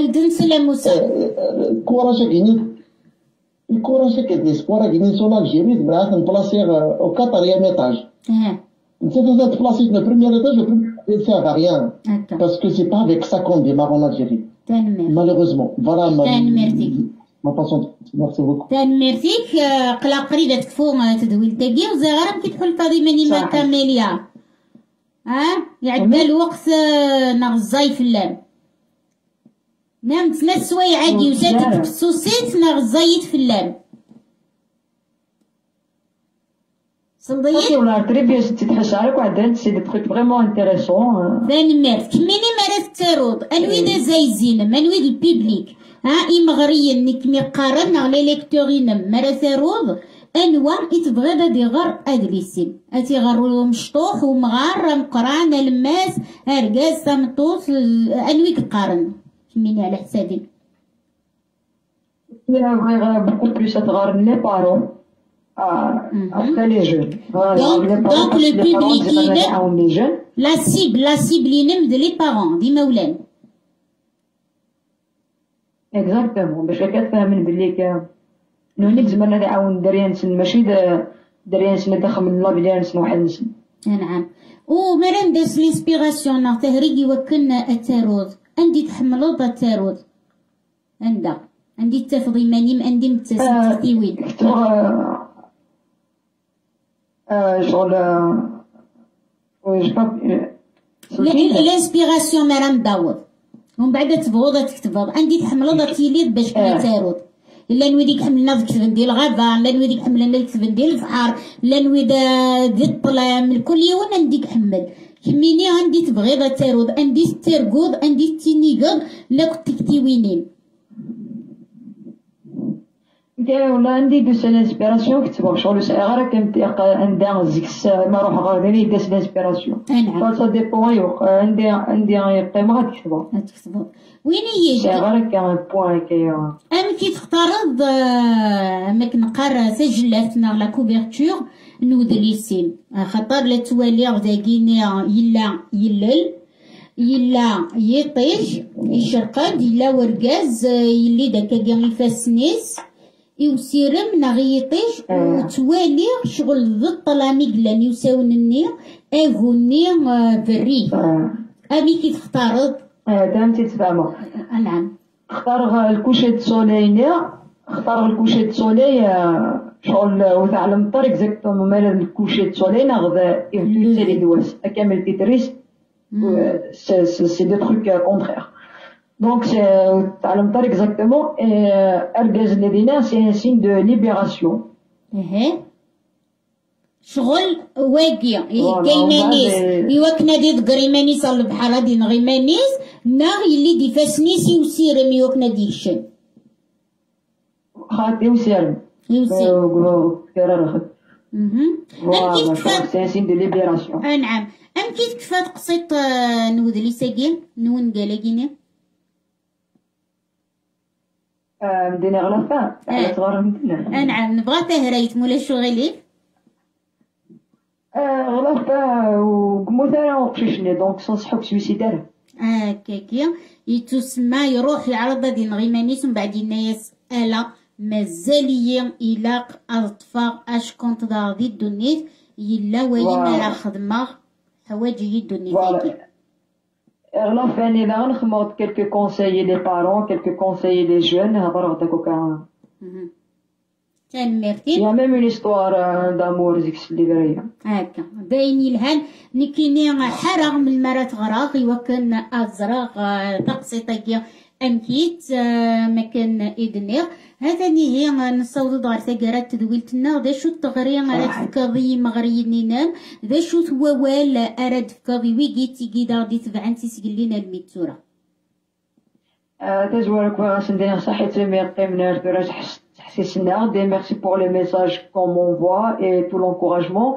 Speaker 10: le courage est l'espoir, qui est son Algérie, de me placer au 4e étage. Si vous êtes placé le premier étage, je peux faire à rien. Parce que c'est pas avec ça qu'on démarre en Algérie. Malheureusement. Voilà ma façon. Merci beaucoup.
Speaker 1: تنمرتيك قلا قريدة تكفو تدويل تاقي وزغرم كي تحل فاضي ما كامليا يعدى الوقت نغزاي في اللام نام تسمى سواي عاقي وساتك السوسيت نغزايت في اللام
Speaker 2: Ok, on a très bien cette très c'est des trucs vraiment intéressants.
Speaker 1: تنمرت كميني مرات تارود انوي دا زايزين منوي البيبليك إمغريا نكمي قارن على ليكتورين مرة تارود أنواع إتبغي دي غر أدليسين أتي غر مشطوح ومغار مقران الماس أرقاز تمطوط أنوي كقارن كميني على حسابي
Speaker 2: beaucoup plus à les parents après les jeunes.
Speaker 1: Donc le public la cible de les parents دي مولان.
Speaker 2: Exactement. باش كتفهم بلي نونيك زعما نعاون دريانسن ماشي دريانسن داخل من الله دريانسن واحد نسن.
Speaker 1: نعم. ومرن داس لينسبيراسيون ناغ تهريقي وكنا التارود عندي تحملوض التارود عندي التفضي ماني عندي متسيوين
Speaker 2: شغل
Speaker 1: الانسبيراسيون مرام داود ومن بعد تبغوض تكتبوض عندي تحملوض تيليد باش كنا تارود لا نويدي حملنا كتب ندير الغابة لا نويدي حملنا كتب ندير البحر لا نويد ذي الظلام الكل يوم عندي حمل كميني عندي تبغيض التارود عندي الترقود عندي التينيقض لا كنت كتيوينين
Speaker 2: ولا عندي دوس الانسبيراسيون كتبوا شغل غير كنتيق عندي زيكس ما روح غادي داس الانسبيراسيون فا ديبون عندي قيمه غتكتبوا
Speaker 1: وين هي
Speaker 2: غير كان بوين كي
Speaker 1: كي تختارض ماك نقرا سجلاتنا لا كوفرتور نود ليسيم خاطر لا توالي غداكيني يلا يطيش يشرقد يلا ورقاز يلي داكا كاع يفاسنيس يوسيرم نغيطيش وتوالي شغل ضد طلامي قلاني يساونني اغوني بري امي كي تختارض
Speaker 2: دامتي تفهمو
Speaker 1: نعم
Speaker 2: اختار الكوشي سولينيا اختار الكوشي سولي شغل وتعلم الطريق اكزاكتومون مال الكوشي سولي ناخذ يفلسي دواس كامل تيتريس سي دو تروك كونترير Donc, تعلم الطريق exactement أرجاز الذين c'est un signe de libération.
Speaker 1: شغل واقية كيمانيس يوكنا دي دقريمانيس على البحر هادي نغيمانيس ناغ يلي دي فاسنيس يوسيرم يوكنا ديكشن
Speaker 2: خاطي يوسيرم يقولوا كرا رخد
Speaker 1: فوالا
Speaker 2: c'est un signe de libération.
Speaker 1: نعم أم كيف كفات قصيت نود لي ساقين نون قالاقيني
Speaker 2: مدينة غلفة على صغار مدينة
Speaker 1: نعم نبغى تهريت مولا شغلي
Speaker 2: غلفة وقموثانا وقششني دونك صنصحوك سويسيدار
Speaker 1: كاكيا يتسمى يروح يعرض هادي نغيمانيس ومن بعد يسأل مازاليا إلا أطفال أش كنت ضاغدي الدنيت يلا وين راه خدمة حوايجي الدنيت
Speaker 2: غلافة أني لا نخدمو كيلكو كونسايي لي بارون كيلكو كونسايي لي جون هضر غدا كوكا
Speaker 1: تنمرتي
Speaker 2: يا ميم اون هيستوار دامور زيك الليبريه
Speaker 1: هكا باين يلهان نكيني حرغ من المرات غراغ وكان ازراغ تقسيطية انكيت مكان ادنيغ هذا هي نصوض دار ثقرات تدويلتنا ذا شو التغري على تفكاضي مغري نينام ذا شو ثوال اراد فكاضي ويجيتي كيدا غادي تبعن تيسقلينا الميتورة
Speaker 2: تزوارك وغاسندين صحيت ميقيم نار تحسيسنا دي ميرسي بور لي ميساج كون مونفوا اي تو لونكوراجمون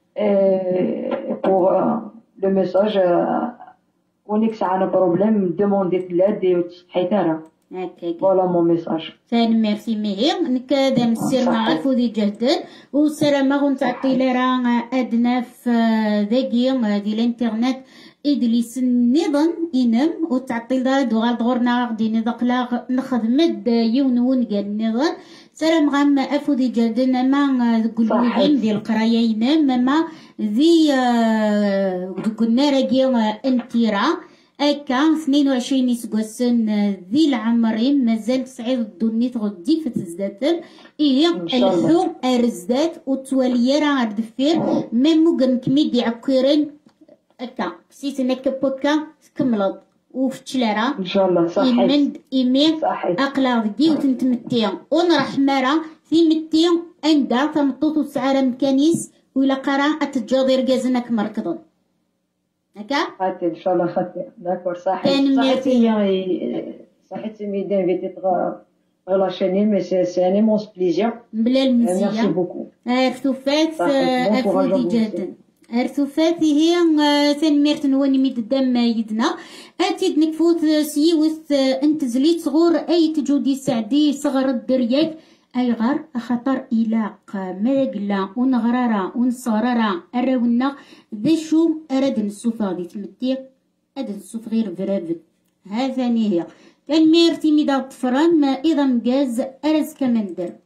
Speaker 2: بور لو ميساج ونيكس عنا بروبليم دوموندي لاد حيتارا فوالا مون ميساج
Speaker 1: ثاني ميرسي مهير نكاد مسير نعرفو ذي جهدن وسلامة غنتعطي لرا ادنا في ذاكي ديال الانترنت إدليس النظام إنم وتعطيل دا دوغال دغورنا غدي نذقلاغ نخدمد يونون قال النظام سلام غام أفودي جادنا ما قلوهم ديال القراية ينام ما ذي قلنا راكي انتيرا أكا 22 يسقسن ذي العمرين مازال سعيد الدنيا تغدي في تزداتن إيه الحو أرزدات وتواليا راه غدفير ميمو كميدي عكيرين أكا سيتنا كبوكا تكملض وفتشلارا
Speaker 2: إن شاء الله صحيح
Speaker 1: إيمند إيمين أقلا ذكي وتنتمتيا ونرح مرا في متيا أندا تمطوط وسعارة مكانيس وإلا قرا أتجاضي رقازنك مركضن هكا؟
Speaker 2: خاتي إن شاء الله خاتي داكور صحيح صحيح ميدان فيتي غلا شاني مي سي ان امونس بليزير
Speaker 1: بلا المزية
Speaker 2: ميرسي بوكو
Speaker 1: أرثوفات أفودي جادا أرثوفاتي هي ثنميرت نواني ميد دم يدنا أتيد نكفوت سيوث أنت زليت صغور أي تجودي سعدي صغر الدرياك أي غار خطر إلاق ماقلا ونغرارا ونصغرارا أراونا ذا شو أراد نسوف غادي تمتيق أراد نسوف غير فرافد هذا هي تنميرتي ميدا طفران ما إذا مجاز أرز كمندر